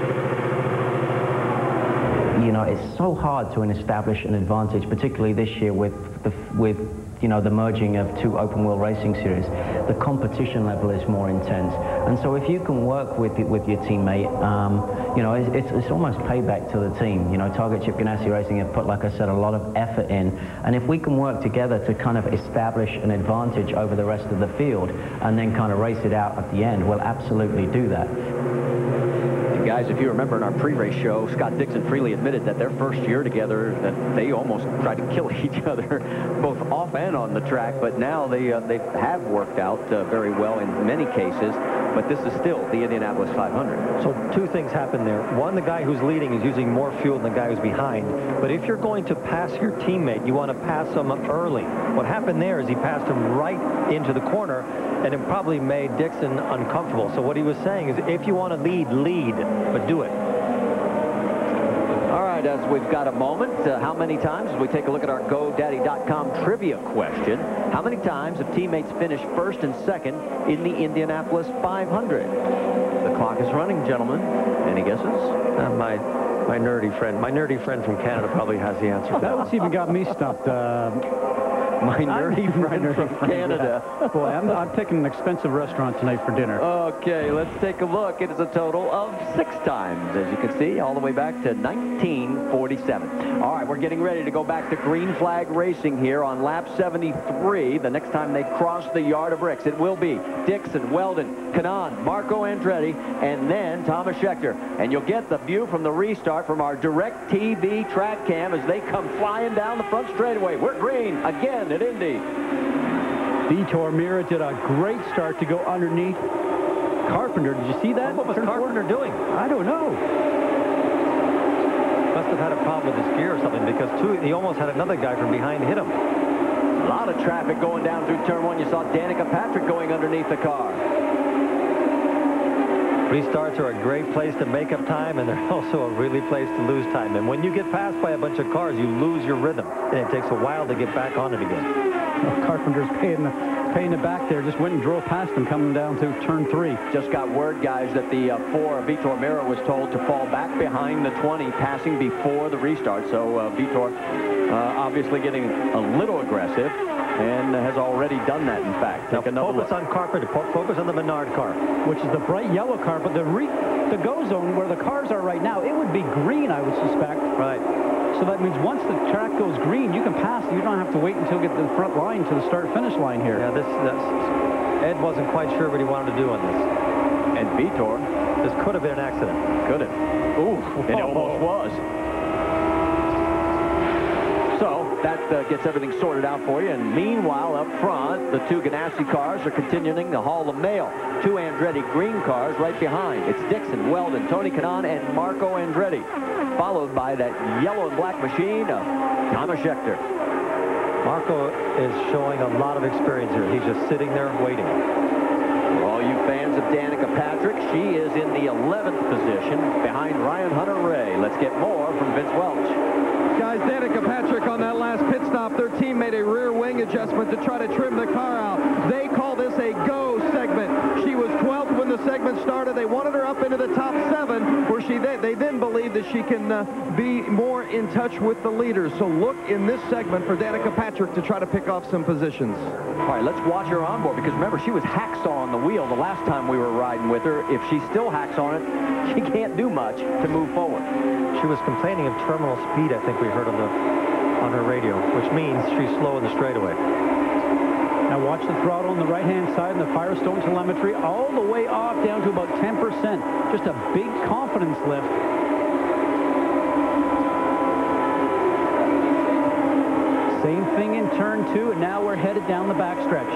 You know, it's so hard to establish an advantage, particularly this year with you know, the merging of 2 open-wheel racing series. The competition level is more intense, and so if you can work with your teammate, you know, it's almost payback to the team. You know, Target Chip Ganassi Racing have put, like I said, a lot of effort in, and if we can work together to kind of establish an advantage over the rest of the field and then kind of race it out at the end, we'll absolutely do that. Guys, if you remember in our pre-race show, Scott Dixon freely admitted that their first year together, that they almost tried to kill each other, both off and on the track, but now they have worked out very well in many cases. but this is still the Indianapolis 500. So two things happen there. One, the guy who's leading is using more fuel than the guy who's behind. But if you're going to pass your teammate, you want to pass him early. What happened there is he passed him right into the corner, and it probably made Dixon uncomfortable. So what he was saying is, if you want to lead, lead, but do it. All right, as we've got a moment, how many times, as we take a look at our GoDaddy.com trivia question, how many times have teammates finished first and second in the Indianapolis 500? The clock is running, gentlemen. Any guesses? My nerdy friend from Canada probably has the answer. That one's even got me stumped. My nerdy friend from Canada. Boy, I'm picking an expensive restaurant tonight for dinner. Okay, let's take a look. It is a total of 6 times, as you can see, all the way back to 1947. All right, we're getting ready to go back to green flag racing here on lap 73. The next time they cross the yard of bricks, it will be Dixon, Weldon, Kanaan, Marco Andretti, and then Thomas Scheckter. And you'll get the view from the restart from our direct TV track cam as they come flying down the front straightaway. We're green again at Indy. Vitor Meira did a great start to go underneath Carpenter. Did you see that? What was Carpenter doing? I don't know. Must have had a problem with his gear or something, because he almost had another guy from behind hit him. A lot of traffic going down through turn 1. You saw Danica Patrick going underneath the car. Restarts are a great place to make up time, and they're also a really place to lose time. And when you get passed by a bunch of cars, you lose your rhythm, and it takes a while to get back on it again. Well, Carpenter's paying it back there. Just went and drove past him coming down to turn 3. Just got word, guys, that the 4, Vitor Meira, was told to fall back behind the 20, passing before the restart. So Vitor obviously getting a little aggressive, and has already done that, in fact. Now, focus on Carpenter. Focus on the Menard car, which is the bright yellow car. But the go zone where the cars are right now, it would be green, I would suspect. Right. So that means once the track goes green, you can pass. You don't have to wait until you get to the front line to the start-finish line here. Yeah, Ed wasn't quite sure what he wanted to do on this. And Vitor, this could have been an accident. Could have. Ooh, it almost was. So that gets everything sorted out for you. And meanwhile, up front, the 2 Ganassi cars are continuing the Hall of Mail. 2 Andretti green cars right behind. It's Dixon, Weldon, Tony Kanaan, and Marco Andretti, followed by that yellow and black machine of Thomas Scheckter. Marco is showing a lot of experience here. He's just sitting there waiting. For all you fans of Danica Patrick, she is in the 11th position behind Ryan Hunter-Ray. Let's get more from Vince Welch. Guys, Danica Patrick on that last pit stop, their team made a rear wing adjustment to try to trim the car out. They call this a go segment. She was 12th when the segment started. They wanted her up into the top 7, where they then believe that she can be more in touch with the leaders. So look in this segment for Danica Patrick to try to pick off some positions. All right, let's watch her onboard, because remember, she was hacksaw on the wheel the last time we were riding with her. If she still hacks on it, she can't do much to move forward. She was complaining of terminal speed, I think we heard on her radio, which means she's slow in the straightaway. Now watch the throttle on the right-hand side and the Firestone telemetry all the way off down to about 10%. Just a big confidence lift. Same thing in turn 2, and now we're headed down the backstretch.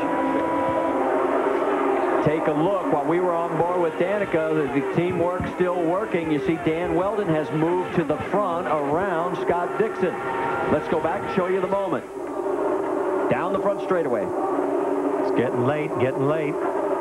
Take a look. While we were on board with Danica, the teamwork still working. You see Dan Weldon has moved to the front around Scott Dixon. Let's go back and show you the moment. Down the front straightaway. It's getting late, getting late.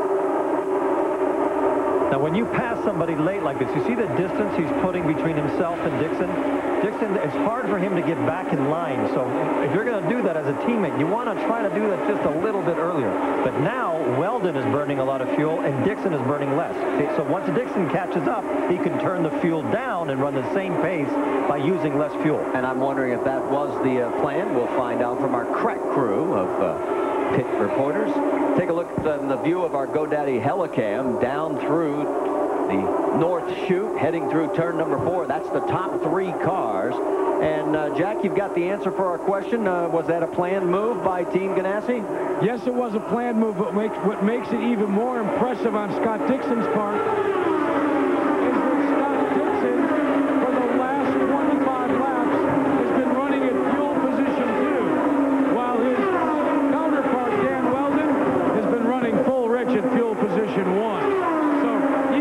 Now, when you pass somebody late like this, you see the distance he's putting between himself and Dixon? Dixon, it's hard for him to get back in line. So if you're going to do that as a teammate, you want to try to do that just a little bit earlier. But now, Weldon is burning a lot of fuel, and Dixon is burning less. So once Dixon catches up, he can turn the fuel down and run the same pace by using less fuel. And I'm wondering if that was the plan. We'll find out from our crack crew of pit reporters. Take a look at the view of our GoDaddy Helicam down through the north chute, heading through turn number 4. That's the top 3 cars. And Jack, you've got the answer for our question. Was that a planned move by Team Ganassi? Yes, it was a planned move, but what makes it even more impressive on Scott Dixon's part is that Scott Dixon, for the last 25 laps, has been running at fuel position 2, while his counterpart, Dan Weldon, has been running full rich at fuel position 1.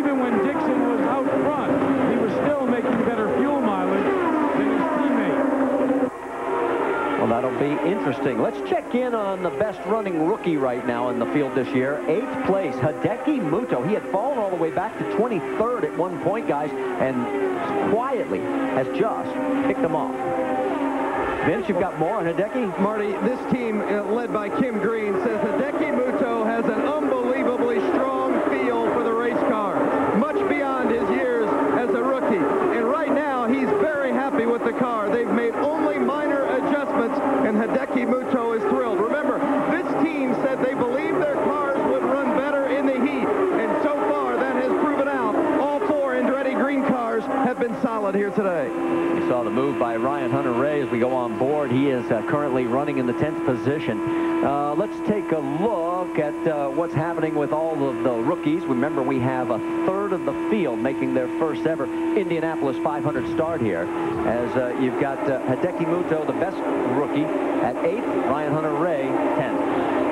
even when Dixon was out front, he was still making better fuel mileage than his teammate. Well, that'll be interesting. Let's check in on the best running rookie right now in the field this year. 8th place, Hideki Muto. He had fallen all the way back to 23rd at one point, guys, and quietly has just picked them off. Vince, you've got more on Hideki? Marty, this team, led by Kim Green, says Hideki Muto has an unbelievably strong feel for the race car, much beyond his years as a rookie. And right now, he's very happy with the car. They've made only minor adjustments, and Hideki Muto is thrilled. Remember, this team said they believed their cars would run better in the heat, and so far that has proven out. All 4 Andretti green cars have been solid here today. We saw the move by Ryan Hunter-Reay as we go on board. He is currently running in the 10th position. Let's take a look at what's happening with all of the rookies. Remember, we have a third of the field making their first ever Indianapolis 500 start here. As you've got Hideki Muto, the best rookie, at 8th. Ryan Hunter-Reay, 10th.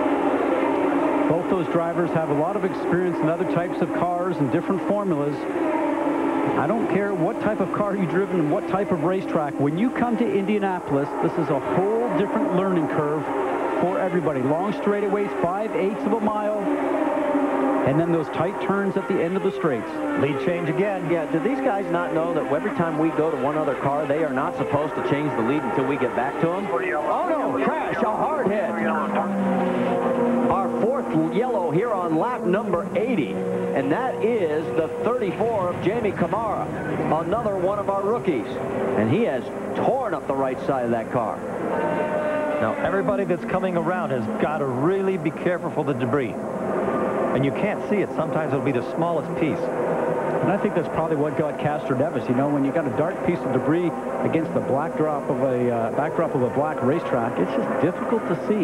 Both those drivers have a lot of experience in other types of cars and different formulas. I don't care what type of car you've driven and what type of racetrack. When you come to Indianapolis, this is a whole different learning curve for everybody. Long straightaways, 5/8 of a mile, and then those tight turns at the end of the straights. Lead change again. Yeah, do these guys not know that every time we go to one other car, they are not supposed to change the lead until we get back to them? Oh, no, crash, a hard hit. Our 4th yellow here on lap number 80, and that is the 34 of Jamie Kamara, another one of our rookies, and he has torn up the right side of that car. Now, everybody that's coming around has got to really be careful for the debris. And you can't see it. Sometimes it'll be the smallest piece. And I think that's probably what got Castroneves. You know, when you got a dark piece of debris against the backdrop of a black racetrack, it's just difficult to see.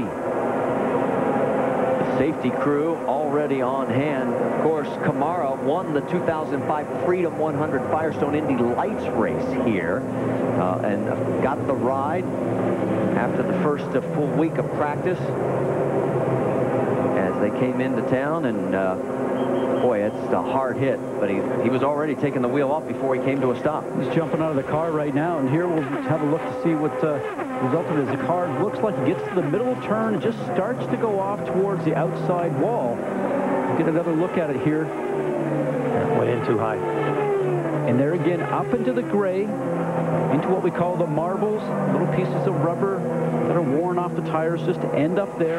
The safety crew already on hand. Of course, Kamara won the 2005 Freedom 100 Firestone Indy Lights race here and got the ride after the first full week of practice as they came into town, and boy, it's a hard hit, but he was already taking the wheel off before he came to a stop. He's jumping out of the car right now, and here we'll have a look to see what resulted as the car looks like he gets to the middle turn and just starts to go off towards the outside wall. Get another look at it here. Went in too high. And there again, up into the gray, into what we call the marbles, little pieces of rubber that are worn off the tires just to end up there.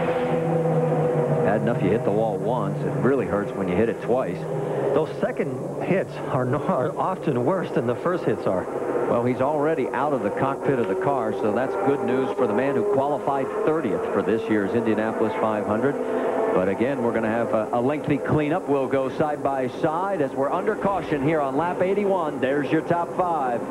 Bad enough you hit the wall once. It really hurts when you hit it twice. Those second hits are often worse than the first hits are. Well, he's already out of the cockpit of the car, so that's good news for the man who qualified 30th for this year's Indianapolis 500. But again, we're going to have a lengthy cleanup. We'll go side by side as we're under caution here on lap 81. There's your top 5.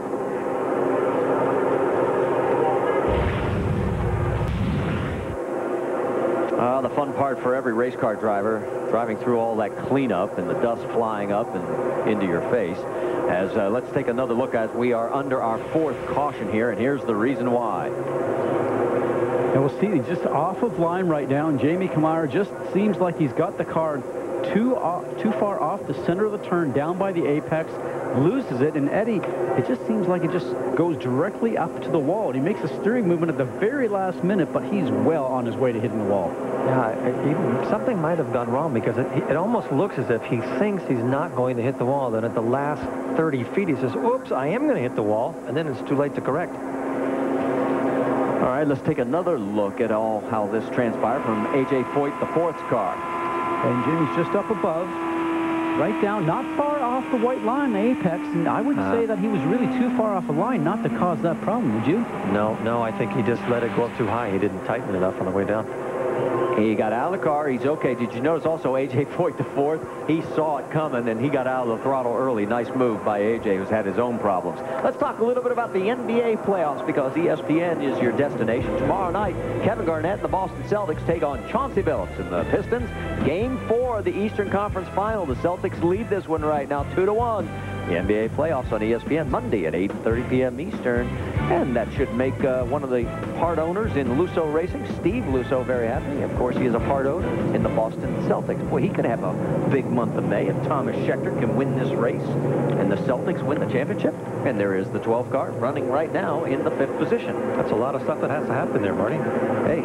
The fun part for every race car driver, driving through all that cleanup and the dust flying up and into your face. As let's take another look as we are under our 4th caution here, and here's the reason why. And we'll see, he's just off of line right now, and Jamie Kamara just seems like he's got the car too far off the center of the turn, down by the apex, loses it, and Eddie, it just seems like it just goes directly up to the wall. And he makes a steering movement at the very last minute, but he's well on his way to hitting the wall. Yeah, something might have gone wrong, because it almost looks as if he thinks he's not going to hit the wall. Then at the last 30 feet, he says, oops, I am going to hit the wall, and then it's too late to correct. All right, let's take another look at how this transpired from A.J. Foyt, the 4th car. And Jimmy's just up above, right down, not far off the white line, the apex, and I wouldn't say that he was really too far off the line not to cause that problem, would you? No, I think he just let it go up too high. He didn't tighten enough on the way down. He got out of the car. He's okay. Did you notice also A.J. Foyt, the 4th? He saw it coming, and he got out of the throttle early. Nice move by A.J., who's had his own problems. Let's talk a little bit about the NBA playoffs, because ESPN is your destination. Tomorrow night, Kevin Garnett and the Boston Celtics take on Chauncey Billups and the Pistons. Game 4 of the Eastern Conference Final. The Celtics lead this one right now 2-1. The NBA playoffs on ESPN Monday at 8:30 p.m. Eastern. And that should make one of the part owners in Lusso Racing, Steve Lusso, very happy. Of course, he is a part owner in the Boston Celtics. Boy, he could have a big month of May if Thomas Scheckter can win this race and the Celtics win the championship. And there is the 12 car running right now in the 5th position. That's a lot of stuff that has to happen there, Marty. Hey.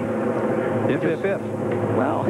If. Well,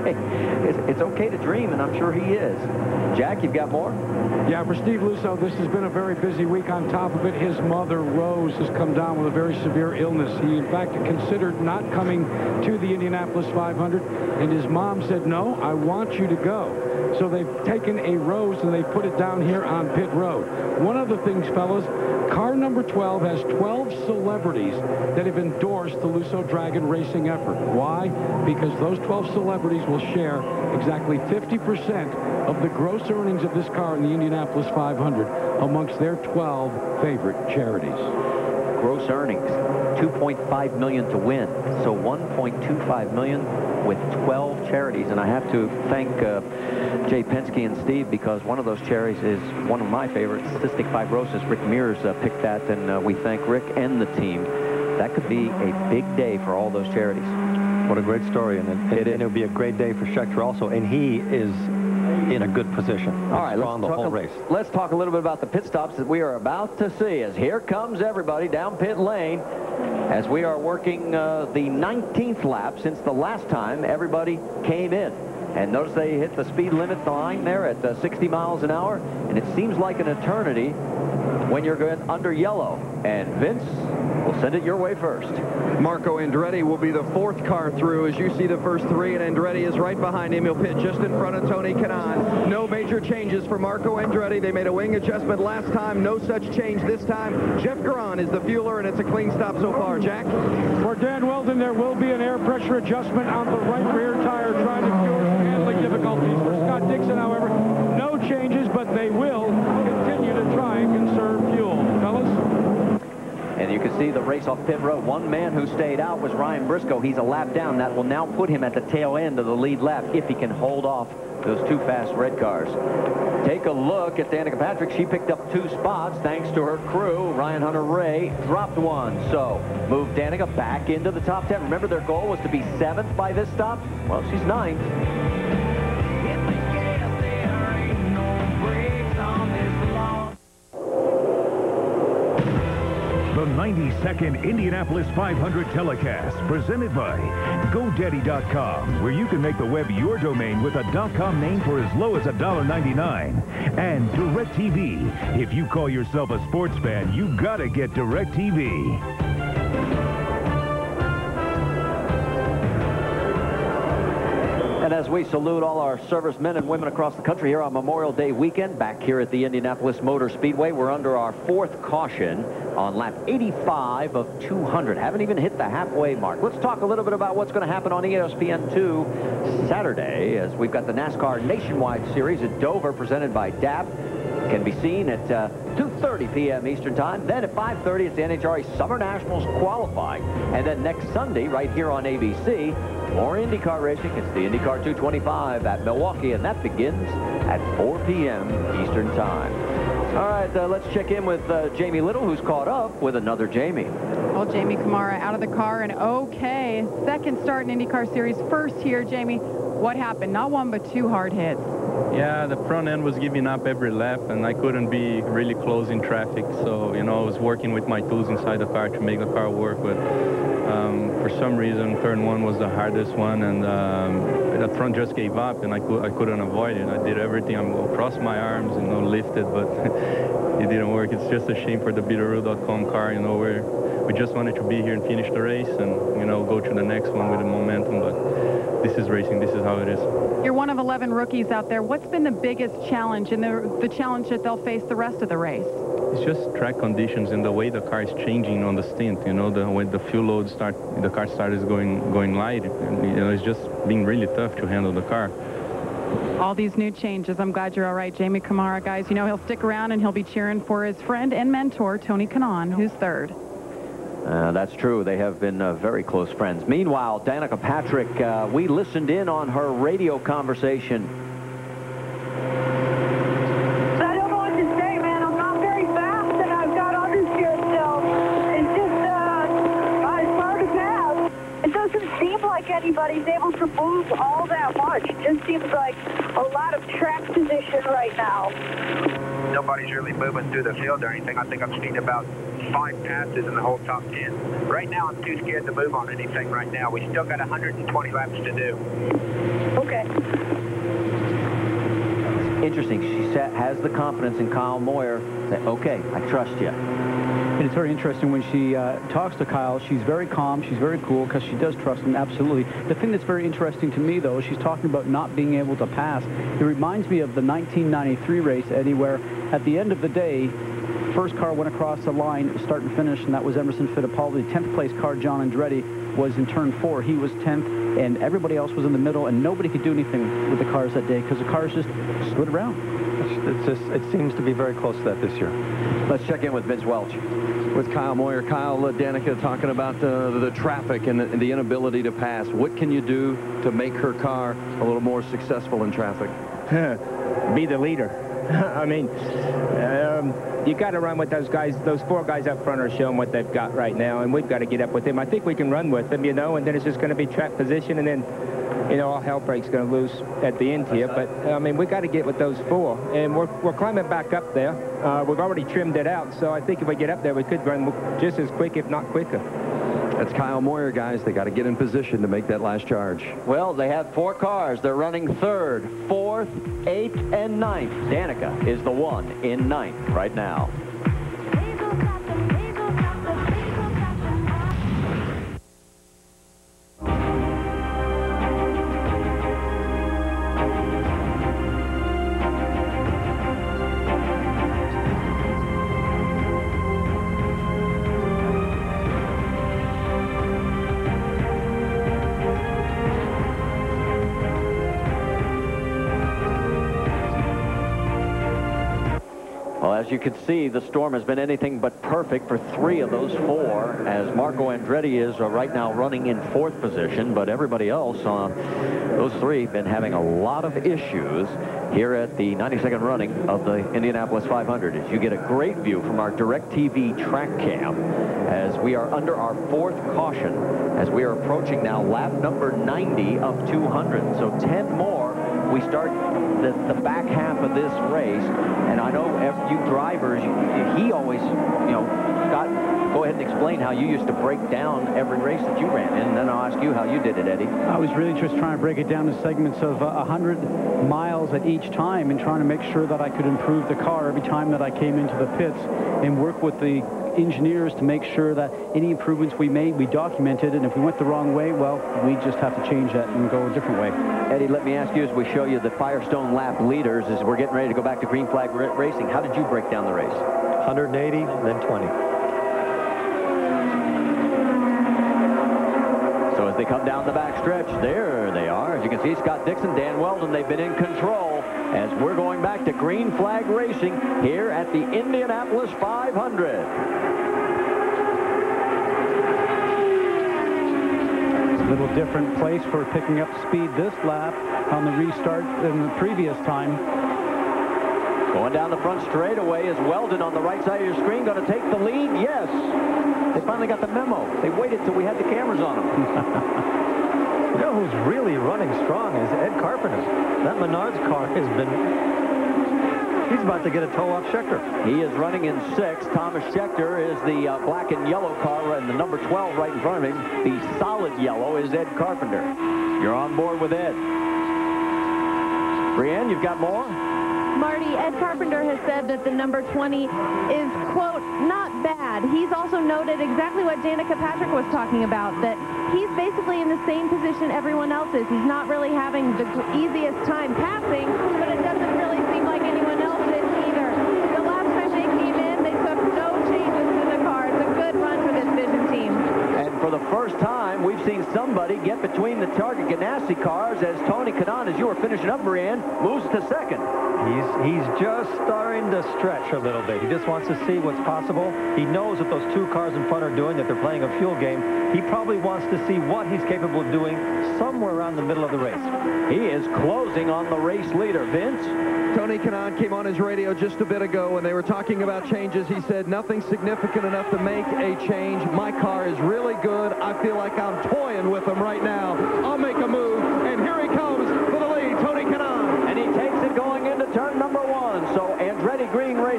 it's okay to dream, and I'm sure he is. Jack, you've got more? Yeah, for Steve Lusso, this has been a very busy week. On top of it, his mother, Rose, has come down with a very severe illness. He, in fact, considered not coming to the Indianapolis 500, and his mom said, no, I want you to go. So they've taken a Rose and they put it down here on pit road. One of the things, fellas, car number 12 has 12 celebrities that have endorsed the Lusso Dragon racing effort. Why? Because those 12 celebrities will share exactly 50% of the gross earnings of this car in the Indianapolis 500 amongst their 12 favorite charities. Gross earnings, $2.5 million to win, so $1.25 million with 12 charities. And I have to thank Jay Penske and Steve, because one of those charities is one of my favorites, cystic fibrosis. Rick Mears picked that, and we thank Rick and the team. That could be a big day for all those charities. What a great story, and it'll be a great day for Scheckter also, and he is in a good position. All right, let's talk a little bit about the pit stops that we are about to see, as here comes everybody down pit lane as we are working the 19th lap since the last time everybody came in. And notice they hit the speed limit line there at 60 miles an hour, and it seems like an eternity when you're going under yellow. And Vince will send it your way first. Marco Andretti will be the 4th car through. As you see the first 3, and Andretti is right behind him. He'll pit just in front of Tony Kanaan. No major changes for Marco Andretti. They made a wing adjustment last time. No such change this time. Jeff Garon is the fueler, and it's a clean stop so far. Jack? For Dan Weldon, there will be an air pressure adjustment on the right rear tire, trying to fuel some handling difficulties. For Scott Dixon, however, no changes, but they will continue to try and conserve fuel. Fellas? And you can see the race off pit road. One man who stayed out was Ryan Briscoe. He's a lap down. That will now put him at the tail end of the lead lap if he can hold off those 2 fast red cars. Take a look at Danica Patrick. She picked up 2 spots thanks to her crew. Ryan Hunter-Ray dropped 1. So move Danica back into the top 10. Remember, their goal was to be 7th by this stop? Well, she's 9th. The 92nd Indianapolis 500 telecast, presented by GoDaddy.com, where you can make the web your domain with a .com name for as low as $1.99. And DirecTV. If you call yourself a sports fan, you gotta get DirecTV. And as we salute all our servicemen and women across the country here on Memorial Day weekend, back here at the Indianapolis Motor Speedway, we're under our 4th caution on lap 85 of 200. Haven't even hit the halfway mark. Let's talk a little bit about what's going to happen on ESPN2 Saturday, as we've got the NASCAR Nationwide Series at Dover, presented by DAP. Can be seen at 2:30 p.m. Eastern Time. Then at 5:30, it's the NHRA Summer Nationals qualifying. And then next Sunday, right here on ABC, more IndyCar racing. It's the IndyCar 225 at Milwaukee, and that begins at 4 p.m. Eastern Time. All right, let's check in with Jamie Little, who's caught up with another Jamie. Well, Jamie Kamara out of the car, and okay. 2nd start in IndyCar Series. First here, Jamie. What happened? Not 1, but 2 hard hits. Yeah, the front end was giving up every lap, and I couldn't be really close in traffic. So, you know, I was working with my tools inside the car to make the car work. But for some reason, turn 1 was the hardest one, and the front just gave up, and I couldn't avoid it. I did everything. I crossed my arms, you know, lifted, but it didn't work. It's just a shame for the Bitaroo.com car, you know, where we just wanted to be here and finish the race and, you know, go to the next one with the momentum. But this is racing. This is how it is. You're one of 11 rookies out there. What's been the biggest challenge and the challenge that they'll face the rest of the race? It's just track conditions and the way the car is changing on the stint. You know, when the fuel load the car starts going light. And, you know, it's just being really tough to handle the car. All these new changes. I'm glad you're all right, Jamie Kamara, guys. You know, he'll stick around and he'll be cheering for his friend and mentor, Tony Kanaan, who's 3rd. That's true. They have been very close friends. Meanwhile, Danica Patrick, we listened in on her radio conversation. I don't know what to say, man. I'm not very fast, and I've got understeer still. It's just seems like a lot of track position right now. Nobody's really moving through the field or anything. I think I've seen about 5 passes in the whole top 10. Right now, I'm too scared to move on anything right now. We still got 120 laps to do. Okay. Interesting. She has the confidence in Kyle Moyer that, okay, I trust you. And it's very interesting when she talks to Kyle. She's very calm. She's very cool because she does trust him, absolutely. The thing that's very interesting to me, though, is she's talking about not being able to pass. It reminds me of the 1993 race, Eddie, where at the end of the day, first car went across the line, start and finish, and that was Emerson Fittipaldi. 10th place car, John Andretti, was in turn 4. He was 10th, and everybody else was in the middle, and nobody could do anything with the cars that day because the cars just slid around. It seems to be very close to that this year. Let's check in with Vince Welch. With Kyle Moyer. Kyle, Danica talking about the traffic and the inability to pass. What can you do to make her car a little more successful in traffic? Be the leader. I mean, you got to run with those guys. Those 4 guys up front are showing what they've got right now, and we've got to get up with them. I think we can run with them, you know, and then it's just going to be track position, and then, you know, all hell breaks going to loose at the end here. But, I mean, we got to get with those 4, and we're climbing back up there. We've already trimmed it out, so I think if we get up there, we could run just as quick, if not quicker. That's Kyle Moyer, guys. They got to get in position to make that last charge. Well, they have 4 cars. They're running 3rd, 4th, 8th, and 9th. Danica is the one in 9th right now. As you can see, the storm has been anything but perfect for 3 of those 4, as Marco Andretti is right now running in 4th position, but everybody else, those 3, have been having a lot of issues here at the 92nd running of the Indianapolis 500. As you get a great view from our DirecTV track cam, as we are under our 4th caution, as we are approaching now lap number 90 of 200. So 10 more, we start the back half of this race, and I know you drivers, he always, you know, Scott, go ahead and explain how you used to break down every race that you ran in, and then I'll ask you how you did it, Eddie. I was really just trying to break it down to segments of 100 miles at each time and trying to make sure that I could improve the car every time that I came into the pits and work with the engineers to make sure that any improvements we made, we documented, and if we went the wrong way, well, we just have to change that and go a different way. Eddie, let me ask you, as we show you the Firestone lap leaders, as we're getting ready to go back to green flag racing, how did you break down the race? 180, then 20. So as they come down the back stretch, there they are. As you can see, Scott Dixon, Dan Weldon, they've been in control as we're going back to green flag racing here at the Indianapolis 500. A little different place for picking up speed this lap on the restart than the previous time. Going down the front straightaway is Weldon on the right side of your screen. Going to take the lead? Yes. They finally got the memo. They waited till we had the cameras on them. You know who's really running strong is Ed Carpenter. That Menards car has been... He's about to get a toe off Schechter. He is running in 6th. Thomas Schechter is the black and yellow car, and the number 12 right in front of him. The solid yellow is Ed Carpenter. You're on board with Ed. Brienne, you've got more? Marty, Ed Carpenter has said that the number 20 is, quote, not bad. He's also noted exactly what Danica Patrick was talking about, that he's basically in the same position everyone else is. He's not really having the easiest time passing, but it doesn't really seem like anyone else is either. The last time they came in, they took no changes to the car. It's a good run for this Vision team. And for the first time, we've seen somebody get between the Target Ganassi cars as Tony Kanaan, as you were finishing up, Brienne, moves to 2nd. He's just starting to stretch a little bit. He just wants to see what's possible. He knows what those 2 cars in front are doing, that they're playing a fuel game. He probably wants to see what he's capable of doing somewhere around the middle of the race. He is closing on the race leader. Vince? Tony Kanaan came on his radio just a bit ago when they were talking about changes. He said nothing significant enough to make a change. My car is really good. I feel like I'm toying with him right now. I'll make a move, and here he comes for the lead. Tony Kanaan.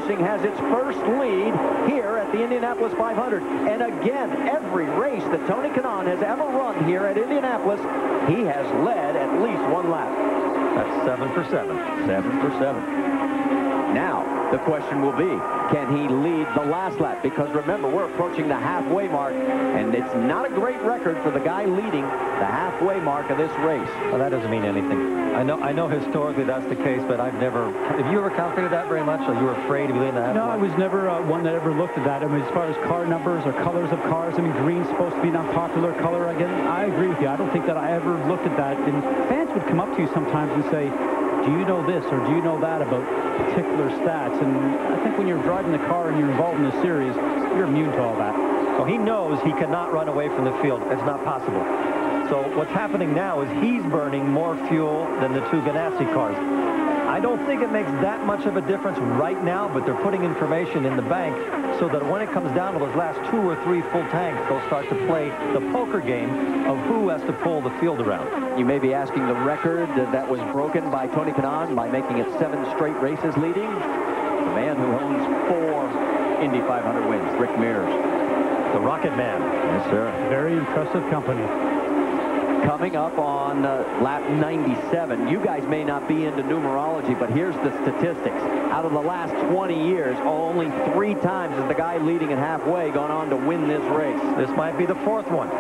Racing has its first lead here at the Indianapolis 500. And again, every race that Tony Kanaan has ever run here at Indianapolis, he has led at least one lap. That's 7 for 7. 7 for 7. Now, the question will be, can he lead the last lap? Because remember, we're approaching the halfway mark, and it's not a great record for the guy leading the halfway mark of this race. Well, that doesn't mean anything. I know historically that's the case, but have you ever calculated that very much, or you were afraid of leading the halfway? No, I was never one that ever looked at that. I mean, as far as car numbers or colors of cars, I mean, green's supposed to be an unpopular color. Again, I agree with you. I don't think that I ever looked at that. And fans would come up to you sometimes and say, do you know this or do you know that about particular stats? And I think when you're driving the car and you're involved in the series, you're immune to all that. So he knows he cannot run away from the field. It's not possible. So what's happening now is he's burning more fuel than the two Ganassi cars. I don't think it makes that much of a difference right now, but they're putting information in the bank so that when it comes down to those last 2 or 3 full tanks, they'll start to play the poker game of who has to pull the field around. You may be asking the record that was broken by Tony Kanaan by making it 7 straight races leading. The man who owns 4 Indy 500 wins, Rick Mears. The Rocket Man. Yes, sir. Very impressive company. Coming up on lap 97. You guys may not be into numerology, but here's the statistics. Out of the last 20 years, only 3 times has the guy leading at halfway gone on to win this race. This might be the 4th one.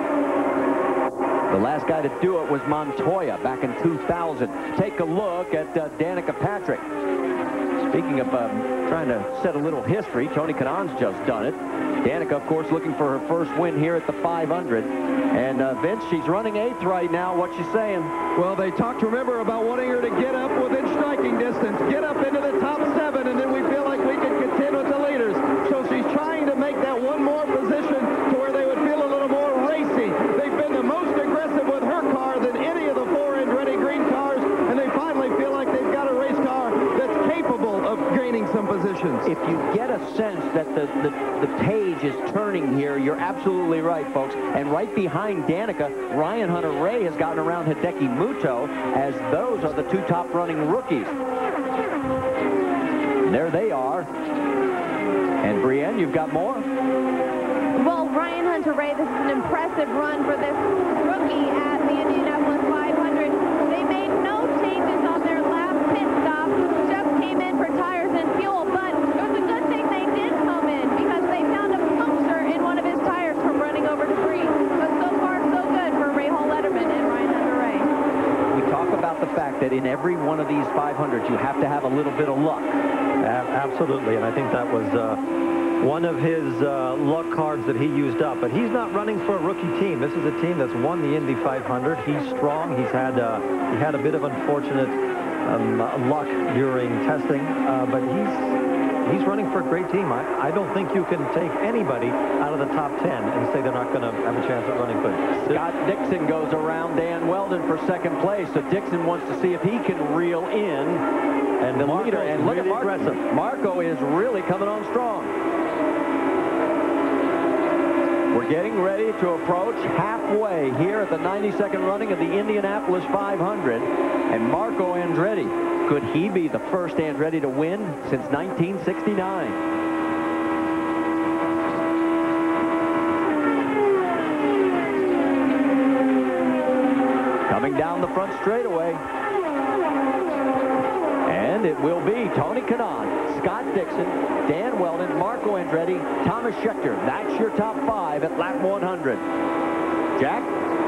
The last guy to do it was Montoya back in 2000. Take a look at Danica Patrick. Speaking of trying to set a little history, Tony Kanaan's just done it. Danica, of course, looking for her first win here at the 500. And Vince, she's running 8th right now. What's she saying? Well, they talked, remember, about wanting her to get up within striking distance, get up into the top 7, and then we feel like we can contend with the leaders. So she's trying to make that one more position to where they would feel a little more racy. They've been the most aggressive with her car than any of the 4 Andretti green cars, and they finally feel like they've got a race car that's capable of gaining some positions. If you get a sense that the page is turning here, you're absolutely right, folks. And right behind Danica, Ryan Hunter-Reay has gotten around Hideki Muto, as those are the 2 top running rookies. And there they are. And Brienne, you've got more? Well, Ryan Hunter-Reay, this is an impressive run for this rookie at the Indianapolis 500. They made no changes on their last pit stop. Just came in for tires and fuel, but it was a good thing they did come in because they found a puncture in one of his tires from running over debris. But so far, so good for Rahal Letterman and Ryan Hunter-Reay. We talk about the fact that in every one of these 500s, you have to have a little bit of luck. Absolutely, and I think that was one of his luck cards that he used up. But he's not running for a rookie team. This is a team that's won the Indy 500. He's strong. He had a bit of unfortunate luck during testing, but he's running for a great team. I don't think you can take anybody out of the top 10 and say they're not going to have a chance at running good. Scott Dixon goes around Dan Weldon for 2nd place, so Dixon wants to see if he can reel in and the leader. And look really at aggressive. Marco is really coming on strong. We're getting ready to approach halfway here at the 92nd running of the Indianapolis 500. And Marco Andretti, could he be the first Andretti to win since 1969? Coming down the front straightaway. And it will be Tony Kanaan, Scott Dixon, Dan Weldon, Marco Andretti, Thomas Scheckter. That's your top 5 at lap 100. Jack?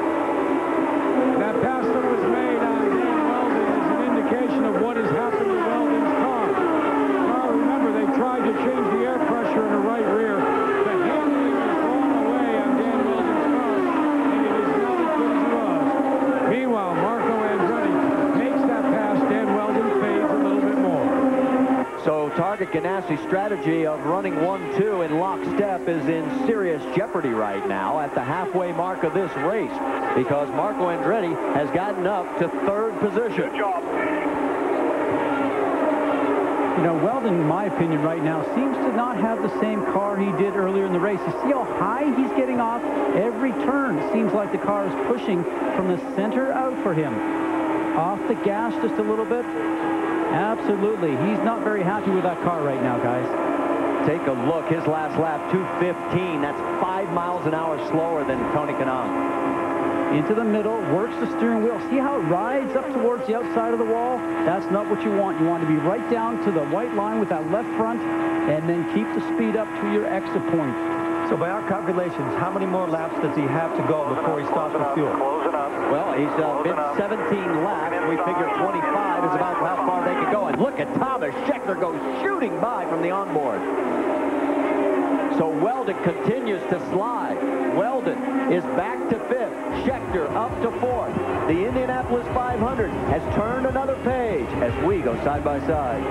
That pass that was made on Dan Weldon is an indication of what has happened to Weldon's car. Now, remember, they tried to change the air pressure in the right rear. The handling was thrown away on Dan Weldon's car, and it is not as good as it was. Meanwhile, Marco Andretti makes that pass. Dan Weldon fades a little bit more. So Target Ganassi's strategy of running 1-2 in lockstep is in serious jeopardy right now at the halfway mark of this race, because Marco Andretti has gotten up to 3rd position. Good job. You know, Weldon, in my opinion, right now, seems to not have the same car he did earlier in the race. You see how high he's getting off every turn. It seems like the car is pushing from the center out for him. Off the gas just a little bit. Absolutely. He's not very happy with that car right now, guys. take a look. His last lap, 2:15. That's 5 miles an hour slower than Tony Kanaan. Into the middle, works the steering wheel. See how it rides up towards the outside of the wall? That's not what you want. You want to be right down to the white line with that left front, and then keep the speed up to your exit point. So by our calculations, how many more laps does he have to go before he stops with fuel? Well, he's been 17 laps. We figure 25 is about how far they can go. And look at Thomas Scheckter go shooting by from the onboard. So Weldon continues to slide. Weldon is back to 5th. Scheckter up to 4th. The Indianapolis 500 has turned another page as we go side by side.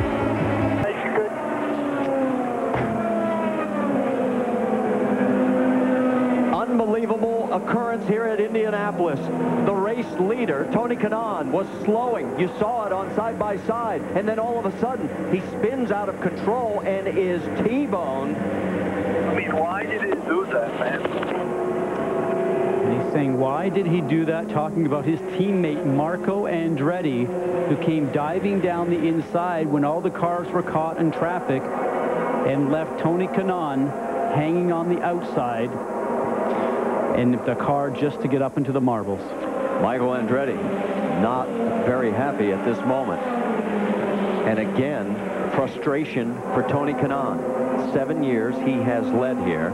Unbelievable occurrence here at Indianapolis. The race leader, Tony Kanaan, was slowing. You saw it on side by side. And then all of a sudden, he spins out of control and is T-boned. I mean, why did he do that, man? And he's saying, why did he do that? Talking about his teammate, Marco Andretti, who came diving down the inside when all the cars were caught in traffic and left Tony Kanaan hanging on the outside and the car just to get up into the marbles. Michael Andretti not very happy at this moment. And again, frustration for Tony Kanaan. 7 years he has led here.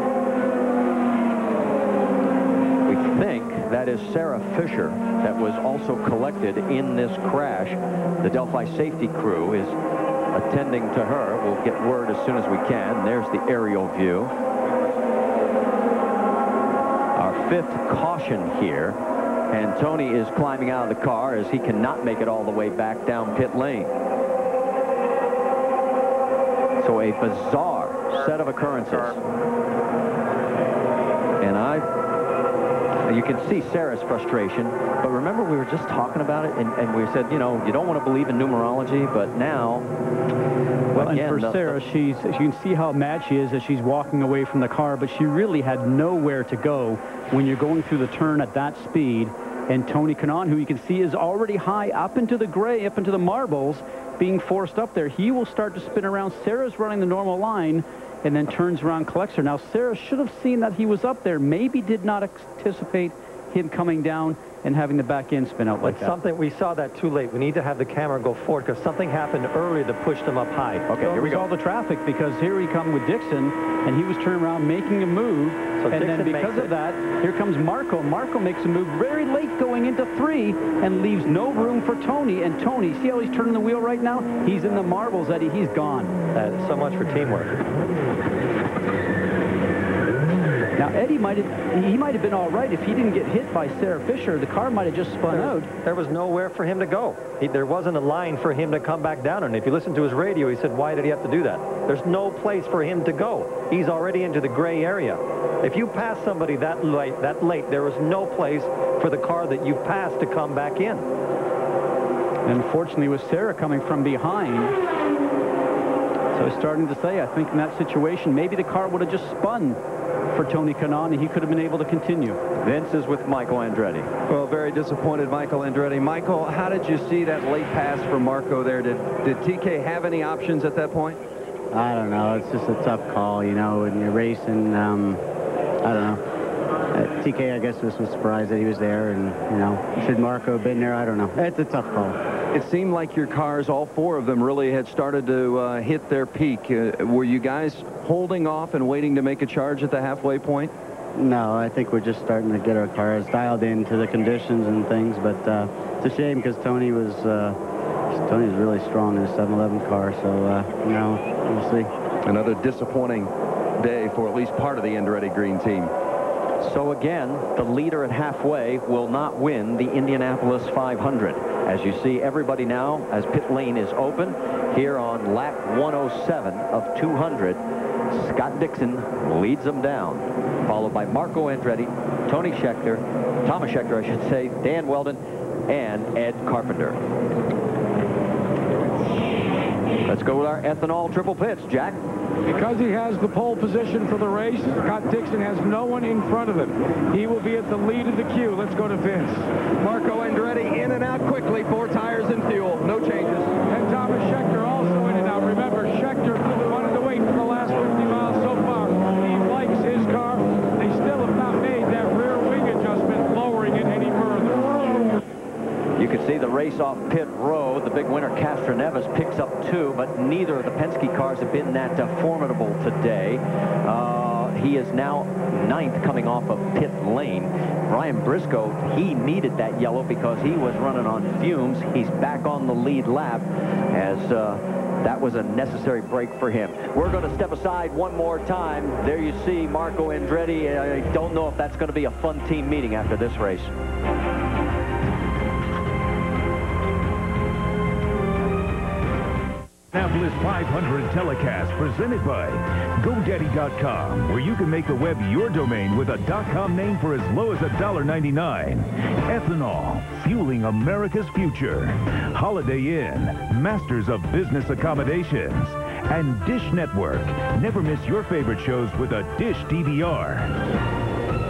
We think that is Sarah Fisher that was also collected in this crash. The Delphi safety crew is attending to her. We'll get word as soon as we can. There's the aerial view. Our 5th caution here, and Tony is climbing out of the car as he cannot make it all the way back down pit lane. So a bizarre set of occurrences. And you can see Sarah's frustration, but remember we were just talking about it, and we said, you know, you don't want to believe in numerology, but now... Well, and for Sarah, you can see how mad she is as she's walking away from the car, but she really had nowhere to go when you're going through the turn at that speed. And Tony Kanaan, who you can see is already high up into the gray, up into the marbles, being forced up there. He will start to spin around. Sarah's running the normal line and then turns around, collects her. Now, Sarah should have seen that he was up there, maybe did not anticipate him coming down and having the back end spin out like that. Something, we saw that too late. We need to have the camera go forward because something happened earlier that pushed them up high. Okay, here we go. All the traffic, because here he come with Dixon, and he was turning around making a move, so and Dixon, then because of that, here comes Marco. Marco makes a move very late going into 3 and leaves no room for Tony. And Tony, see how he's turning the wheel right now? He's in the marbles, Eddie. He's gone. So much for teamwork. Now, Eddie might have been all right if he didn't get hit by Sarah Fisher. The car might have just spun out. There was nowhere for him to go. There wasn't a line for him to come back down. And if you listen to his radio, he said, why did he have to do that? There's no place for him to go. He's already into the gray area. If you pass somebody that late, there is no place for the car that you passed to come back in. Unfortunately, with Sarah coming from behind, so I was starting to say, I think in that situation, maybe the car would have just spun for Tony Kanaan, and he could have been able to continue. Vince is with Michael Andretti. Well, very disappointed, Michael Andretti. Michael, how did you see that late pass from Marco there? Did TK have any options at that point? I don't know. It's just a tough call, you know, when you're racing. I don't know. TK, I guess, was surprised that he was there, and, you know, should Marco have been there? I don't know. It's a tough call. It seemed like your cars, all 4 of them, really had started to hit their peak. Were you guys holding off and waiting to make a charge at the halfway point? No, I think we're just starting to get our cars dialed into the conditions and things, but it's a shame because Tony's really strong in his 711 car, so, you know, we'll see. Another disappointing day for at least part of the Andretti Green team. So again, the leader at halfway will not win the Indianapolis 500. As you see, everybody now, as pit lane is open, here on lap 107 of 200, Scott Dixon leads them down, followed by Marco Andretti, Tony Scheckter, Thomas Scheckter, I should say, Dan Weldon, and Ed Carpenter. Let's go with our ethanol triple pits, Jack. Because he has the pole position for the race, Scott Dixon has no one in front of him. He will be at the lead of the queue. Let's go to Vince. Marco Andretti in and out quickly, 4 tires and fuel, no changes. And Thomas Scheckter also in and out. Remember, Scheckter wanted to wait race off pit road. The big winner, Castroneves, picks up 2, but neither of the Penske cars have been that formidable today. He is now 9th coming off of pit lane. Brian Briscoe, he needed that yellow because he was running on fumes. He's back on the lead lap as that was a necessary break for him. We're going to step aside one more time. There you see Marco Andretti. I don't know if that's going to be a fun team meeting after this race. Indianapolis 500 telecast presented by GoDaddy.com, where you can make the web your domain with a .com name for as low as $1.99. Ethanol, fueling America's future. Holiday Inn, masters of business accommodations. And Dish Network. Never miss your favorite shows with a Dish DVR.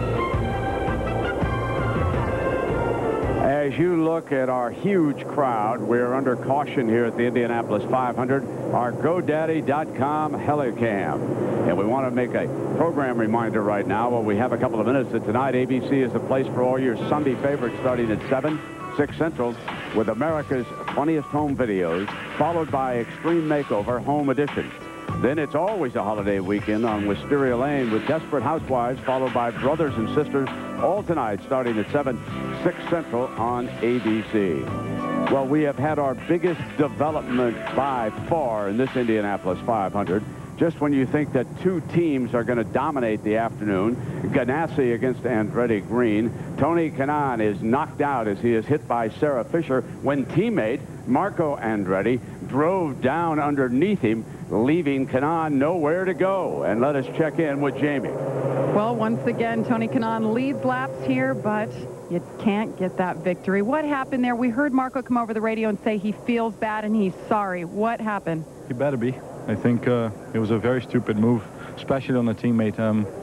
As you look at our huge crowd, we're under caution here at the Indianapolis 500, our GoDaddy.com Helicam. And we want to make a program reminder right now. Well, we have a couple of minutes that tonight ABC is the place for all your Sunday favorites starting at 7, 6 Central with America's funniest home videos, followed by Extreme Makeover Home Edition. Then it's always a holiday weekend on Wisteria Lane with Desperate Housewives, followed by Brothers and Sisters, all tonight starting at 7, 6 Central on ABC. Well, we have had our biggest development by far in this Indianapolis 500. Just when you think that 2 teams are going to dominate the afternoon, Ganassi against Andretti Green. Tony Kanaan is knocked out as he is hit by Sarah Fisher when teammate Marco Andretti drove down underneath him, leaving Kanaan nowhere to go. And let us check in with Jamie. Well, once again, Tony Kanaan leads laps here, but you can't get that victory. What happened there? We heard Marco come over the radio and say he feels bad and he's sorry. What happened? He better be. I think it was a very stupid move, especially on the teammate.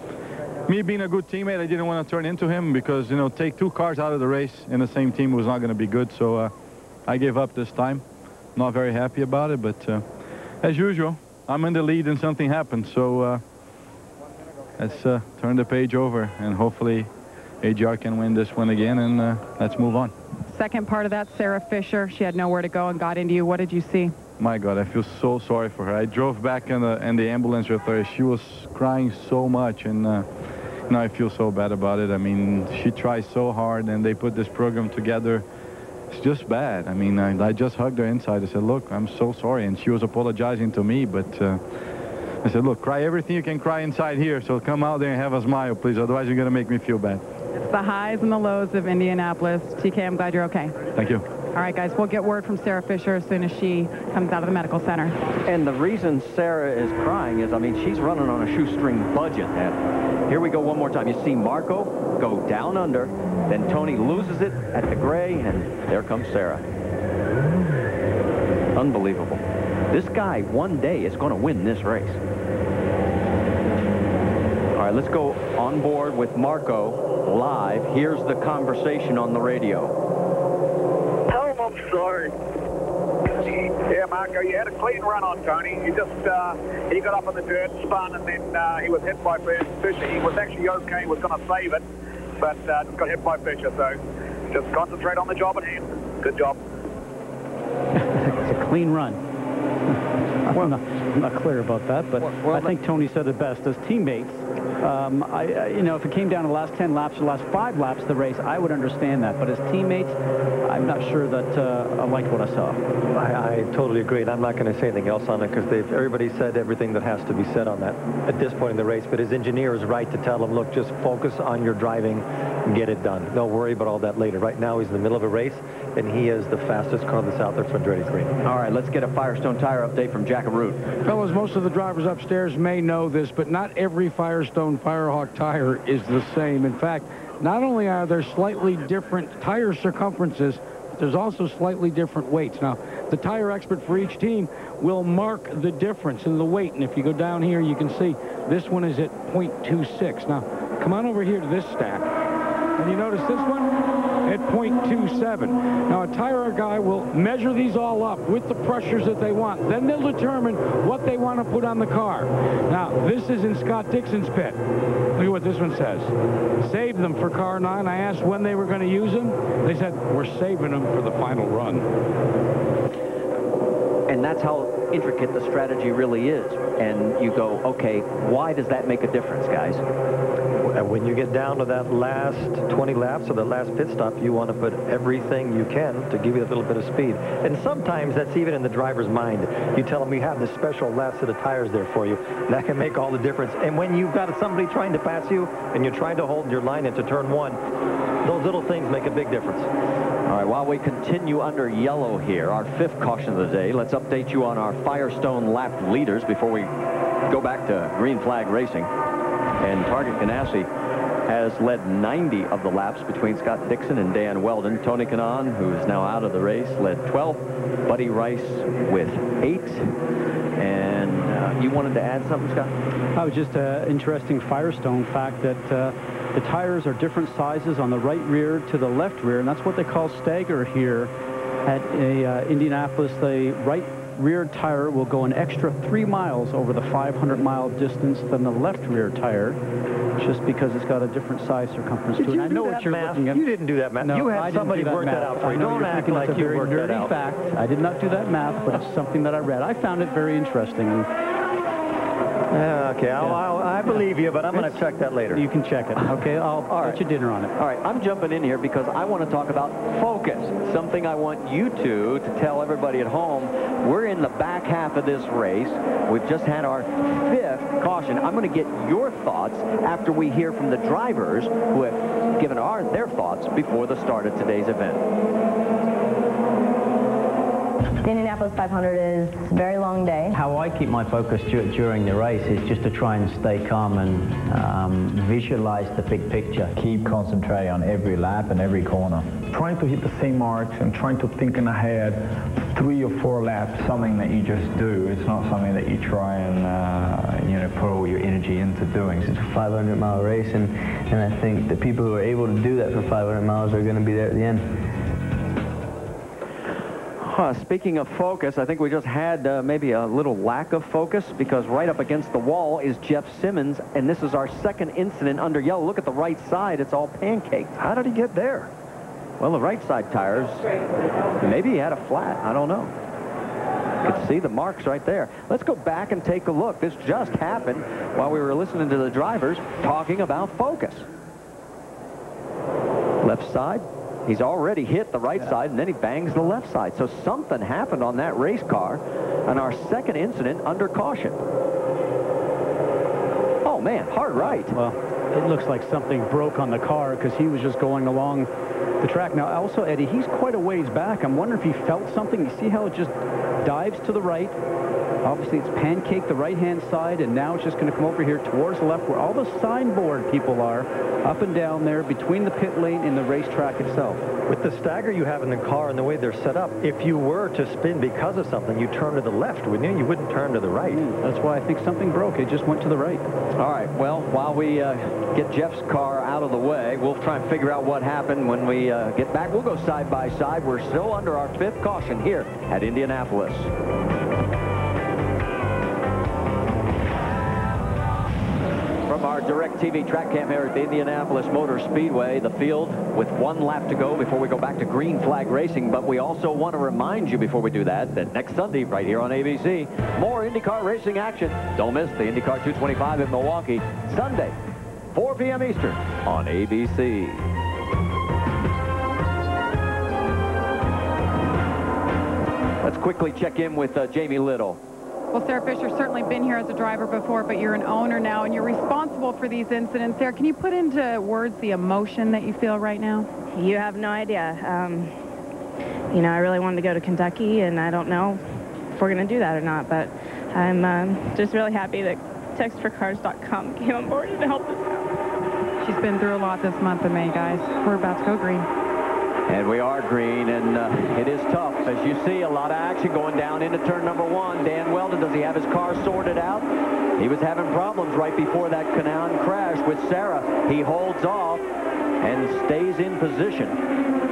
Me being a good teammate, I didn't want to turn into him because, you know, take 2 cars out of the race in the same team was not going to be good. So I gave up this time. Not very happy about it, but as usual, I'm in the lead and something happened. So let's turn the page over and hopefully AJR can win this one again, and let's move on. Second part of that, Sarah Fisher, she had nowhere to go and got into you. What did you see? My God, I feel so sorry for her. I drove back in the ambulance with her. She was crying so much, and now I feel so bad about it. I mean, she tried so hard, and they put this program together. It's just bad. I mean, I just hugged her inside. I said, look, I'm so sorry. And she was apologizing to me, but I said, look, cry everything you can cry inside here, so come out there and have a smile, please. Otherwise, you're going to make me feel bad. It's the highs and the lows of Indianapolis. TK, I'm glad you're okay. Thank you. All right, guys, we'll get word from Sarah Fisher as soon as she comes out of the medical center. And the reason Sarah is crying is, I mean, she's running on a shoestring budget. And here we go one more time. You see Marco go down under, then Tony loses it at the gray, and there comes Sarah. Unbelievable. This guy one day is going to win this race. All right, let's go on board with Marco live. Here's the conversation on the radio. I'm sorry. Yeah, Marco, you had a clean run on Tony. He just, he got up on the dirt, spun, and then he was hit by Fisher. He was actually okay, was going to save it, but just got hit by Fisher. So just concentrate on the job at hand. Good job. It's a clean run. I'm not clear about that, but I think Tony said it best. As teammates, you know, if it came down to the last 10 laps or the last 5 laps of the race, I would understand that. But as teammates, I'm not sure that I liked what I saw. I totally agree. And I'm not going to say anything else on it because everybody said everything that has to be said on that at this point in the race. But his engineer is right to tell him, look, just focus on your driving and get it done. Don't worry about all that later. Right now, he's in the middle of a race, and he is the fastest car that's out there for Andretti's Green. All right, let's get a Firestone tire update from Jack Root. Fellas, most of the drivers upstairs may know this, but not every Firestone Firehawk tire is the same. In fact, not only are there slightly different tire circumferences, but there's also slightly different weights. Now, the tire expert for each team will mark the difference in the weight. And if you go down here, you can see this one is at 0.26. Now, come on over here to this stack. And you notice this one? at .27. Now, a tire guy will measure these all up with the pressures that they want. Then they'll determine what they want to put on the car. Now, this is in Scott Dixon's pit. Look at what this one says. Save them for car 9. I asked when they were going to use them. They said, we're saving them for the final run. And that's how intricate the strategy really is. And you go, okay, why does that make a difference, guys? When you get down to that last 20 laps or the last pit stop, you want to put everything you can to give you a little bit of speed. And sometimes that's even in the driver's mind. You tell them we have this special last set of tires there for you. That can make all the difference. And when you've got somebody trying to pass you and you're trying to hold your line into turn 1, those little things make a big difference. All right, while we continue under yellow here, our 5th caution of the day, let's update you on our Firestone lap leaders before we go back to green flag racing. And Target Ganassi has led 90 of the laps between Scott Dixon and Dan Weldon. Tony Kanaan, who is now out of the race, led 12. Buddy Rice with 8. And you wanted to add something, Scott? I was just an interesting Firestone fact that the tires are different sizes on the right rear to the left rear, and that's what they call stagger here at Indianapolis. The right rear tire will go an extra 3 miles over the 500-mile distance than the left rear tire, just because it's got a different size circumference to it. I know what you're looking at. You didn't do that math. No, you had somebody work that out for you. Don't act like you worked that out. Fact. I did not do that math, but it's something that I read. I found it very interesting. Okay, I believe you, but I'm going to check that later. You can check it. Okay, I'll get you dinner on it. All right, I'm jumping in here because I want to talk about focus, something I want you to tell everybody at home. We're in the back half of this race. We've just had our 5th caution. I'm going to get your thoughts after we hear from the drivers who have given their thoughts before the start of today's event. The Indianapolis 500 is a very long day. How I keep my focus during the race is just to try and stay calm and visualize the big picture. Keep concentrating on every lap and every corner. Trying to hit the same marks and trying to think ahead 3 or 4 laps, something that you just do. It's not something that you try and, you know, put all your energy into doing. It's a 500-mile race, and I think the people who are able to do that for 500 miles are going to be there at the end. Speaking of focus, I think we just had maybe a little lack of focus, because right up against the wall is Jeff Simmons, and this is our 2nd incident under yellow. Look at the right side. It's all pancaked. How did he get there? Well, the right side tires, maybe he had a flat. I don't know. You can see the marks right there. Let's go back and take a look. This just happened while we were listening to the drivers talking about focus. Left side. He's already hit the right side, and then he bangs the left side. So something happened on that race car on our 2nd incident under caution. Oh, man, hard right. Well, it looks like something broke on the car because he was just going along the track. Now, also, Eddie, he's quite a ways back. I'm wondering if he felt something. You see how it just dives to the right? Obviously, it's pancaked the right-hand side, and now it's just going to come over here towards the left where all the signboard people are, up and down there between the pit lane and the racetrack itself. With the stagger you have in the car and the way they're set up, if you were to spin because of something, you turn to the left, wouldn't you? You wouldn't turn to the right. That's why I think something broke. It just went to the right. All right, well, while we get Jeff's car out of the way, we'll try and figure out what happened when we get back. We'll go side by side. We're still under our 5th caution here at Indianapolis. From our DirecTV track cam here at the Indianapolis Motor Speedway, the field with 1 lap to go before we go back to green flag racing. But we also want to remind you before we do that next Sunday right here on ABC, more IndyCar racing action. Don't miss the IndyCar 225 in Milwaukee, Sunday, 4 p.m. Eastern on ABC. Let's quickly check in with Jamie Little. Well, Sarah Fisher's certainly been here as a driver before, but you're an owner now, and you're responsible for these incidents. Sarah, can you put into words the emotion that you feel right now? You have no idea. You know, I really wanted to go to Kentucky, and I don't know if we're going to do that or not, but I'm just really happy that TextForCars.com came on board to help us out. She's been through a lot this month of May, guys. We're about to go green. And we are green, and it is tough. As you see, a lot of action going down into turn number 1. Dan Weldon, does he have his car sorted out? He was having problems right before that Kanaan crash with Sarah. He holds off and stays in position.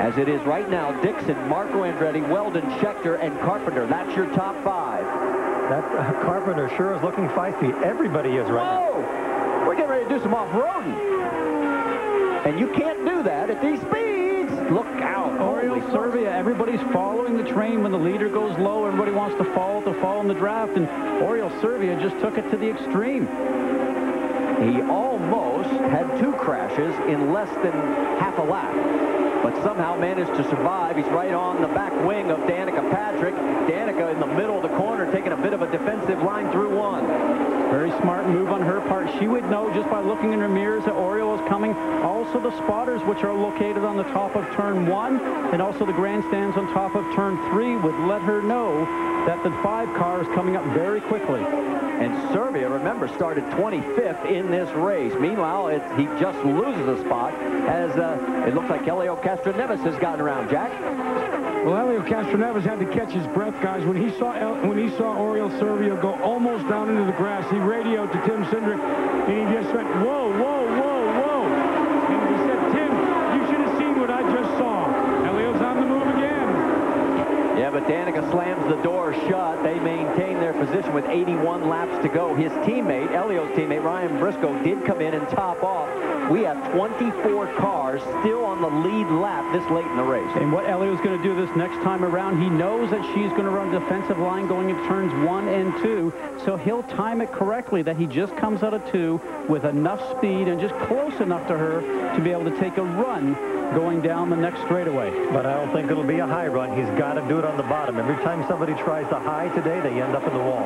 As it is right now, Dixon, Marco Andretti, Weldon, Schechter, and Carpenter. That's your top 5. That Carpenter sure is looking feisty. Everybody is right now. We're getting ready to do some off-roading. And you can't do that at these speeds. Look out. Oriole Servia, everybody's following the train. When the leader goes low, everybody wants to fall in the draft. And Oriole Servia just took it to the extreme. He almost had 2 crashes in less than half a lap, but somehow managed to survive. He's right on the back wing of Danica Patrick. Danica in the middle of the corner, taking a bit of a defensive line through 1. Very smart move on her part. She would know just by looking in her mirrors that Oriole is coming. Also the spotters, which are located on the top of turn 1, and also the grandstands on top of turn 3 would let her know that the 5 car is coming up very quickly. And Servia, remember, started 25th in this race. Meanwhile, he just loses a spot as it looks like Elio Castroneves has gotten around. Jack? Well, Elio Castroneves had to catch his breath, guys. When he saw Oriole Servia go almost down into the grass, he radioed to Tim Cindric, and he just went, whoa, whoa, whoa, whoa. And he said, Tim, you should have seen what I just saw. Elio's on the move again. Yeah, but Danica slams the door shut. They maintain their position with 81 laps to go. His teammate, Elio's teammate, Ryan Briscoe, did come in and top off. We have 24 cars still on the lead lap this late in the race. And what Elio's going to do this next time around, he knows that she's going to run defensive line going into turns 1 and 2, so he'll time it correctly that he just comes out of 2 with enough speed and just close enough to her to be able to take a run going down the next straightaway. But I don't think it'll be a high run. He's got to do it on the bottom. Every time somebody tries to high today, they end up in the wall.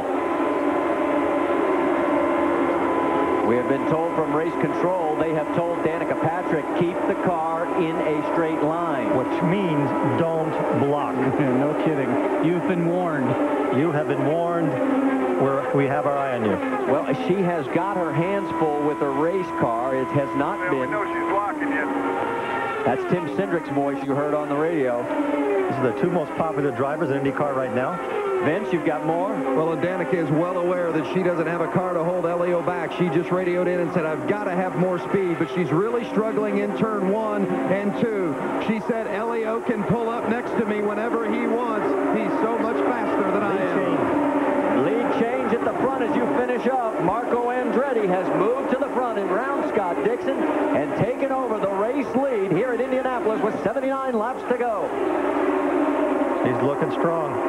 We have been told from race control, they have told Danica Patrick, keep the car in a straight line. Which means don't block. No kidding. You've been warned. You have been warned. We have our eye on you. Well, she has got her hands full with her race car. It has not been. We know she's blocking you. That's Tim Cindric's voice you heard on the radio. These are the 2 most popular drivers in IndyCar right now. Vince, you've got more? Well, and Danica is well aware that she doesn't have a car to hold Elio back. She just radioed in and said, I've got to have more speed, but she's really struggling in turn 1 and 2. She said, Elio can pull up next to me whenever he wants. He's so much faster than I am. Lead change at the front as you finish up. Marco Andretti has moved to the front and round Scott Dixon and taken over the race lead here at Indianapolis with 79 laps to go. He's looking strong.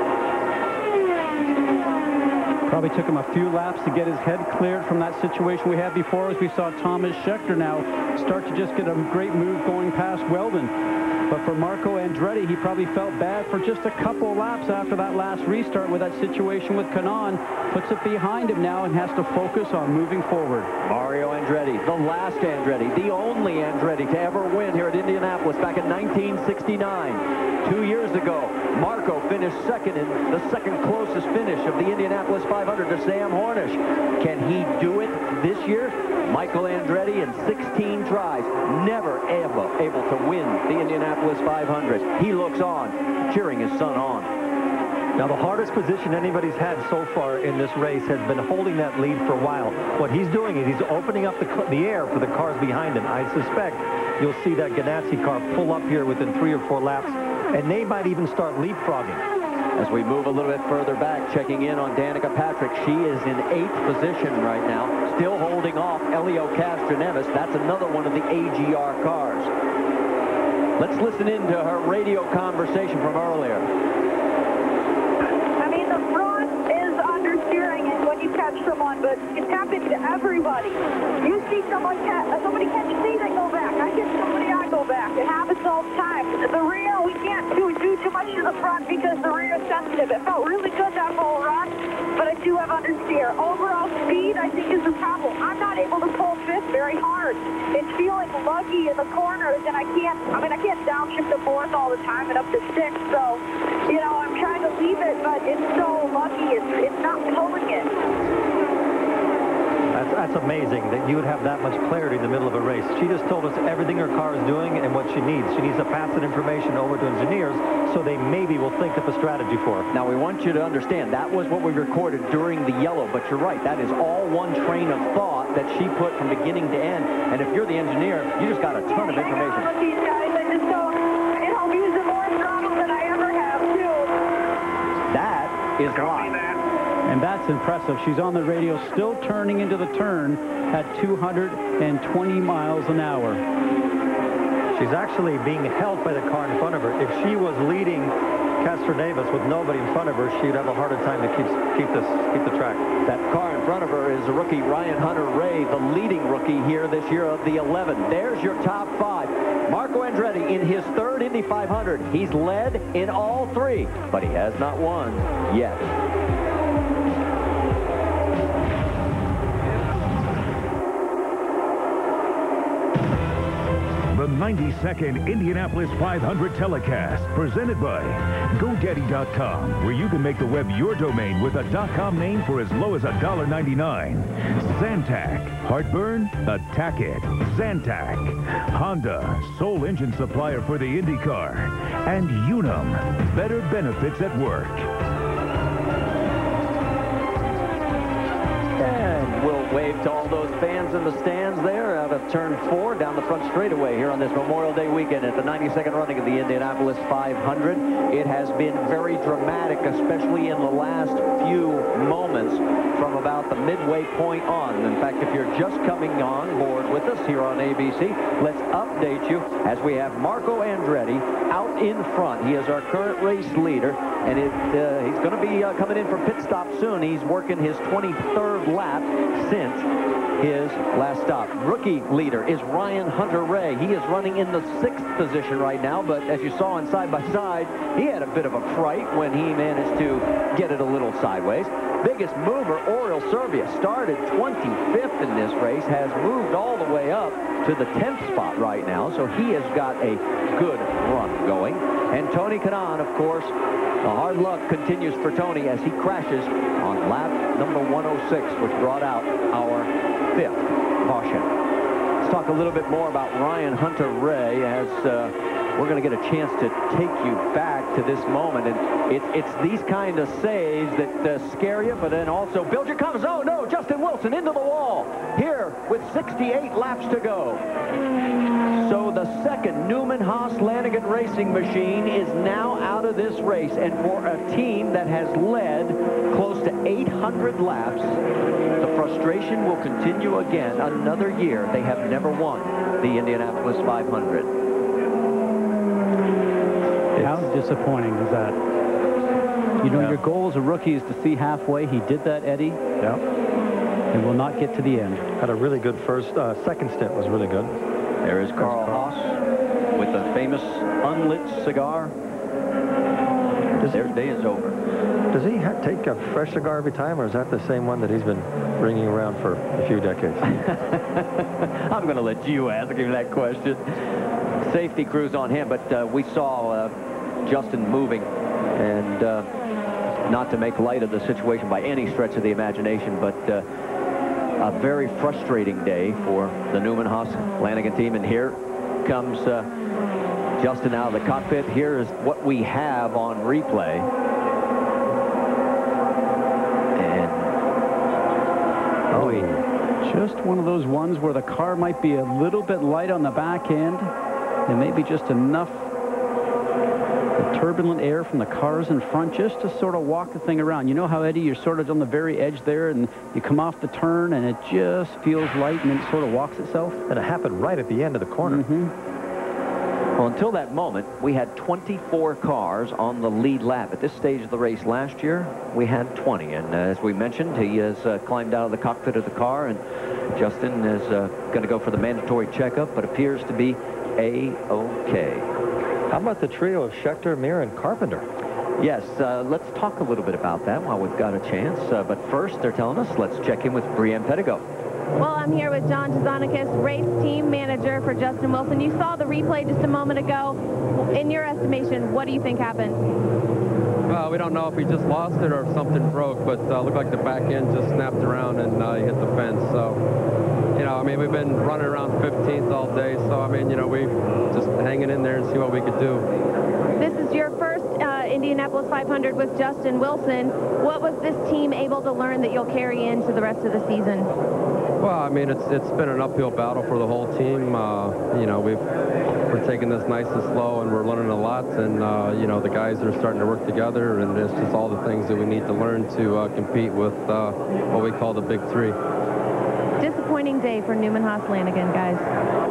Probably took him a few laps to get his head cleared from that situation we had before, as we saw Thomas Schechter now start to just get a great move going past Weldon. But for Marco Andretti, he probably felt bad for just a couple laps after that last restart with that situation with Kanaan. Puts it behind him now and has to focus on moving forward. Mario Andretti, the last Andretti, the only Andretti to ever win here at Indianapolis back in 1969. 2 years ago, Marco finished second in the second closest finish of the Indianapolis 500 to Sam Hornish. Can he do it this year? Michael Andretti in 16 tries, never ever able to win the Indianapolis 500. He looks on, cheering his son on. Now, the hardest position anybody's had so far in this race has been holding that lead for a while. What he's doing is he's opening up the air for the cars behind him. I suspect you'll see that Ganassi car pull up here within 3 or 4 laps, and they might even start leapfrogging. As we move a little bit further back, checking in on Danica Patrick. She is in 8th position right now, still holding off Elio Castroneves. That's another one of the AGR cars. Let's listen in to her radio conversation from earlier. I mean, the front is understeering and when you catch someone, but it's happened to everybody. You see somebody catch me, they go back. I get somebody, I go back. It happens all the time. The rear, we can't do too much to the front because the rear is sensitive. It felt really good that whole run, but I do have understeer. Overall speed, I think, is the problem. I'm not able to pull fifth very hard. It's feeling luggy in the corners, and I can't downshift to fourth all the time and up to sixth. So, you know, I'm trying to leave it, but it's so luggy. It's not pulling it. That's amazing that you would have that much clarity in the middle of a race. She just told us everything her car is doing and what she needs. She needs to pass that information over to engineers so they maybe will think up a strategy for her. Now, we want you to understand that was what we recorded during the yellow, but you're right. That is all one train of thought that she put from beginning to end. And if you're the engineer, you just got a ton of information. These guys, I just don't is live. And that's impressive. She's on the radio, still turning into the turn at 220 miles an hour. She's actually being held by the car in front of her. If she was leading Castroneves with nobody in front of her, she'd have a harder time to keep the track. That car in front of her is the rookie Ryan Hunter-Reay, the leading rookie here this year of the 11. There's your top 5. Marco Andretti in his 3rd Indy 500. He's led in all 3, but he has not won yet. The 92nd Indianapolis 500 telecast, presented by GoDaddy.com, where you can make the web your domain with a .com name for as low as $1.99. Zantac. Heartburn? Attack it. Zantac. Honda, sole engine supplier for the IndyCar. And Unum, better benefits at work. And we'll wave to all those fans in the stands there out of turn 4 down the front straightaway here on this Memorial Day weekend at the 92nd running of the Indianapolis 500. It has been very dramatic, especially in the last few moments from about the midway point on. In fact, if you're just coming on board with us here on ABC, let's update you as we have Marco Andretti out in front. He is our current race leader, and he's going to be coming in for pit stop soon. He's working his 23rd lap since his last stop. Rookie leader is Ryan Hunter-Reay. He is running in the 6th position right now, but as you saw in side-by-side, he had a bit of a fright when he managed to get it a little sideways. Biggest mover, Oriol Serbia, started 25th in this race, has moved all the way up to the 10th spot right now, so he has got a good run going. And Tony Kanaan, of course, the hard luck continues for Tony as he crashes on lap number 106, which brought out our 5th caution. Let's talk a little bit more about Ryan Hunter-Reay as we're going to get a chance to take you back to this moment. And it's these kind of saves that scare you, but then also Bilger comes. Oh, no, Justin Wilson into the wall here with 68 laps to go. So the second Newman Haas Lanigan Racing machine is now out of this race. And for a team that has led close to 800 laps, the frustration will continue again. Another year, they have never won the Indianapolis 500. How disappointing is that? You know, your goal as a rookie is to see halfway. He did that, Eddie. Yeah. And will not get to the end. Had a really good second stint was really good. There is Carl Haas with the famous unlit cigar. Their day is over. Does he take a fresh cigar every time, or is that the same one that he's been bringing around for a few decades? I'm going to let you ask him that question. Safety crews on him, but we saw Justin moving, and not to make light of the situation by any stretch of the imagination, but a very frustrating day for the Newman Haas Lanigan team. And here comes Justin out of the cockpit. Here is what we have on replay. And just one of those ones where the car might be a little bit light on the back end, and maybe just enough turbulent air from the cars in front just to sort of walk the thing around. You know how, Eddie, you're sort of on the very edge there, and you come off the turn, and it just feels light, and it sort of walks itself. And it happened right at the end of the corner. Well, until that moment, we had 24 cars on the lead lap. At this stage of the race last year, we had 20. And as we mentioned, he has climbed out of the cockpit of the car, and Justin is going to go for the mandatory checkup, but appears to be A-OK. How about the trio of Schechter, Mir, and Carpenter? Yes, let's talk a little bit about that while we've got a chance. But first, they're telling us, let's check in with Brienne Pettigo. Well, I'm here with John Tzanikis, race team manager for Justin Wilson. You saw the replay just a moment ago. In your estimation, what do you think happened? Well, we don't know if he just lost it or if something broke, but looked like the back end just snapped around and he hit the fence. So, you know, I mean, we've been running around 15th all day. So, I mean, you know, we just hanging in there and see what we could do. This is your first Indianapolis 500 with Justin Wilson. What was this team able to learn that you'll carry into the rest of the season? Well, I mean, it's been an uphill battle for the whole team. You know, we've we're taking this nice and slow, and we're learning a lot. And you know, the guys are starting to work together, and it's just all the things that we need to learn to compete with what we call the big three. Disappointing day for Newman Haas Lanigan, guys.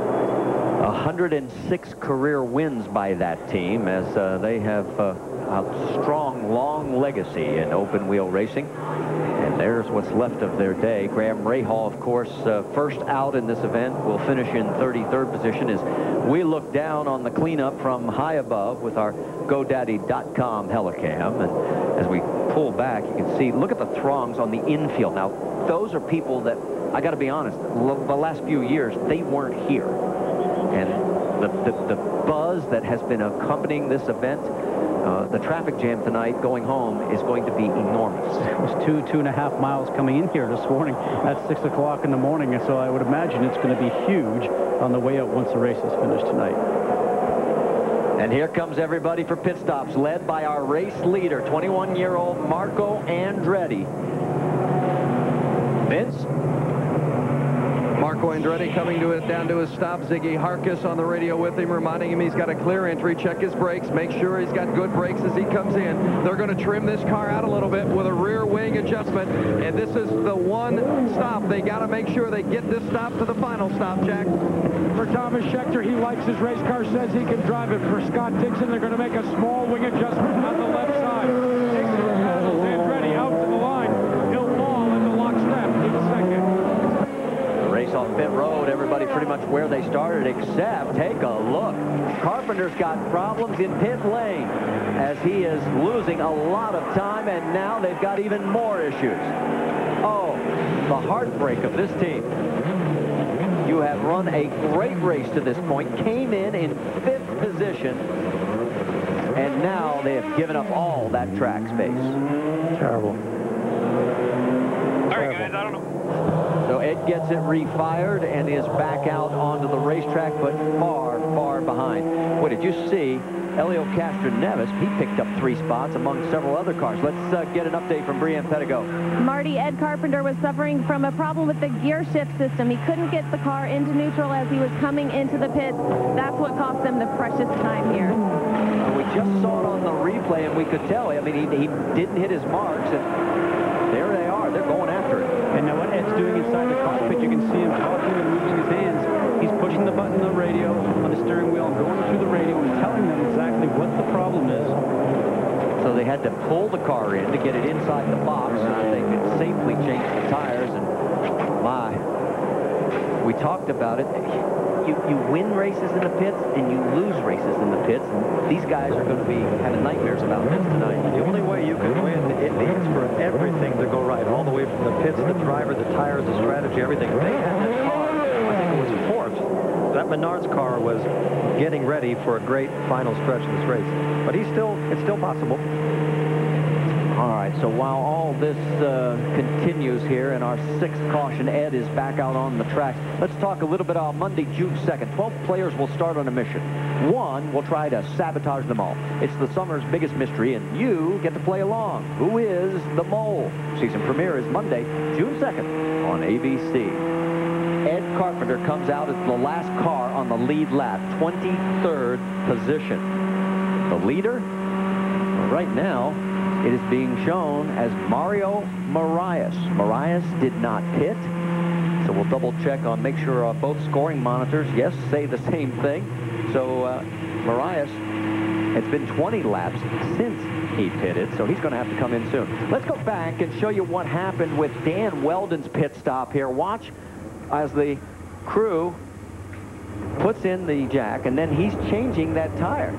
106 career wins by that team, as they have a strong, long legacy in open-wheel racing. And there's what's left of their day. Graham Rahal, of course, first out in this event, will finish in 33rd position as we look down on the cleanup from high above with our GoDaddy.com helicam. And as we pull back, you can see, look at the throngs on the infield. Now, those are people that, I got to be honest, the last few years, they weren't here. And the buzz that has been accompanying this event, the traffic jam tonight going home is going to be enormous. It was 2.5 miles coming in here this morning at 6 o'clock in the morning, and so I would imagine it's going to be huge on the way out once the race is finished tonight. And here comes everybody for pit stops, led by our race leader, 21-year-old Marco Andretti. Vince? Marco Andretti coming down to his stop. Ziggy Harkis on the radio with him, reminding him he's got a clear entry. Check his brakes. Make sure he's got good brakes as he comes in. They're going to trim this car out a little bit with a rear wing adjustment. And this is the one stop. They got to make sure they get this stop to the final stop, Jack. For Thomas Schechter, he likes his race car, says he can drive it. For Scott Dixon, they're going to make a small wing adjustment on the left side. Dixon paddles Andretti out to the line. He'll fall in the lockstep in second. Race on pit road, everybody pretty much where they started, except, take a look, Carpenter's got problems in pit lane as he is losing a lot of time, and now they've got even more issues. Oh, the heartbreak of this team. You have run a great race to this point, came in 5th position, and now they have given up all that track space. Terrible. Sorry, guys, I don't know. So Ed gets it refired and is back out onto the racetrack, but far, far behind. What did you see? Elio Castroneves, he picked up 3 spots among several other cars. Let's get an update from Brienne Pettigo. Marty, Ed Carpenter was suffering from a problem with the gear shift system. He couldn't get the car into neutral as he was coming into the pits. That's what cost him the precious time here. We just saw it on the replay, and we could tell. I mean, he didn't hit his marks, and there they are. They're going after it. And now what Ed's doing inside the cockpit, you can see him talking and moving his hands. He's pushing the button on the radio, on the steering wheel, and going through the radio and telling them exactly what the problem is. So they had to pull the car in to get it inside the box so that they could safely change the tires. And my, we talked about it. You win races in the pits and you lose races in the pits. And these guys are going to be having nightmares about this tonight. The only way you can win, it needs for everything to go right, all the way from the pits, the driver, the tires, the strategy, everything. They had that car, I think it was 4th. That Menard's car was getting ready for a great final stretch of this race. But it's still possible. All right, so while all this continues here in our 6th caution, Ed is back out on the track. Let's talk a little bit on Monday, June 2nd. 12 players will start on a mission. One will try to sabotage them all. It's the summer's biggest mystery, and you get to play along. Who is the mole? Season premiere is Monday, June 2nd on ABC. Ed Carpenter comes out as the last car on the lead lap, 23rd position. The leader, right now, it is being shown as Mario Marias. Marias did not pit, so we'll double check on, make sure both scoring monitors, yes, say the same thing. So Marias, it's been 20 laps since he pitted, so he's going to have to come in soon. Let's go back and show you what happened with Dan Weldon's pit stop here. Watch as the crew puts in the jack, and then he's changing that tire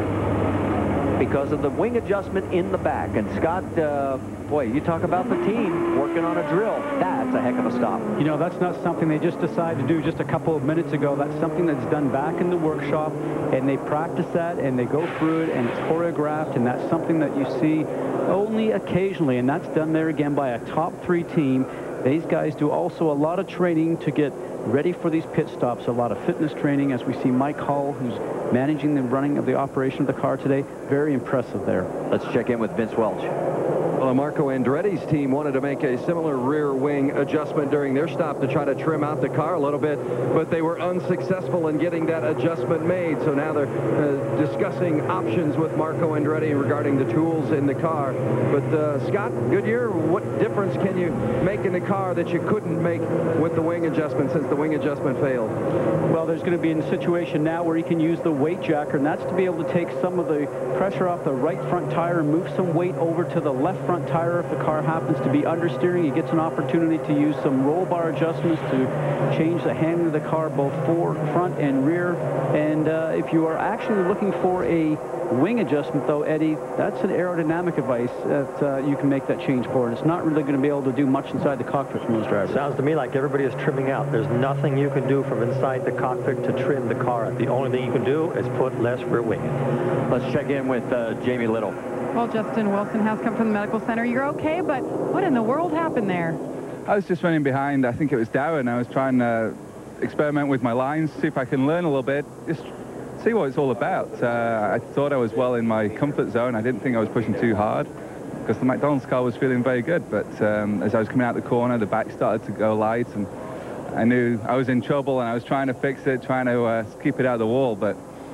because of the wing adjustment in the back. And Scott, boy, you talk about the team working on a drill. That's a heck of a stop. You know, that's not something they just decided to do just a couple of minutes ago. That's something that's done back in the workshop, and they practice that, and they go through it, and it's choreographed, and that's something that you see only occasionally, and that's done there again by a top 3 team. These guys do also a lot of training to get ready for these pit stops, a lot of fitness training, as we see Mike Hall, who's managing the running of the operation of the car today. Very impressive there. Let's check in with Vince Welch. Well, Marco Andretti's team wanted to make a similar rear wing adjustment during their stop to try to trim out the car a little bit, but they were unsuccessful in getting that adjustment made. So now they're discussing options with Marco Andretti regarding the tools in the car. But Scott, Goodyear, what difference can you make in the car that you couldn't make with the wing adjustment since the wing adjustment failed? Well, there's going to be a situation now where he can use the weight jacker, and that's to be able to take some of the pressure off the right front tire and move some weight over to the left front tire if the car happens to be understeering. He gets an opportunity to use some roll bar adjustments to change the handling of the car both forward, front, and rear. And if you are actually looking for a wing adjustment, though, Eddie, that's an aerodynamic device that you can make that change for. It's not really going to be able to do much inside the cockpit from those drivers. Sounds to me like everybody is trimming out. There's nothing you can do from inside the cockpit to trim the car out. The only thing you can do is put less rear wing in. Let's check in with Jamie Little. Well, Justin Wilson has come from the medical center. You're okay, but what in the world happened there? I was just running behind, I think it was Darren. I was trying to experiment with my lines, see if I can learn a little bit, just see what it's all about. I thought I was well in my comfort zone. I didn't think I was pushing too hard because the McDonald's car was feeling very good. But as I was coming out the corner, the back started to go light, and I knew I was in trouble, and I was trying to fix it, trying to keep it out of the wall. But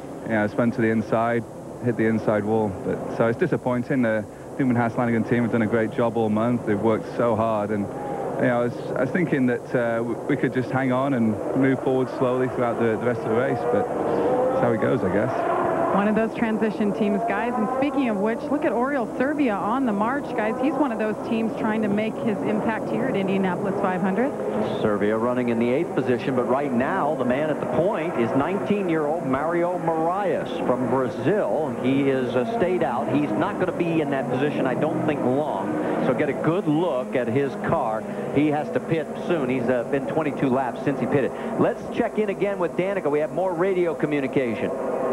I spun to the inside, hit the inside wall. But so it's disappointing. The Newman Haas-Lanigan team have done a great job all month. They've worked so hard, and I was thinking that we could just hang on and move forward slowly throughout the rest of the race. But that's how it goes, I guess. One of those transition teams, guys. And speaking of which, look at Oriol Servia on the march, guys. He's one of those teams trying to make his impact here at Indianapolis 500. Servia running in the 8th position, but right now the man at the point is 19-year-old Mario Moraes from Brazil. He is stayed out. He's not going to be in that position, I don't think, long. So get a good look at his car. He has to pit soon. He's been 22 laps since he pitted. Let's check in again with Danica. We have more radio communication.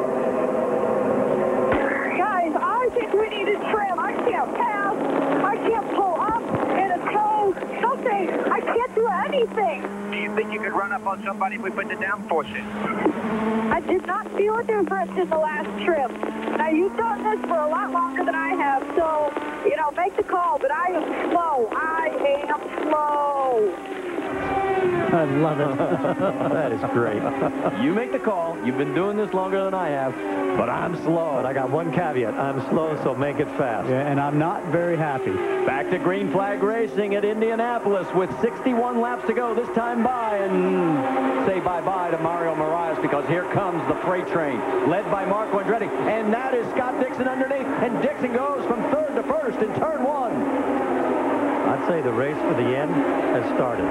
Guys, I think we need to trim. I can't pass. I can't pull up in a toe. Something. I can't do anything. Do you think you could run up on somebody if we put the downforce in? I did not feel a difference in the last trip. Now, you've done this for a lot longer than I have, so, make the call, but I am slow. I am slow. I love it. That is great. You make the call. You've been doing this longer than I have, but I'm slow. But I got one caveat. I'm slow, so make it fast. Yeah, and I'm not very happy. Back to green flag racing at Indianapolis with 61 laps to go. This time by, and say bye-bye to Mario Moraes because here comes the freight train led by Marco Andretti. And that is Scott Dixon underneath. And Dixon goes from 3rd to 1st in turn 1. I'd say the race for the end has started.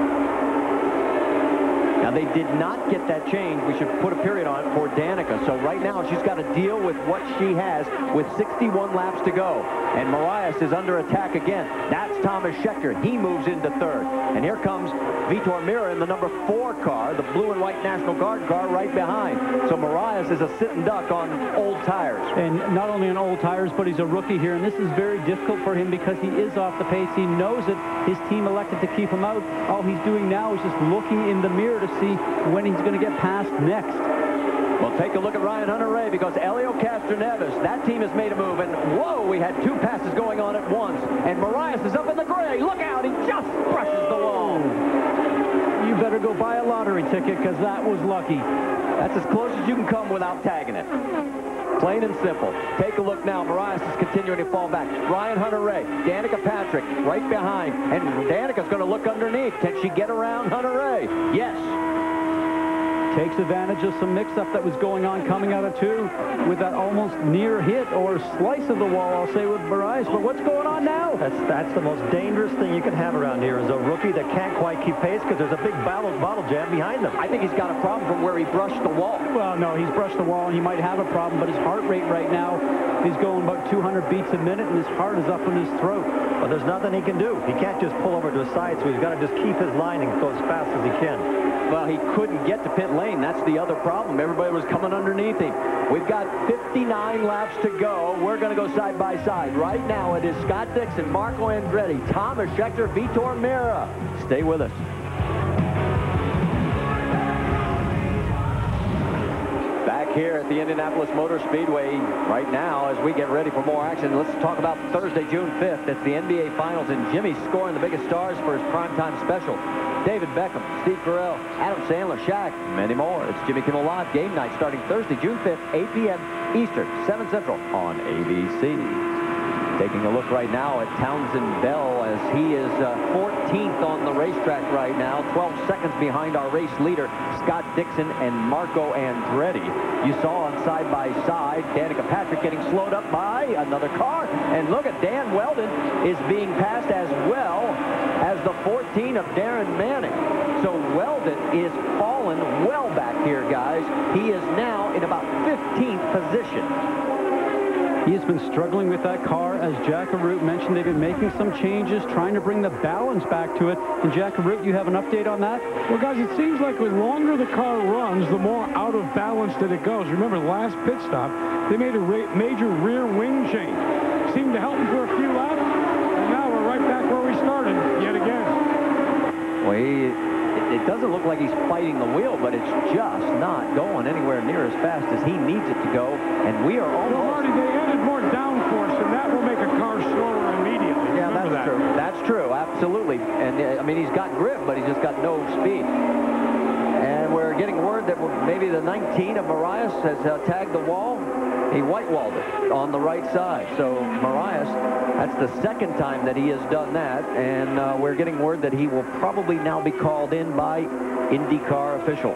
Now, they did not get that change. We should put a period on it for Danica. So right now, she's got to deal with what she has with 61 laps to go. And Moraes is under attack again. That's Thomas Scheckter. He moves into 3rd. And here comes Vitor Meira in the number 4 car, the blue and white National Guard car right behind. So Moraes is a sitting duck on old tires. And not only on old tires, but he's a rookie here. And this is very difficult for him because he is off the pace. He knows it. His team elected to keep him out. All he's doing now is just looking in the mirror to see when he's going to get past next. Well, take a look at Ryan Hunter-Reay because Helio Castroneves, that team has made a move. And, whoa, we had 2 passes going on at once. And Moraes is up in the gray. Look out, he just brushes the wall. You better go buy a lottery ticket because that was lucky. That's as close as you can come without tagging it. Plain and simple. Take a look now. Moraes is continuing to fall back. Ryan Hunter-Reay, Danica Patrick right behind. And Danica's going to look underneath. Can she get around Hunter-Reay? Yes. Takes advantage of some mix-up that was going on coming out of 2 with that almost near hit or slice of the wall, I'll say, with Moraes. But what's going on now? That's the most dangerous thing you can have around here is a rookie that can't quite keep pace because there's a big bottle jam behind him. I think he's got a problem from where he brushed the wall. Well, no, he's brushed the wall, and he might have a problem, but his heart rate right now is going about 200 beats a minute, and his heart is up in his throat. Well, there's nothing he can do. He can't just pull over to the side, so he's got to just keep his line and go as fast as he can. Well, he couldn't get to pit lane. That's the other problem. Everybody was coming underneath him. We've got 59 laps to go. We're going to go side by side. Right now, it is Scott Dixon, Marco Andretti, Thomas Scheckter, Vitor Meira. Stay with us. Back here at the Indianapolis Motor Speedway right now as we get ready for more action. Let's talk about Thursday, June 5th. It's the NBA Finals, and Jimmy's scoring the biggest stars for his primetime special. David Beckham, Steve Carell, Adam Sandler, Shaq, many more. It's Jimmy Kimmel Live game night starting Thursday, June 5th, 8 p.m. Eastern, 7 Central on ABC. Taking a look right now at Townsend Bell as he is 14th on the racetrack right now, 12 seconds behind our race leader, Scott Dixon and Marco Andretti. You saw on side-by-side, Danica Patrick getting slowed up by another car. And look at Dan Weldon is being passed as well as the 14 of Darren Manning. So Weldon is fallen well back here, guys. He is now in about 15th position. He has been struggling with that car. As Jack Arute mentioned, they've been making some changes, trying to bring the balance back to it. And Jack Arute, you have an update on that? Well, guys, it seems like the longer the car runs, the more out of balance that it goes. Remember, last pit stop, they made a major rear wing change. Seemed to help them for a few laps, and now we're right back where we started yet again. Well, it doesn't look like he's fighting the wheel, but it's just not going anywhere near as fast as he needs it to go. And we are almost... Well, Marty, they added more downforce, and that will make a car slower immediately. Yeah, that's true. That's true, absolutely. And, I mean, he's got grip, but he's just got no speed. And we're getting word that maybe the 19 of Marias has tagged the wall. He white-walled it on the right side. So Marias, that's the second time that he has done that. And we're getting word that he will probably now be called in by IndyCar officials.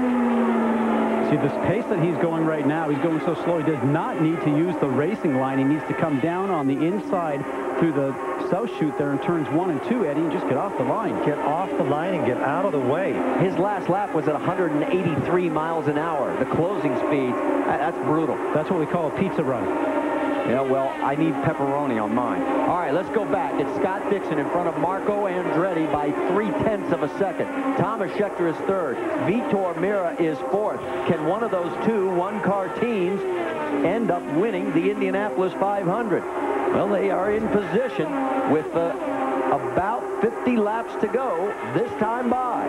See, this pace that he's going right now, he's going so slow, he does not need to use the racing line. He needs to come down on the inside through the south chute there in turns 1 and 2, Eddie, and just get off the line. Get off the line and get out of the way. His last lap was at 183 miles an hour. The closing speed, that's brutal. That's what we call a pizza run. Yeah, well, I need pepperoni on mine. All right, let's go back. It's Scott Dixon in front of Marco Andretti by 0.3 of a second. Thomas Scheckter is third. Vitor Meira is fourth. Can one of those two one-car teams end up winning the Indianapolis 500? Well, they are in position with about 50 laps to go this time by.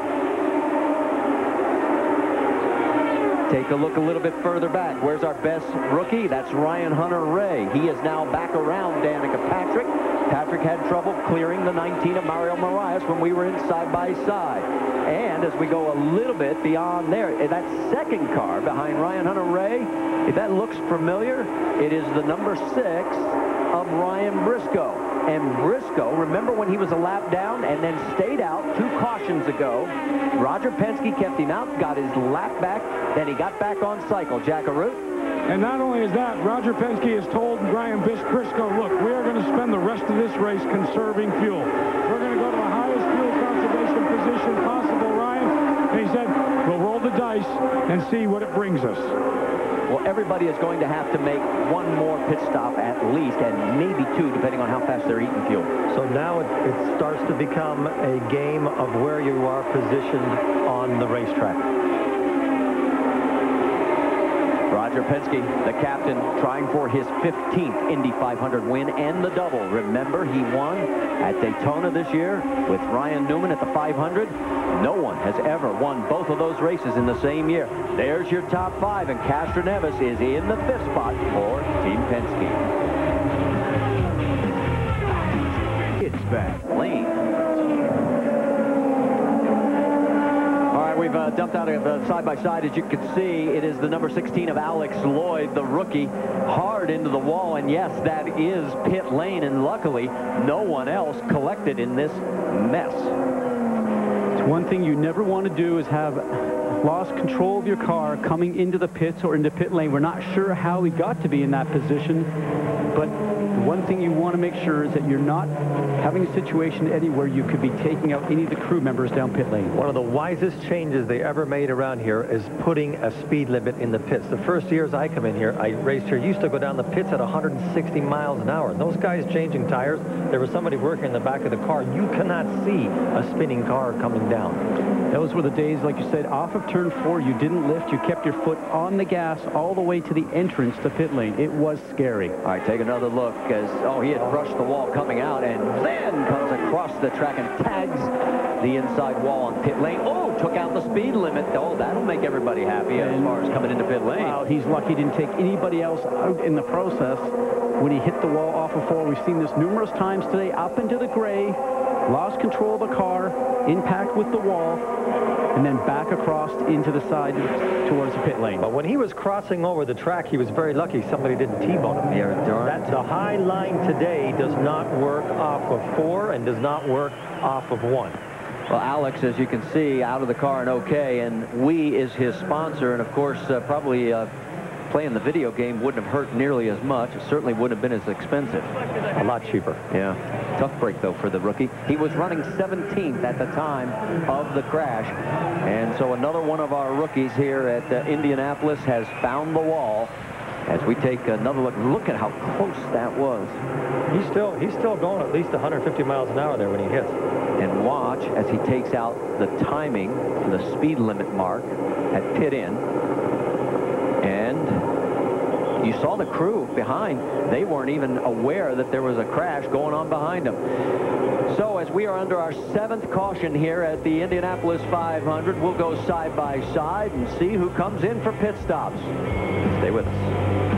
Take a look a little bit further back. Where's our best rookie? That's Ryan Hunter-Reay. He is now back around Danica Patrick. Patrick had trouble clearing the 19 of Mario Marias when we were in side-by-side. And as we go a little bit beyond there, that second car behind Ryan Hunter-Reay, if that looks familiar, it is the number 6 of Ryan Briscoe. And Briscoe, remember when he was a lap down and then stayed out 2 cautions ago? Roger Penske kept him out, got his lap back, then he got back on cycle. Jack Arute? And not only is that, Roger Penske has told Ryan Briscoe, look, we are going to spend the rest of this race conserving fuel. We're going to go to the highest fuel conservation position possible, Ryan. And he said, we'll roll the dice and see what it brings us. Well, everybody is going to have to make one more pit stop at least, and maybe 2, depending on how fast they're eating fuel. So now it starts to become a game of where you are positioned on the racetrack. Roger Penske, the captain, trying for his 15th Indy 500 win and the double. Remember, he won at Daytona this year with Ryan Newman at the 500. No one has ever won both of those races in the same year. There's your top 5, and Castroneves is in the 5th spot for Team Penske. It's back. Lane. We've dumped out of side-by-side. As you can see, it is the number 16 of Alex Lloyd, the rookie, hard into the wall. And yes, that is pit lane. And luckily, no one else collected in this mess. It's one thing you never want to do is have lost control of your car coming into the pits or into pit lane. We're not sure how he got to be in that position, but the one thing you want to make sure is that you're not having a situation, Eddie, where you could be taking out any of the crew members down pit lane. One of the wisest changes they ever made around here is putting a speed limit in the pits. The first years I come in here, I raced here, used to go down the pits at 160 miles an hour. Those guys changing tires, there was somebody working in the back of the car. You cannot see a spinning car coming down. Those were the days, like you said, off of turn 4, you didn't lift, you kept your foot on the gas all the way to the entrance to pit lane. It was scary. All right, take another look as, he had brushed the wall coming out and then comes across the track and tags the inside wall on pit lane. Oh, took out the speed limit. Oh, that'll make everybody happy as far as coming into pit lane. Well, he's lucky he didn't take anybody else out in the process when he hit the wall off of 4. We've seen this numerous times today. Up into the gray, lost control of the car, impact with the wall, and then back across into the side towards the pit lane. But when he was crossing over the track, he was very lucky somebody didn't T-bone him. The high line today does not work off of 4 and does not work off of 1. Well, Alex, as you can see, out of the car and okay, and We is his sponsor, and of course, probably playing the video game wouldn't have hurt nearly as much. It certainly wouldn't have been as expensive. A lot cheaper. Yeah. Tough break, though, for the rookie. He was running 17th at the time of the crash, and so another one of our rookies here at Indianapolis has found the wall. As we take another look, look at how close that was. He's still going at least 150 miles an hour there when he hits. And watch as he takes out the timing to the speed limit mark at pit in. And you saw the crew behind. They weren't even aware that there was a crash going on behind them. So as we are under our 7th caution here at the Indianapolis 500, we'll go side by side and see who comes in for pit stops. Stay with us.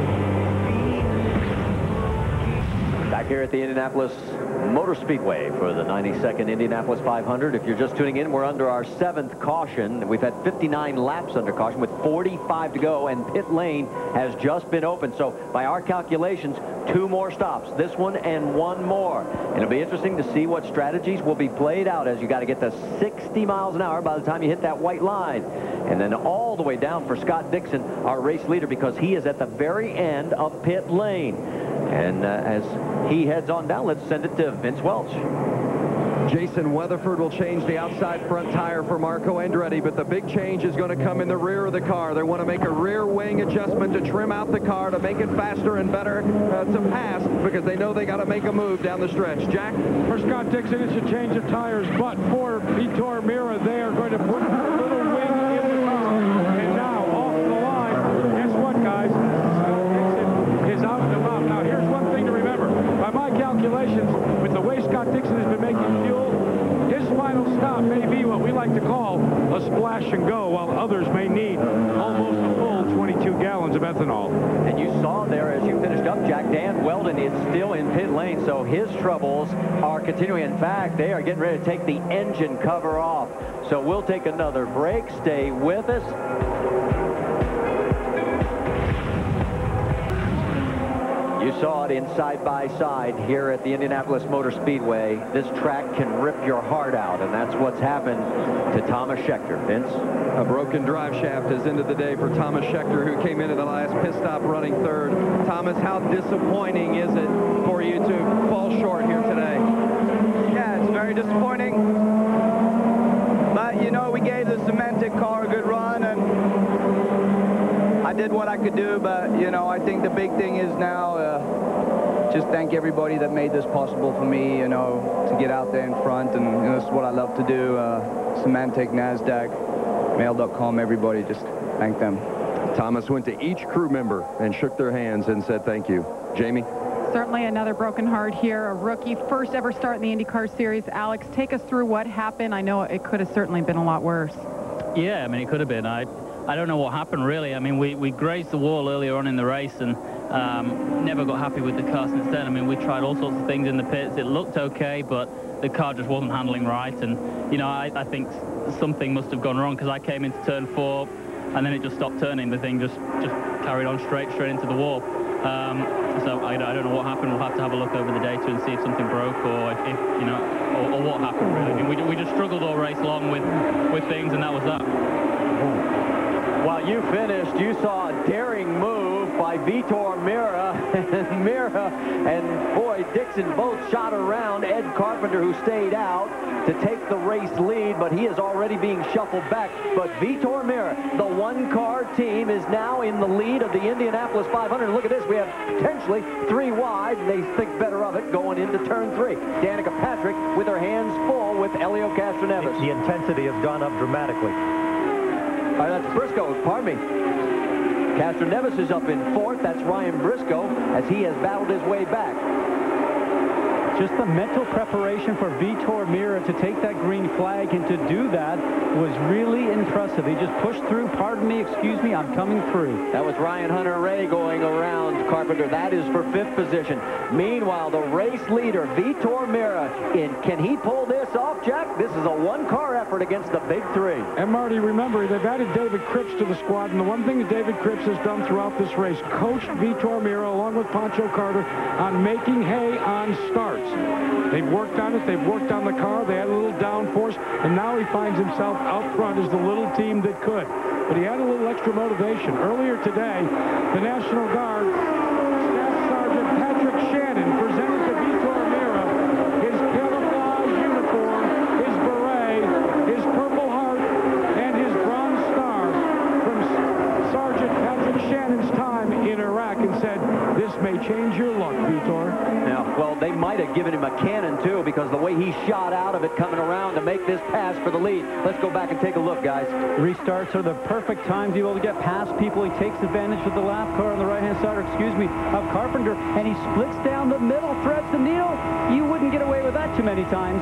Back here at the Indianapolis Motor Speedway for the 92nd Indianapolis 500. If you're just tuning in, we're under our 7th caution. We've had 59 laps under caution with 45 to go, and pit lane has just been opened. So by our calculations, 2 more stops, this one and 1 more. And it'll be interesting to see what strategies will be played out, as you got to get to 60 miles an hour by the time you hit that white line. And then all the way down for Scott Dixon, our race leader, because he is at the very end of pit lane. And as he heads on down, let's send it to Vince Welch. Jason Weatherford will change the outside front tire for Marco Andretti, but the big change is going to come in the rear of the car. They want to make a rear wing adjustment to trim out the car to make it faster and better to pass, because they know they got to make a move down the stretch. Jack? For Scott Dixon, it's a change of tires, but for Vitor Mira, they are going to put a little wing in the car. And now, off the line, guess what, guys? Dixon is out and about. Now, here's one thing to remember. By my calculations, with the way Scott Dixon has been making fuel, his final stop may be what we like to call a splash and go, while others may need almost a full 22 gallons of ethanol. And you saw there, as you finished up, Jack, Dan Weldon is still in pit lane, so his troubles are continuing. In fact, they are getting ready to take the engine cover off. So we'll take another break. Stay with us. You saw it in side-by-side here at the Indianapolis Motor Speedway. This track can rip your heart out, and that's what's happened to Thomas Scheckter. Vince? A broken drive shaft has ended the day for Thomas Scheckter, who came into the last pit stop running 3rd. Thomas, how disappointing is it for you to fall short here today? Yeah, it's very disappointing. But, you know, we gave the Cemented car a good run, and I did what I could do, but, you know, I think the big thing is now just thank everybody that made this possible for me, you know, to get out there in front, and you know, this is what I love to do. Symantec, NASDAQ, Mail.com, everybody, just thank them. Thomas went to each crew member and shook their hands and said thank you. Jamie? Certainly another broken heart here, a rookie, first ever start in the IndyCar Series. Alex, take us through what happened. I know it could have certainly been a lot worse. Yeah, I mean, it could have been. I don't know what happened, really. I mean, we grazed the wall earlier on in the race and never got happy with the car since then. I mean, we tried all sorts of things in the pits. It looked okay, but the car just wasn't handling right. And, you know, I think something must have gone wrong, because I came into turn 4 and then it just stopped turning. The thing just carried on straight into the wall. So I don't know what happened. We'll have to have a look over the data and see if something broke, or if you know, or what happened, really. I mean, we just struggled all race long with things, and that was that. While you finished, you saw a daring move by Vitor Mira, and Mira and boy Dixon both shot around Ed Carpenter, who stayed out to take the race lead, but he is already being shuffled back. But Vitor Mira, the one-car team, is now in the lead of the Indianapolis 500. Look at this, we have potentially 3 wide, and they think better of it going into turn 3. Danica Patrick with her hands full with Elio Castroneves. The intensity has gone up dramatically. That's Briscoe, pardon me. Castroneves is up in 4th. That's Ryan Briscoe, as he has battled his way back. just the mental preparation for Vitor Meira to take that green flag and to do that was really impressive. He just pushed through. Pardon me, excuse me, I'm coming through. That was Ryan Hunter-Reay going around Carpenter. That is for 5th position. Meanwhile, the race leader, Vitor Meira, can he pull this off, Jack? This is a one-car effort against the big three. And Marty, remember, they've added David Cripps to the squad, and the one thing that David Cripps has done throughout this race, coached Vitor Meira along with Pancho Carter on making hay on starts. They've worked on it. They've worked on the car. They had a little downforce, and now he finds himself out front as the little team that could. But he had a little extra motivation. Earlier today, the National Guard Staff Sergeant Patrick Shannon presented to Vitor Meira his camouflage uniform, his beret, his Purple Heart, and his Bronze Star from Sergeant Patrick Shannon's time in Iraq, and said, "This may change your luck, Vitor." Now, well, they might have given him a cannon, too, because the way he shot out of it coming around to make this pass for the lead. Let's go back and take a look, guys. Restarts are the perfect time to be able to get past people. He takes advantage of the lap car on the right-hand side, or excuse me, of Carpenter, and he splits down the middle, threads the needle. You wouldn't get away with that too many times.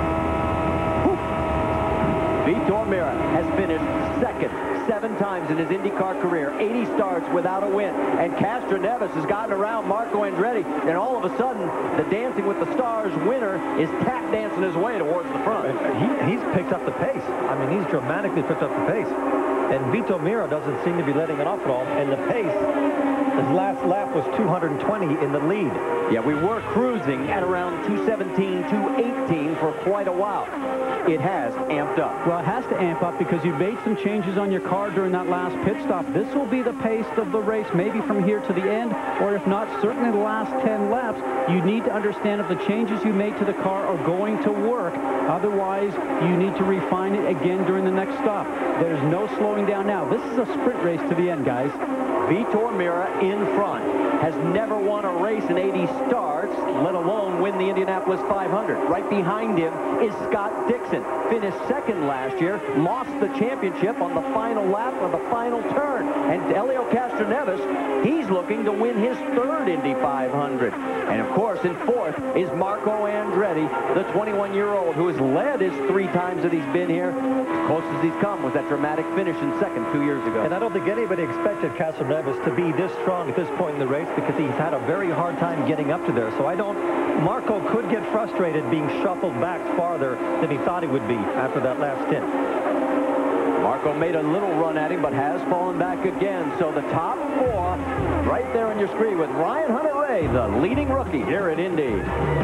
Vitor Meira has finished second 7 times in his IndyCar career, 80 starts without a win. And Castroneves has gotten around Marco Andretti, and all of a sudden, the Dancing with the Stars winner is tap dancing his way towards the front. He's picked up the pace. I mean, he's dramatically picked up the pace. And Vitor Meira doesn't seem to be letting it off at all. And the pace, his last lap was 220 in the lead. Yeah, we were cruising at around 217, 218 for quite a while. It has amped up. Well, it has to amp up because you made some changes on your car during that last pit stop. This will be the pace of the race, maybe from here to the end, or if not, certainly the last 10 laps. You need to understand if the changes you made to the car are going to work. Otherwise, you need to refine it again during the next stop. There's no slowing down now. This is a sprint race to the end, guys. Vitor Meira in front. Has never won a race in 80 starts, let alone win the Indianapolis 500. Right behind him is Scott Dixon. Finished second last year, lost the championship on the final lap of the final turn. And Helio Castroneves, he's looking to win his 3rd Indy 500. And of course, in 4th is Marco Andretti, the 21-year-old who has led his 3 times that he's been here. As close as he's come was that dramatic finish in 2nd 2 years ago. And I don't think anybody expected Castroneves to be this strong at this point in the race, because he's had a very hard time getting up to there. So Marco could get frustrated being shuffled back farther than he thought he would be after that last stint. Marco made a little run at him, but has fallen back again. So the top 4 right there on your screen with Ryan Hunter-Reay, the leading rookie here at Indy.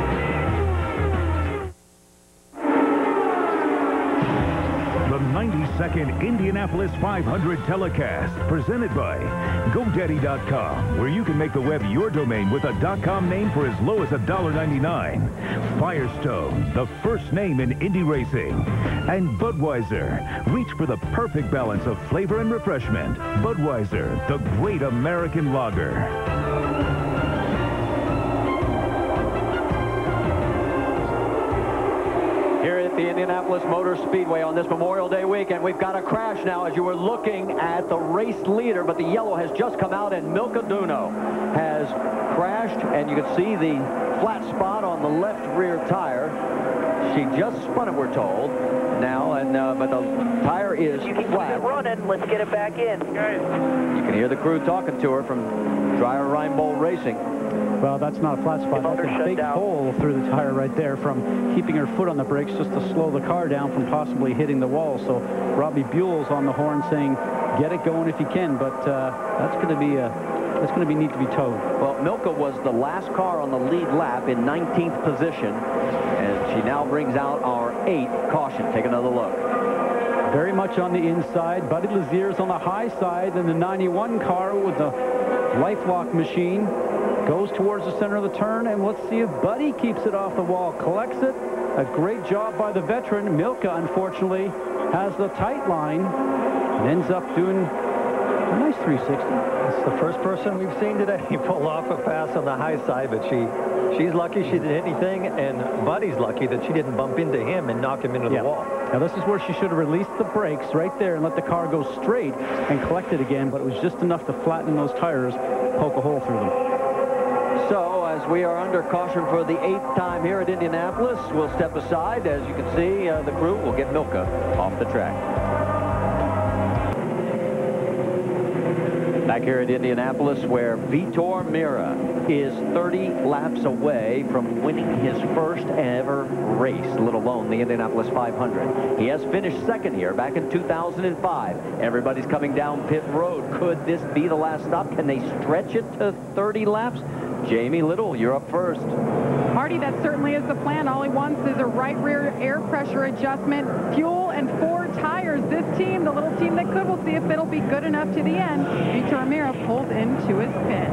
The 92nd Indianapolis 500 telecast, presented by GoDaddy.com, where you can make the web your domain with a .com name for as low as $1.99. Firestone, the first name in Indy racing. And Budweiser, reach for the perfect balance of flavor and refreshment. Budweiser, the great American lager. Here at the Indianapolis Motor Speedway on this Memorial Day weekend, we've got a crash now as you were looking at the race leader, but the yellow has just come out and Milka Duno has crashed, and you can see the flat spot on the left rear tire. She just spun it, we're told, now, and but the tire is flat. Running, let's get it back in. You can hear the crew talking to her from Dreyer Reinbold Racing. Well, that's not a flat spot. That's a big hole through the tire right there from keeping her foot on the brakes just to slow the car down from possibly hitting the wall. So Robbie Buell's on the horn saying, get it going if you can, but that's going to be need to be towed. Well, Milka was the last car on the lead lap in 19th position, and she now brings out our 8th caution. Take another look. Very much on the inside. Buddy Lazier's on the high side, and the 91 car with the LifeLock machine goes towards the center of the turn, and let's see if Buddy keeps it off the wall, collects it. A great job by the veteran. Milka, unfortunately, has the tight line and ends up doing a nice 360. It's the first person we've seen today pull off a pass on the high side, but she's lucky she didn't hit anything, and Buddy's lucky that she didn't bump into him and knock him into the wall. Now, this is where she should have released the brakes right there and let the car go straight and collect it again, but it was just enough to flatten those tires, poke a hole through them. So, as we are under caution for the 8th time here at Indianapolis, we'll step aside. As you can see, the crew will get Milka off the track. Back here at Indianapolis, where Vitor Meira is 30 laps away from winning his first ever race, let alone the Indianapolis 500. He has finished second here back in 2005. Everybody's coming down pit road. Could this be the last stop? Can they stretch it to 30 laps? Jamie Little, you're up first. Marty, that certainly is the plan. All he wants is a right rear air pressure adjustment, fuel, and 4 tires. This team, the little team that could, we'll see if it'll be good enough to the end. Vitor Meira pulls into his pit.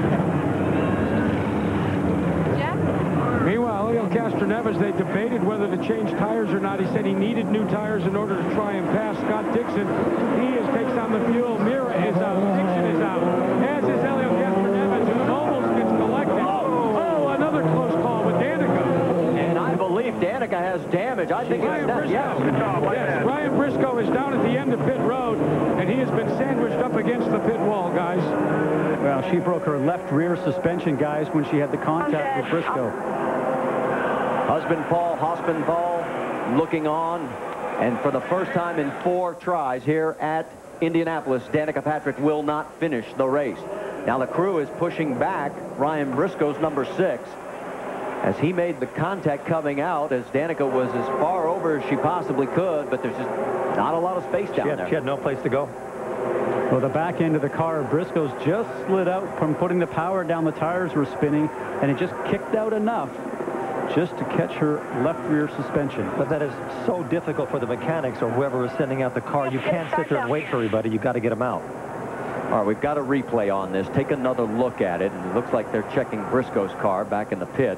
Jeff? Meanwhile, Elio Castroneves, they debated whether to change tires or not. He said he needed new tires in order to try and pass Scott Dixon. He takes on the fuel. Meira is out. Dixon is out. As is Elio Castroneves, who almost gets collected. Oh, another close call with Danica. And I believe Danica has damage. I think it's that. Yes. Yes, Ryan Briscoe is down at the end of pit road, and he has been sandwiched up against the pit wall, guys. Well, she broke her left rear suspension, guys, when she had the contact with Briscoe. Husband Paul Hospenthal looking on, and for the first time in 4 tries here at Indianapolis, Danica Patrick will not finish the race. Now the crew is pushing back Ryan Briscoe's number 6 as he made the contact coming out, as Danica was as far over as she possibly could, but there's just not a lot of space down there. She had no place to go. Well, the back end of the car of Briscoe's just slid out from putting the power down. The tires were spinning, and it just kicked out enough just to catch her left rear suspension. But that is so difficult for the mechanics or whoever is sending out the car. You can't sit there and wait for everybody. You've got to get them out. All right, we've got a replay on this. Take another look at it, and it looks like they're checking Briscoe's car back in the pit.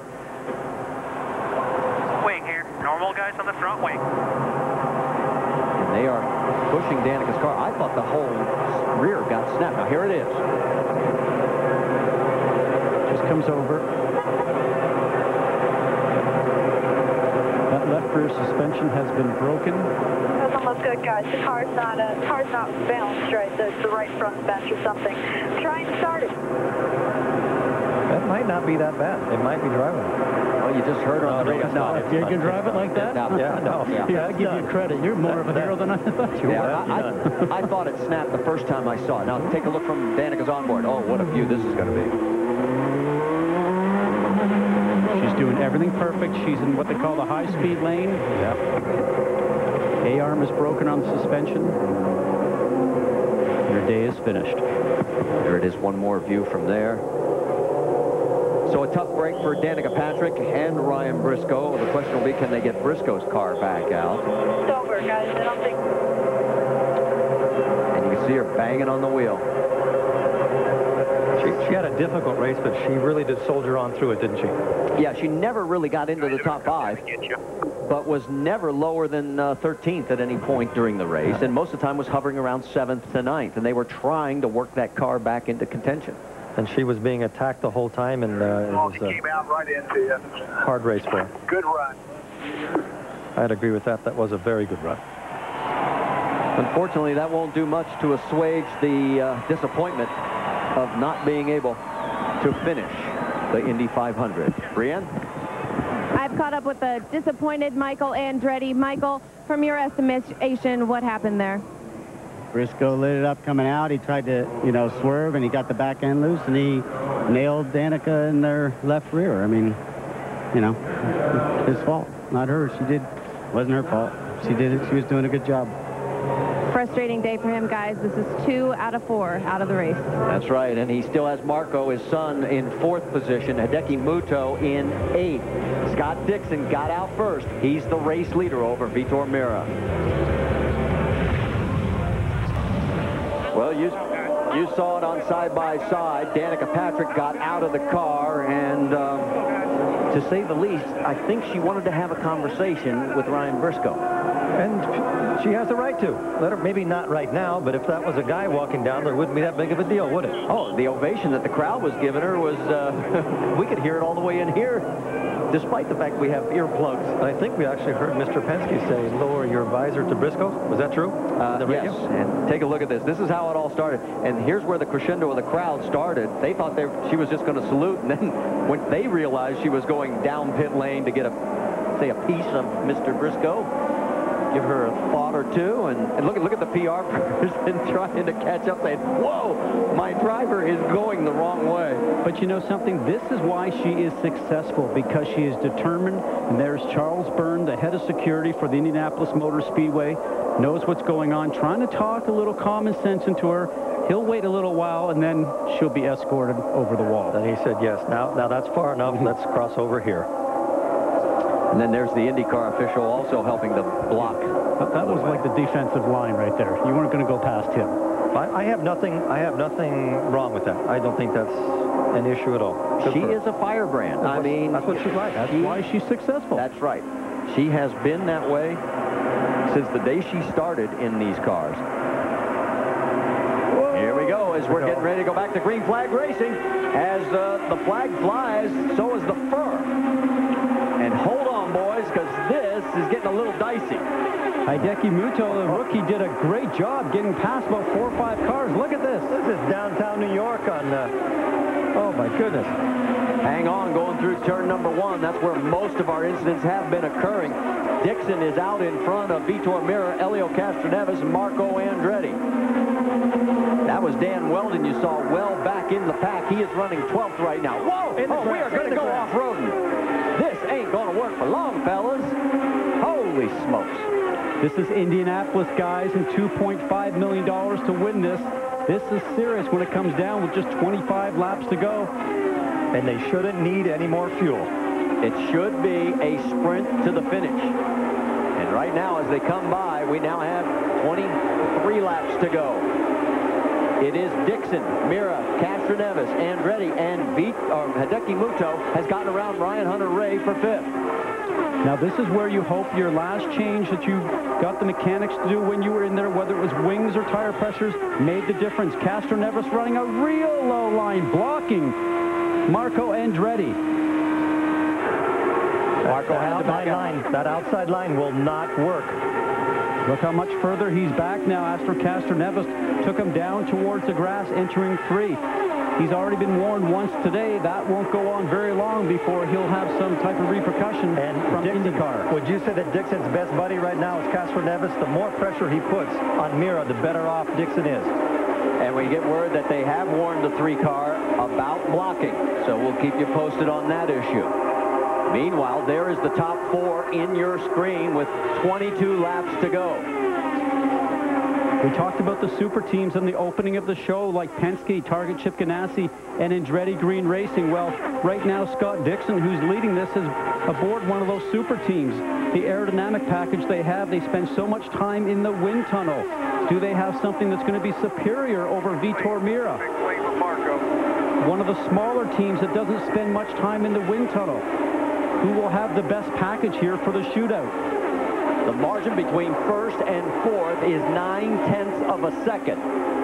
Wing here. Normal guys on the front wing. And they are pushing Danica's car. I thought the whole rear got snapped. Now, here it is. Just comes over. That left rear suspension has been broken. Doesn't look good, guys. The car's not balanced right. The right front bench or something. Try and start it. That might not be that bad. It might be driving. Well, you just heard her on the radio. No, if you can drive it like that? Yeah, no. Yeah, I give you credit. You're more of a hero than I thought you were. I thought it snapped the first time I saw it. Now, take a look from Danica's onboard. Oh, what a view this is going to be. She's doing everything perfect. She's in what they call the high-speed lane. Yep. A-arm is broken on the suspension. Your day is finished. There it is, one more view from there. So a tough break for Danica Patrick and Ryan Briscoe. The question will be, can they get Briscoe's car back out? It's over, guys. I don't think... And you can see her banging on the wheel. She had a difficult race, but she really did soldier on through it, didn't she? Yeah, she never really got into the top 5, but was never lower than 13th at any point during the race, and most of the time was hovering around 7th to 9th, and they were trying to work that car back into contention. And she was being attacked the whole time, and it was came out right into you. Hard race for her. Good run. I'd agree with that. That was a very good run. Unfortunately, that won't do much to assuage the disappointment of not being able to finish the Indy 500. Brienne? I've caught up with the disappointed Michael Andretti. Michael, from your estimation, what happened there? Briscoe lit it up coming out. He tried to, swerve, and he got the back end loose, and he nailed Danica in their left rear. I mean, his fault, not hers. Wasn't her fault. She did it. She was doing a good job. Frustrating day for him, guys. This is 2 out of 4 out of the race. That's right, and he still has Marco, his son, in 4th position. Hideki Muto in 8th. Scott Dixon got out first. He's the race leader over Vitor Meira. Well, you saw it on side-by-side. Danica Patrick got out of the car, and to say the least, I think she wanted to have a conversation with Ryan Briscoe. And she has the right to. Let her, maybe not right now, but if that was a guy walking down, there wouldn't be that big of a deal, would it? Oh, the ovation that the crowd was giving her was, we could hear it all the way in here, despite the fact we have earplugs. I think we actually heard Mr. Penske say, lower your visor to Briscoe. Was that true? The radio? Yes, and take a look at this. This is how it all started. And here's where the crescendo of the crowd started. They thought she was just going to salute, and then when they realized she was going down pit lane to get a piece of Mr. Briscoe, give her a thought or two, and look at the PR person trying to catch up, saying, whoa, my driver is going the wrong way. But you know something? This is why she is successful, because she is determined. And there's Charles Byrne, the head of security for the Indianapolis Motor Speedway, knows what's going on, trying to talk a little common sense into her. He'll wait a little while, and then she'll be escorted over the wall. Then he said, yes, now that's far enough. Let's cross over here. And then there's the IndyCar official also helping to block. But that was like the defensive line right there. You weren't going to go past him. I have nothing wrong with that. I don't think that's an issue at all. She is a firebrand. I mean, that's what she's like. That's why she's successful. That's right. She has been that way since the day she started in these cars. Here we go as we're getting ready to go back to green flag racing. As the flag flies, so is the fur. And hold on, boys, because this is getting a little dicey. Hideki Muto, the rookie, did a great job getting past about 4 or 5 cars. Look at this. This is downtown New York on, oh my goodness. Hang on, going through turn number 1. That's where most of our incidents have been occurring. Dixon is out in front of Vitor Mira, Elio Castroneves, and Marco Andretti. That was Dan Weldon you saw well back in the pack. He is running 12th right now. Whoa! Oh, we are going to go off-roading. This ain't going to work for long, fellas. Holy smokes. This is Indianapolis, guys, and $2.5 million to win this. This is serious when it comes down with just 25 laps to go. And they shouldn't need any more fuel. It should be a sprint to the finish. And right now, as they come by, we now have 23 laps to go. It is Dixon, Mira, Castroneves, Andretti, and Hideki Muto has gotten around Ryan Hunter-Reay for 5th. Now, this is where you hope your last change that you got the mechanics to do when you were in there, whether it was wings or tire pressures, made the difference. Castroneves running a real low line, blocking Marco Andretti. That outside line will not work. Look how much further he's back now after Castroneves took him down towards the grass, entering 3. He's already been warned once today. That won't go on very long before he'll have some type of repercussion from IndyCar. Would you say that Dixon's best buddy right now is Castroneves? The more pressure he puts on Mira, the better off Dixon is. And we get word that they have warned the 3 car about blocking. So we'll keep you posted on that issue. Meanwhile, there is the top 4 in your screen with 22 laps to go. We talked about the super teams in the opening of the show, like Penske, Target Chip Ganassi, and Andretti Green Racing. Well, right now, Scott Dixon, who's leading this, is aboard one of those super teams. The aerodynamic package they have, they spend so much time in the wind tunnel. Do they have something that's going to be superior over Vitor Mira? One of the smaller teams that doesn't spend much time in the wind tunnel. Who will have the best package here for the shootout? The margin between 1st and 4th is 9/10 of a second.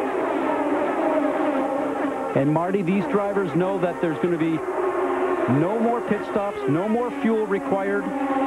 And Marty, these drivers know that there's going to be no more pit stops, no more fuel required.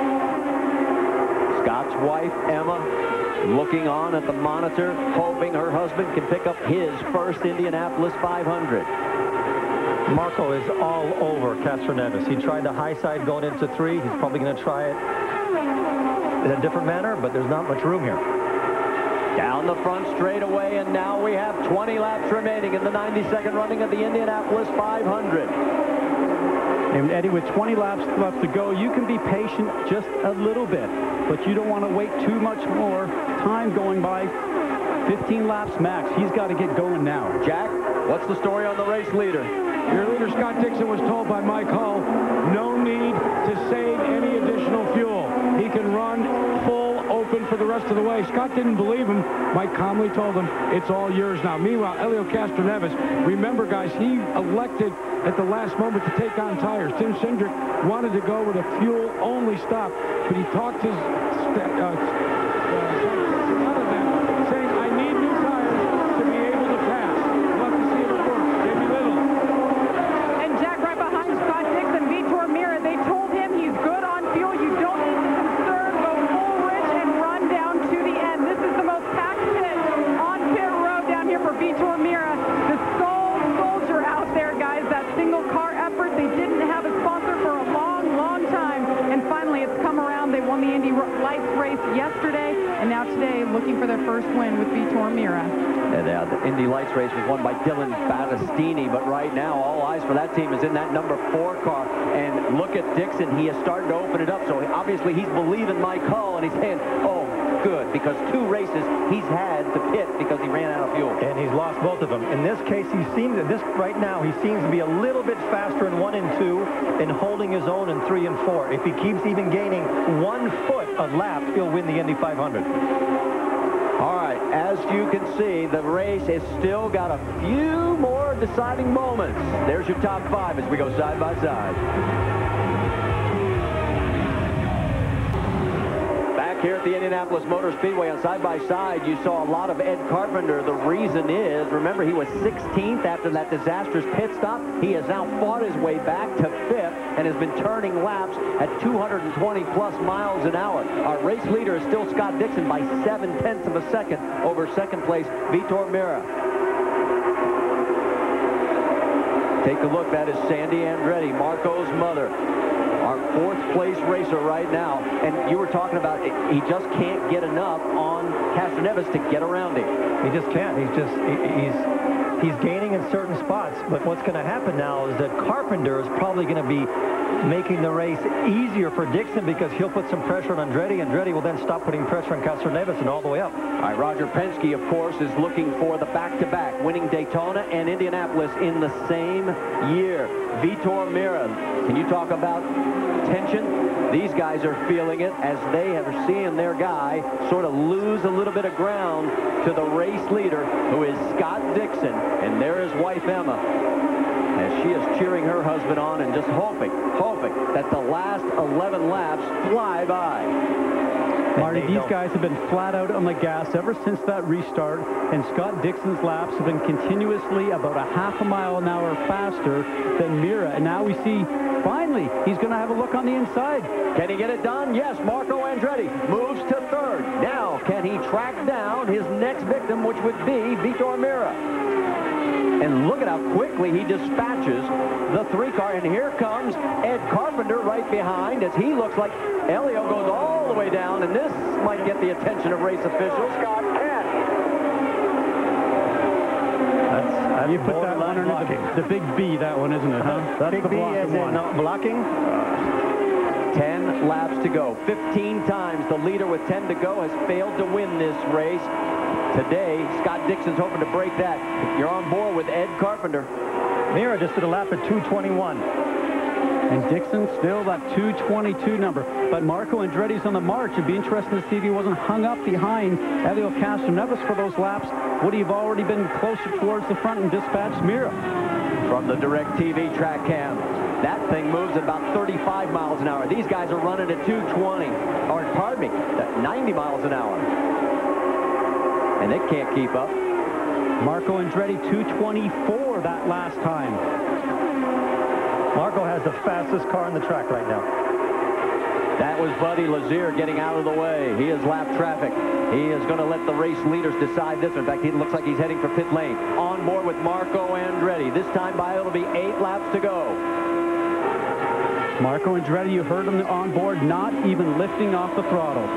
Scott's wife, Emma, looking on at the monitor, hoping her husband can pick up his first Indianapolis 500. Marco is all over Castroneves. He tried the high side going into 3. He's probably going to try it in a different manner, but there's not much room here. Down the front straightaway, and now we have 20 laps remaining in the 92nd running of the Indianapolis 500. And Eddie, with 20 laps left to go, you can be patient just a little bit, but you don't want to wait too much more time going by. 15 laps max. He's got to get going now. Jack, what's the story on the race leader? Your leader, Scott Dixon, was told by Mike Hull, no need to save any additional fuel. He can run full open for the rest of the way. Scott didn't believe him. Mike calmly told him, it's all yours now. Meanwhile, Elio Castroneves, remember, guys, he elected at the last moment to take on tires. Tim Cindric wanted to go with a fuel-only stop, but he talked his out of that, saying, I need new tires to be able to pass. We'll have to see if it works. Maybe little. And Jack, right behind Scott Dixon, Vitor Mira, they told him he's looking for their first win with Vitor Mira. And the Indy Lights race was won by Dylan Battistini, but right now all eyes for that team is in that number 4 car. And look at Dixon. He is starting to open it up. So obviously he's believing my call, and he's saying, oh, good, because 2 races he's had to pit because he ran out of fuel. And he's lost both of them. In this case, right now, he seems to be a little bit faster in 1 and 2 and holding his own in 3 and 4. If he keeps even gaining 1 foot a lap, he'll win the Indy 500. All right, as you can see, the race has still got a few more deciding moments. There's your top 5 as we go side by side. Here at the Indianapolis Motor Speedway on side-by-side, you saw a lot of Ed Carpenter. The reason is, remember, he was 16th after that disastrous pit stop. He has now fought his way back to 5th and has been turning laps at 220-plus miles an hour. Our race leader is still Scott Dixon by 7/10 of a second over second place Vitor Mira. Take a look. That is Sandy Andretti, Marco's mother. Our 4th place racer right now, and you were talking about he just can't get enough on Castroneves to get around him. He just can't. He's gaining in certain spots, but what's going to happen now is that Carpenter is probably going to be making the race easier for Dixon because he'll put some pressure on Andretti. Andretti will then stop putting pressure on Castroneves and all the way up. All right, Roger Penske, of course, is looking for the back-to-back, winning Daytona and Indianapolis in the same year. Vitor Mira, can you talk about tension? These guys are feeling it as they are seeing their guy sort of lose a little bit of ground to the race leader, who is Scott Dixon. And there is wife Emma, as she is cheering her husband on and just hoping that the last 11 laps fly by. Marty, these guys have been flat out on the gas ever since that restart, and Scott Dixon's laps have been continuously about a half a mile an hour faster than Mira. And now we see, finally, he's going to have a look on the inside. Can he get it done? Yes, Marco Andretti moves to 3rd. Now, can he track down his next victim, which would be Vitor Mira? And look at how quickly he dispatches the 3 car. And here comes Ed Carpenter right behind as he looks like Elio goes all the way down. And this might get the attention of race officials. Scott Penn. That's you put that one under the big B, that one, isn't it, huh? That's big the B as in blocking. 10 laps to go. 15 times the leader with 10 to go has failed to win this race. Today, Scott Dixon's hoping to break that. You're on board with Ed Carpenter. Mira just did a lap at 2:21. And Dixon still that 2:22 number. But Marco Andretti's on the march. It'd be interesting to see if he wasn't hung up behind Elio Castroneves for those laps. Would he have already been closer towards the front and dispatched Mira? From the DirecTV track cam, that thing moves at about 35 miles an hour. These guys are running at 220, or pardon me, 90 miles an hour. And they can't keep up. Marco Andretti 224 that last time. Marco has the fastest car on the track right now. That was Buddy Lazier getting out of the way. He has lapped traffic. He is going to let the race leaders decide this. In fact, he looks like he's heading for pit lane. On board with Marco Andretti. This time by it'll be 8 laps to go. Marco Andretti, you heard him on board, not even lifting off the throttle.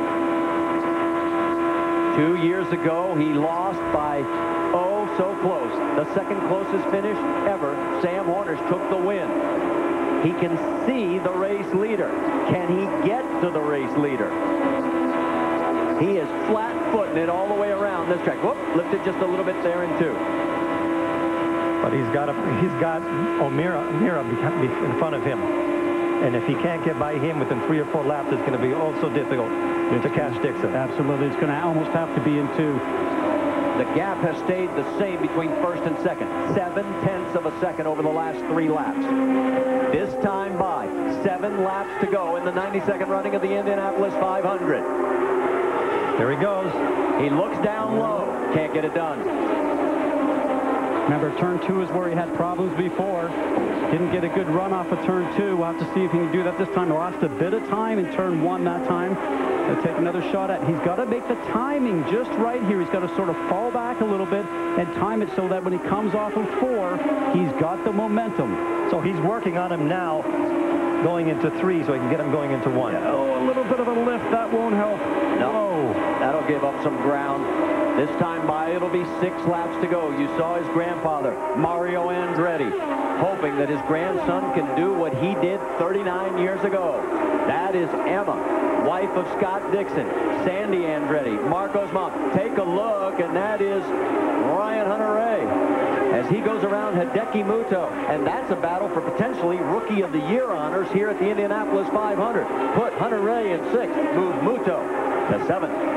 2 years ago, he lost by, oh, so close. The second closest finish ever. Sam Hornish took the win. He can see the race leader. Can he get to the race leader? He is flat-footing it all the way around this track. Whoop, lifted just a little bit there in 2. But he's got Mira in front of him. And if he can't get by him within 3 or 4 laps, it's going to be also difficult to catch Dixon. Absolutely. It's going to almost have to be in 2. The gap has stayed the same between first and second. 7/10 of a second over the last 3 laps. This time by 7 laps to go in the 92nd running of the Indianapolis 500. There he goes. He looks down low. Can't get it done. Remember, turn 2 is where he had problems before. Didn't get a good run off of turn 2. We'll have to see if he can do that this time. He lost a bit of time in turn 1 that time. He'll take another shot at it. He's got to make the timing just right here. He's got to sort of fall back a little bit and time it so that when he comes off of 4, he's got the momentum. So he's working on him now going into 3 so he can get him going into 1. Oh, a little bit of a lift. That won't help. No. That'll give up some ground. This time by, it'll be 6 laps to go. You saw his grandfather, Mario Andretti, hoping that his grandson can do what he did 39 years ago. That is Emma, wife of Scott Dixon, Sandy Andretti, Marco's mom. Take a look, and that is Ryan Hunter-Reay as he goes around Hideki Muto. And that's a battle for potentially Rookie of the Year honors here at the Indianapolis 500. Put Hunter-Reay in 6th, move Muto to 7th.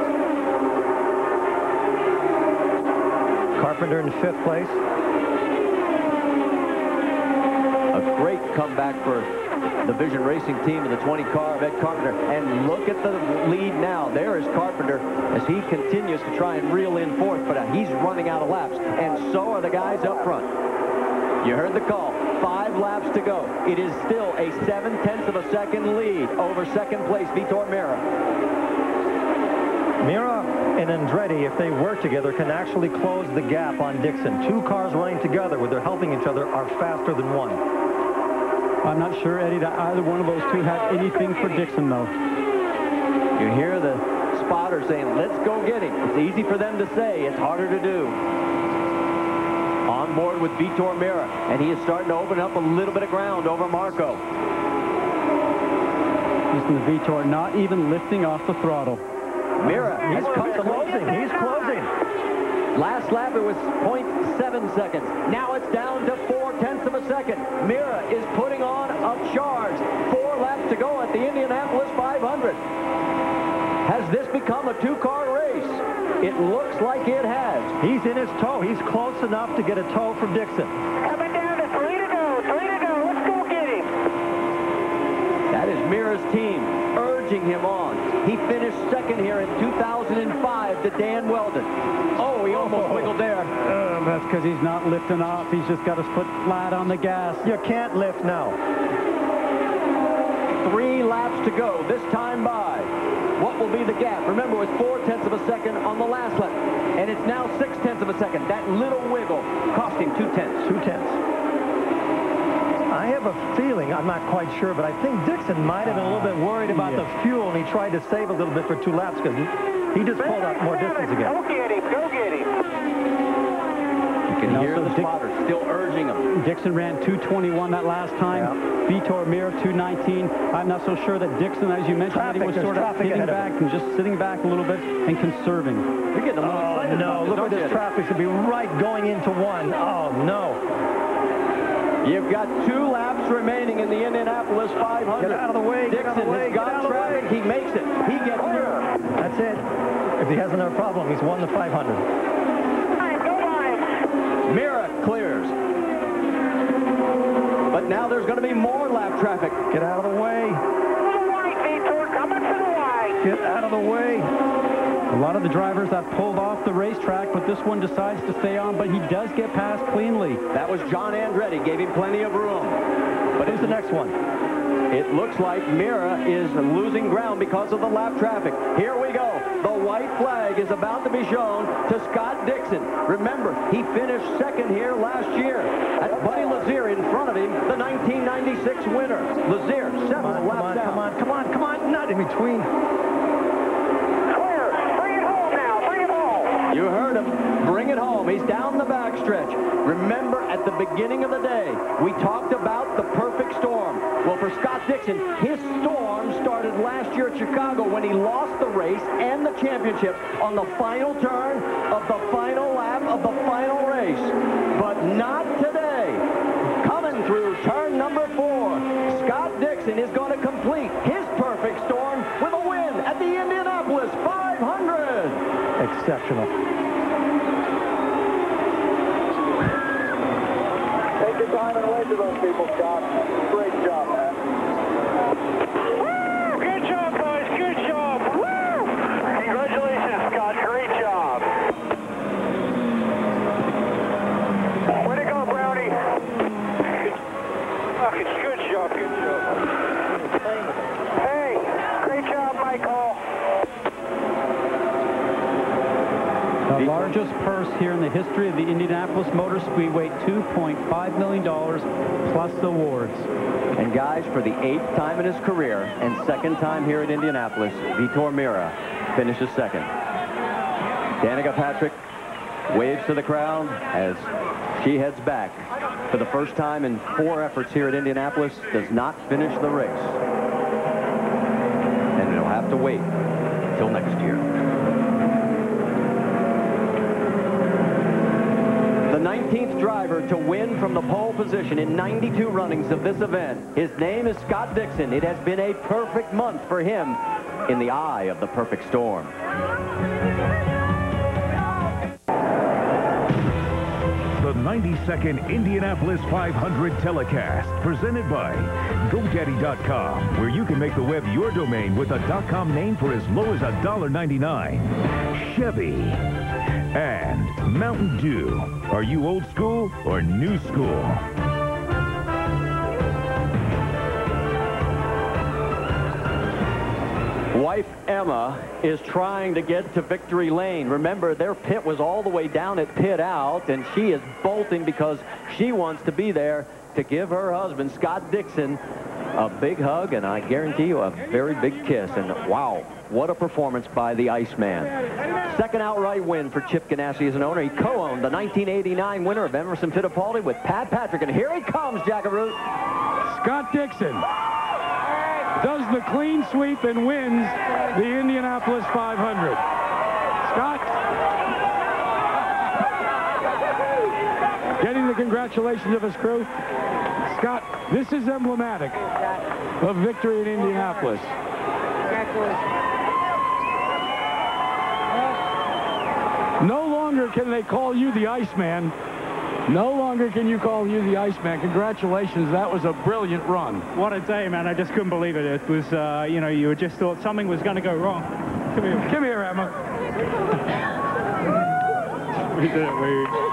Carpenter in 5th place. A great comeback for the Vision Racing team and the 20 car of Ed Carpenter. And look at the lead now. There is Carpenter as he continues to try and reel in 4th, but he's running out of laps. And so are the guys up front. You heard the call. 5 laps to go. It is still a 7/10 of a second lead over 2nd place Vitor Meira. Meira and Andretti, if they work together, can actually close the gap on Dixon. 2 cars running together where they're helping each other are faster than 1. I'm not sure, Eddie, that either one of those two had anything for Dixon, though. You hear the spotter saying, let's go get him. It's easy for them to say. It's harder to do. On board with Vitor Meira, and he is starting to open up a little bit of ground over Marco. Listen to Vitor not even lifting off the throttle. Meira has come closing. He's closing. Last lap, it was 0.7 seconds. Now it's down to 0.4 of a second. Meira is putting on a charge. 4 laps to go at the Indianapolis 500. Has this become a 2-car race? It looks like it has. He's in his toe. He's close enough to get a toe from Dixon. Coming down to 3 to go. 3 to go. Let's go get him. That is Meira's team urging him on. He finished 2nd here in 2005 to Dan Weldon. Oh, he almost wiggled there. That's because he's not lifting off. He's just got his foot flat on the gas. You can't lift now. 3 laps to go. This time by. What will be the gap? Remember, it was 0.4 of a second on the last lap. And it's now 0.6 of a second. That little wiggle cost him 0.2. 0.2. I have a feeling, I'm not quite sure, but I think Dixon might have been a little bit worried about the fuel, and he tried to save a little bit for 2 laps because he just pulled out more distance again. Go get him. Go get him. You can hear the spotter still urging him. Dixon ran 2:21 that last time. Yeah. Vitor Meira 2:19. I'm not so sure that Dixon, as you mentioned, he was sort of hitting back and just sitting back a little bit and conserving. You're getting a little excited. No, look at this traffic. Should be right going into 1. Oh, no. You've got 2 laps remaining in the Indianapolis 500. Get out of the way. Dixon has got traffic. He makes it. He gets through. That's it. If he has another problem, he's won the 500. Meira clears. But now there's going to be more lap traffic. Get out of the way. Coming to the white. Get out of the way. A lot of the drivers have pulled off the racetrack, but this one decides to stay on, but he does get past cleanly. That was John Andretti, gave him plenty of room. But who's the next one? It looks like Meira is losing ground because of the lap traffic. Here we go. The white flag is about to be shown to Scott Dixon. Remember, he finished 2nd here last year. That's Buddy Lazier in front of him, the 1996 winner. Lazier, 7 laps down. Come on, not in between. You heard him. Bring it home. He's down the backstretch. Remember, at the beginning of the day, we talked about the perfect storm. Well, for Scott Dixon, his storm started last year at Chicago when he lost the race and the championship on the final turn of the final lap of the final race. But not today. Coming through turn number 4, Scott Dixon is going to complete his perfect storm with a win at the Indianapolis 500. Exceptional. Take your time and wave to those people, Scott. Great job, man. Woo! Good job, boys. Good job. Woo! Congratulations, Scott. Great job. Way to go, Brownie. Good job. Good job. Hey, great job, Michael. The largest purse here in the history of the Indianapolis Motor Speedway, $2.5 million plus awards. And guys, for the 8th time in his career and 2nd time here at Indianapolis, Vitor Meira finishes 2nd. Danica Patrick waves to the crowd as she heads back. For the first time in 4 efforts here at Indianapolis, does not finish the race. And it'll have to wait till next year. The 19th driver to win from the pole position in 92 runnings of this event. His name is Scott Dixon. It has been a perfect month for him in the eye of the perfect storm. The 92nd Indianapolis 500 telecast, presented by GoDaddy.com, where you can make the web your domain with a .com name for as low as $1.99. Chevy and Mountain Dew. Are you old school or new school? Wife Emma is trying to get to victory lane. Remember, their pit was all the way down at pit out, and she is bolting because she wants to be there to give her husband, Scott Dixon, a big hug, and I guarantee you a very big kiss. And wow, what a performance by the Iceman. Second outright win for Chip Ganassi as an owner. He co-owned the 1989 winner of Emerson Fittipaldi with Pat Patrick, and here he comes, Jackaroot. Scott Dixon does the clean sweep and wins the Indianapolis 500. Scott, getting the congratulations of his crew. Scott, this is emblematic of victory in Indianapolis. No longer can they call you the Iceman. No longer can you call you the Iceman. Congratulations. That was a brilliant run. What a day, man. I just couldn't believe it. It was, you know, you just thought something was going to go wrong. Come here. Come here, Emma. We did it.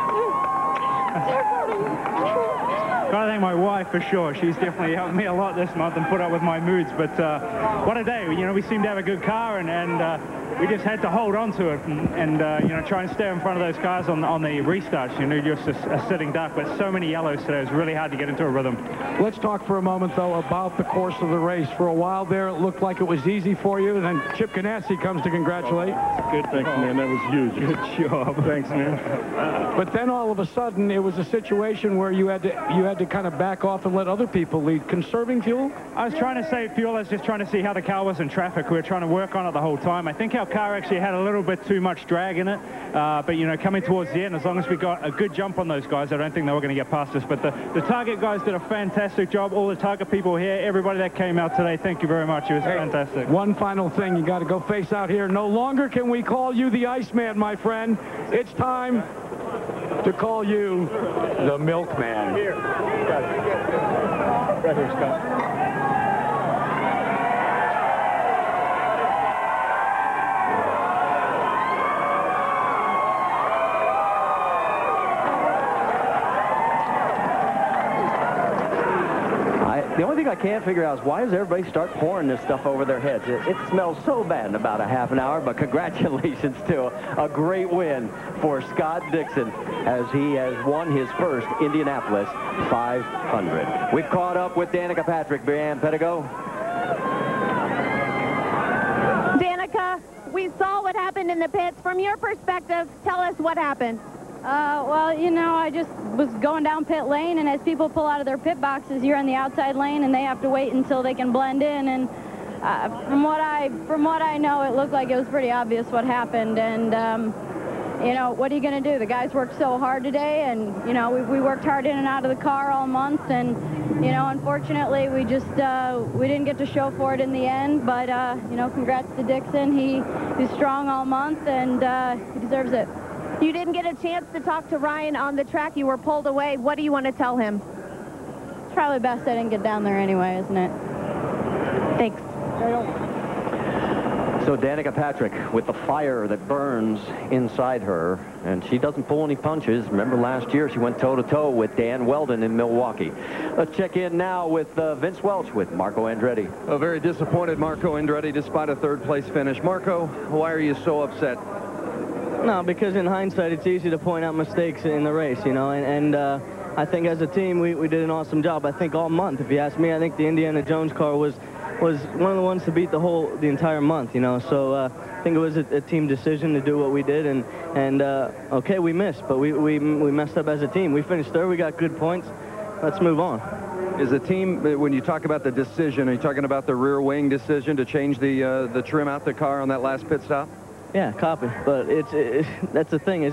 Gotta thank my wife for sure. She's definitely helped me a lot this month and put up with my moods. But what a day. You know, we seem to have a good car, and we just had to hold on to it and you know, try and stay in front of those cars on the restarts. You know, just a sitting duck. But so many yellows today, it was really hard to get into a rhythm. Let's talk for a moment, though, about the course of the race. For a while there, it looked like it was easy for you, and then Chip Ganassi comes to congratulate. Good, thanks, man. That was huge. Good job. Thanks, man. But then all of a sudden, it was a situation where you had to kind of back off and let other people lead. Conserving fuel? I was trying to save fuel. I was just trying to see how the car was in traffic. We were trying to work on it the whole time. I think our car actually had a little bit too much drag in it. But, you know, coming towards the end, as long as we got a good jump on those guys, I don't think they were going to get past us. But the Target guys did a fantastic job. All the Target people here, everybody that came out today, thank you very much. It was fantastic. One final thing. You got to go face out here. No longer can we call you the Iceman, my friend. It's time to call you the Milkman. Here. Got it. Right here, Scott. The only thing I can't figure out is why does everybody start pouring this stuff over their heads? It smells so bad in about a half an hour, but congratulations to a great win for Scott Dixon as he has won his first Indianapolis 500. We've caught up with Danica Patrick. Brianne Pettigo. Danica, we saw what happened in the pits. From your perspective, tell us what happened. Well, you know, I just was going down pit lane, and as people pull out of their pit boxes, you're on the outside lane, and they have to wait until they can blend in. And from what I know, it looked like it was pretty obvious what happened. And you know, what are you going to do? The guys worked so hard today, and you know, we worked hard in and out of the car all month, and you know, unfortunately, we just we didn't get to show for it in the end. But you know, congrats to Dixon. He's strong all month, and he deserves it. You didn't get a chance to talk to Ryan on the track. You were pulled away. What do you want to tell him? It's probably best I didn't get down there anyway, isn't it? Thanks. So Danica Patrick with the fire that burns inside her, and she doesn't pull any punches. Remember last year she went toe-to-toe with Dan Weldon in Milwaukee. Let's check in now with Vince Welch with Marco Andretti. A very disappointed Marco Andretti despite a third-place finish. Marco, why are you so upset? No, because in hindsight, it's easy to point out mistakes in the race, you know, and I think as a team, we did an awesome job. I think all month, if you ask me, I think the Indiana Jones car was one of the ones to beat the entire month, you know. So think it was a team decision to do what we did, and okay, we missed, but we messed up as a team. We finished third. We got good points. Let's move on. Is the team, when you talk about the decision, are you talking about the rear wing decision to change the trim out the car on that last pit stop? Yeah, copy. But that's the thing, is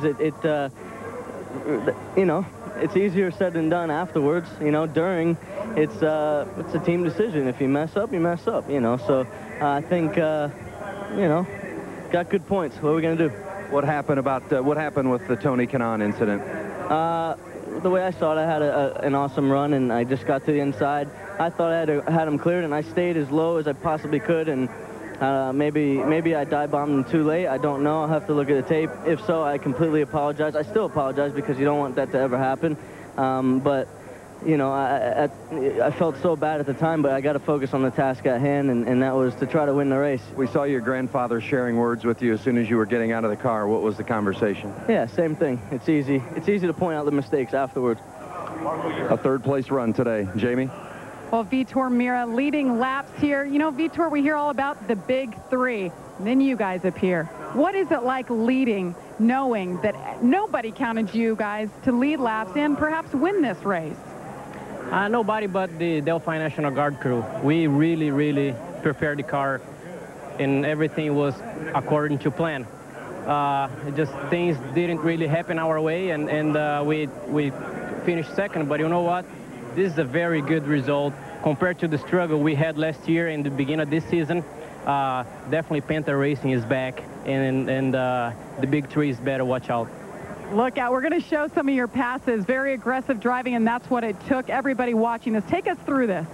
you know, it's easier said than done afterwards. You know, during, it's a team decision. If you mess up, you mess up. You know, so I think, you know, got good points. What are we gonna do? What happened with the Tony Kanaan incident? The way I saw it, I had an awesome run, and I just got to the inside. I thought I had him cleared, and I stayed as low as I possibly could, and maybe I dive bombed him too late. I don't know. I'll have to look at the tape. If so, I completely apologize. I still apologize because you don't want that to ever happen. But, you know, I felt so bad at the time, but I got to focus on the task at hand, and that was to try to win the race. We saw your grandfather sharing words with you as soon as you were getting out of the car. What was the conversation? Yeah, same thing. It's easy. It's easy to point out the mistakes afterwards. A third-place run today. Jamie? Well, Vitor Meira leading laps here. You know, Vitor, we hear all about the big three. Then you guys appear. What is it like leading, knowing that nobody counted you guys to lead laps and perhaps win this race? Nobody but the Delphi National Guard crew. We really prepared the car, and everything was according to plan. Just things didn't really happen our way, and we finished second. But you know what? This is a very good result compared to the struggle we had last year in the beginning of this season. Definitely Panther Racing is back, and the big three is better. Watch out. Look out. We're going to show some of your passes. Very aggressive driving, and that's what it took. Everybody watching this, take us through this.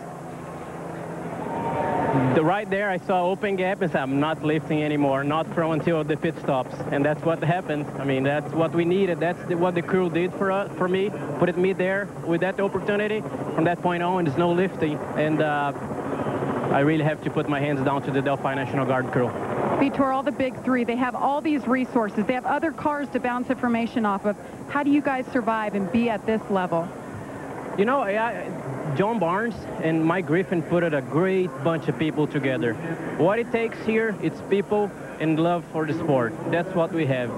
Right there, I saw open gap and said, I'm not lifting anymore, not throw until the pit stops. And that's what happened. I mean, that's what we needed. That's what the crew did for me, put me there with that opportunity. From that point on, there's no lifting. And I really have to put my hands down to the Delphi National Guard crew. Vitor, all the big three, they have all these resources. They have other cars to bounce information off of. How do you guys survive and be at this level? You know, John Barnes and Mike Griffin put a great bunch of people together. What it takes here, it's people and love for the sport. That's what we have.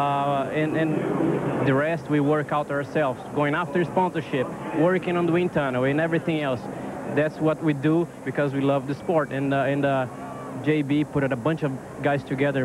And the rest, we work out ourselves, going after sponsorship, working on the wind tunnel and everything else. That's what we do because we love the sport. And JB put a bunch of guys together,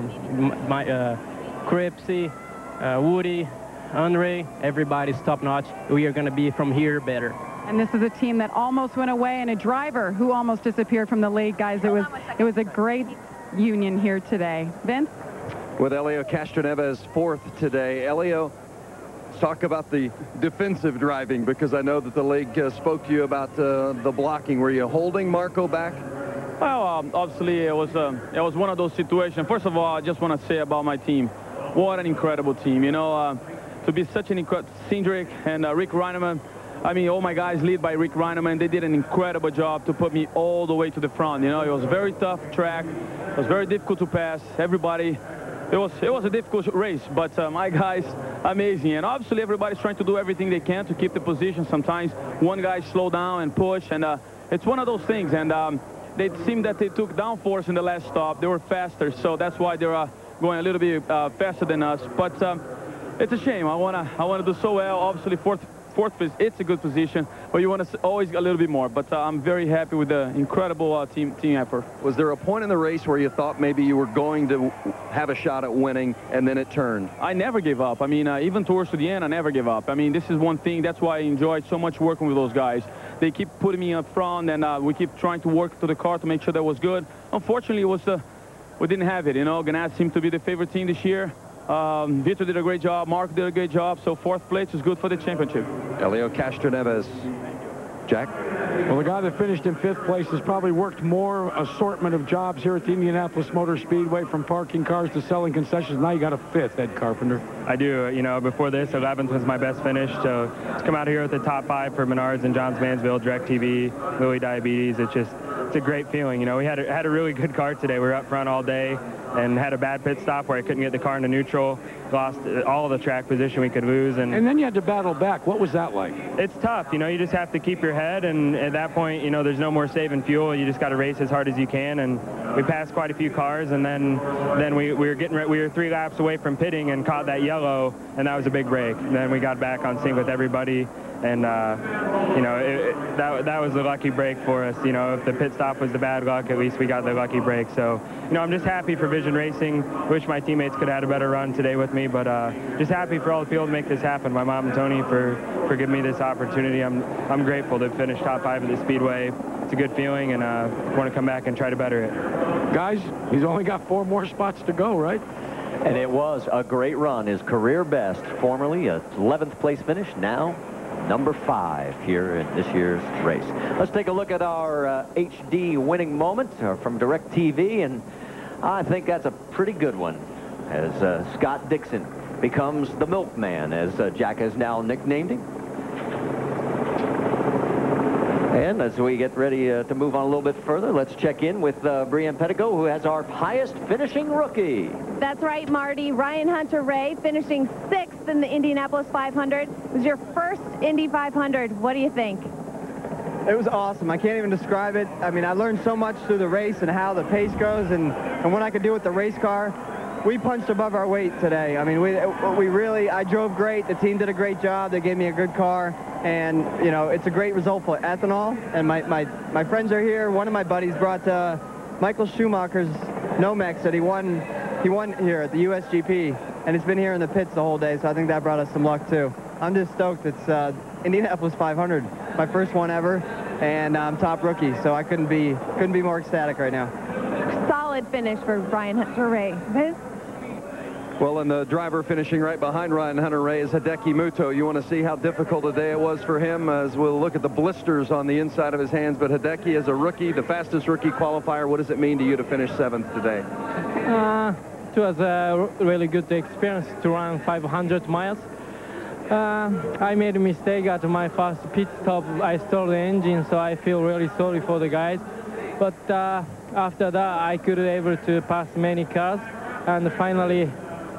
Cripsy, Woody, Andre, everybody's top-notch. We are going to be from here better. And this is a team that almost went away, and a driver who almost disappeared from the league, guys. It was a great union here today. Vince? With Elio Castroneves fourth today. Elio, let's talk about the defensive driving, because I know that the league spoke to you about the blocking. Were you holding Marco back? Well, obviously, it was one of those situations. First of all, I just want to say about my team, what an incredible team. You know, to be such an incredible Cindric and Rick Reineman. I mean, all my guys lead by Rick Reineman. They did an incredible job to put me all the way to the front. You know, it was a very tough track. It was very difficult to pass. Everybody, it was a difficult race, but my guys, amazing. And obviously, everybody's trying to do everything they can to keep the position. Sometimes one guy slow down and push, and it's one of those things. And they seemed that they took downforce in the last stop. They were faster, so that's why they're going a little bit faster than us. But it's a shame. I wanna do so well. Obviously, fourth, it's a good position, but you want to always a little bit more. But I'm very happy with the incredible team effort. Was there a point in the race where you thought maybe you were going to have a shot at winning, and then it turned? I never give up. I mean, even towards the end, I never give up. I mean, this is one thing. That's why I enjoyed so much working with those guys. They keep putting me up front, and we keep trying to work to the car to make sure that was good. Unfortunately, we didn't have it. You know, Ganassi seemed to be the favorite team this year. Vitor did a great job. Mark did a great job. So fourth place is good for the championship. Elio Castroneves. Jack? Well, the guy that finished in fifth place has probably worked more assortment of jobs here at the Indianapolis Motor Speedway, from parking cars to selling concessions. Now you got a fifth, Ed Carpenter. I do. You know, before this, 11th was my best finish. So to come out here with the top 5 for Menards and Johns Mansville, DirecTV, Louis Diabetes, it's a great feeling. You know, we had a really good car today. We were up front all day. and had a bad pit stop where I couldn't get the car into neutral, lost all the track position we could lose. And then you had to battle back. What was that like? It's tough. You know, you just have to keep your head, and at that point, you know, there's no more saving fuel. You just got to race as hard as you can, and we passed quite a few cars, and then we were 3 laps away from pitting and caught that yellow, and that was a big break. And then we got back on sync with everybody, and you know, that was a lucky break for us. You know, if the pit stop was the bad luck, at least we got the lucky break. So, you know, I'm just happy for Vision Racing. Wish my teammates could have had a better run today with me, but just happy for all the field to make this happen. My mom and Tony for giving me this opportunity. I'm grateful to finish top 5 at the Speedway. It's a good feeling, and want to come back and try to better it. Guys, he's only got 4 more spots to go, right? And it was a great run. His career best, formerly a 11th place finish, now number 5 here in this year's race. Let's take a look at our HD winning moment from DirecTV, and I think that's a pretty good one, as Scott Dixon becomes the milkman, as Jack has now nicknamed him. And as we get ready to move on a little bit further, let's check in with Brienne Pettigo, who has our highest finishing rookie. That's right, Marty. Ryan Hunter-Reay finishing 6th in the Indianapolis 500. It was your first Indy 500. What do you think? It was awesome. I can't even describe it. I mean, I learned so much through the race and how the pace goes and what I could do with the race car. We punched above our weight today. I mean, I drove great. The team did a great job. They gave me a good car. And, you know, it's a great result for ethanol. And my friends are here. One of my buddies brought Michael Schumacher's Nomex that he won here at the USGP. And it's been here in the pits the whole day, so I think that brought us some luck, too. I'm just stoked. It's Indianapolis 500, my first one ever, and I'm top rookie, so I couldn't be more ecstatic right now. Solid finish for Ryan Hunter-Reay. Vince? Well, and the driver finishing right behind Ryan Hunter-Reay is Hideki Muto. You want to see how difficult a day it was for him, as we'll look at the blisters on the inside of his hands. But Hideki, as a rookie, the fastest rookie qualifier, what does it mean to you to finish 7th today? It was a really good experience to run 500 miles. I made a mistake at my first pit stop. I stalled the engine, so I feel really sorry for the guys. But after that, I could be able to pass many cars, and finally,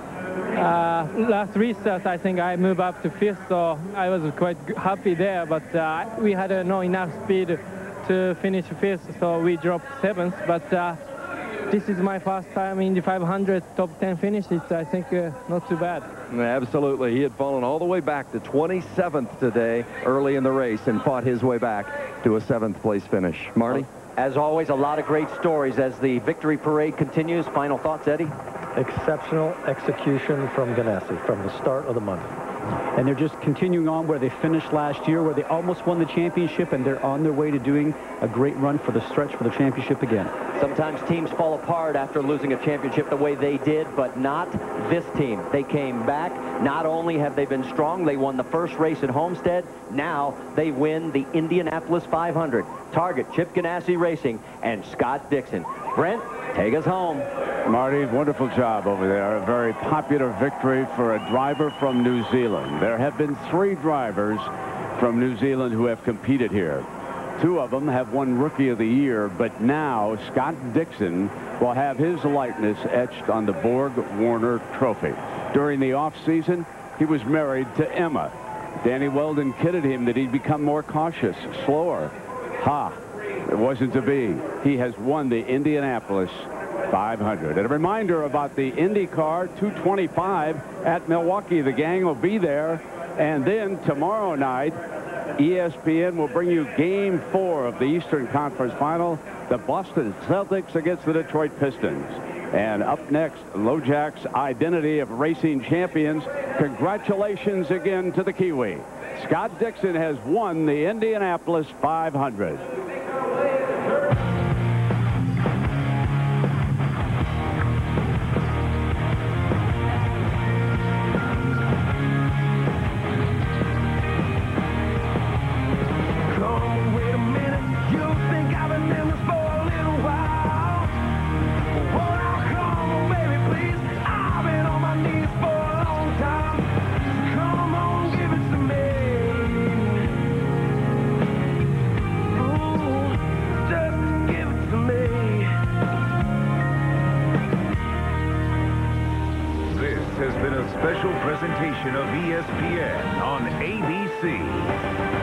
last restart, I think I moved up to 5th, so I was quite happy there, but we had not enough speed to finish 5th, so we dropped 7th, but this is my first time in the 500 top 10 finishes. I think not too bad. Absolutely. He had fallen all the way back to 27th today early in the race and fought his way back to a 7th place finish. Marty? As always, a lot of great stories as the victory parade continues. Final thoughts, Eddie? Exceptional execution from Ganassi from the start of the month. And they're just continuing on where they finished last year, where they almost won the championship, and they're on their way to doing a great run for the stretch for the championship again. Sometimes teams fall apart after losing a championship the way they did, but not this team. They came back. Not only have they been strong, they won the first race at Homestead. Now they win the Indianapolis 500. Target, Chip Ganassi Racing, and Scott Dixon. Brent, take us home. Marty, wonderful job over there. A very popular victory for a driver from New Zealand. There have been 3 drivers from New Zealand who have competed here. 2 of them have won Rookie of the Year, but now Scott Dixon will have his likeness etched on the Borg Warner Trophy. During the off-season, he was married to Emma. Danny Weldon kidded him that he'd become more cautious, slower. Ha! It wasn't to be. He has won the Indianapolis 500. And a reminder about the IndyCar 225 at Milwaukee. The gang will be there. And then tomorrow night, ESPN will bring you Game 4 of the Eastern Conference Final. The Boston Celtics against the Detroit Pistons. And up next, LoJack's Identity of Racing Champions. Congratulations again to the Kiwi. Scott Dixon has won the Indianapolis 500. Come on, give it to me. presentation of ESPN on ABC.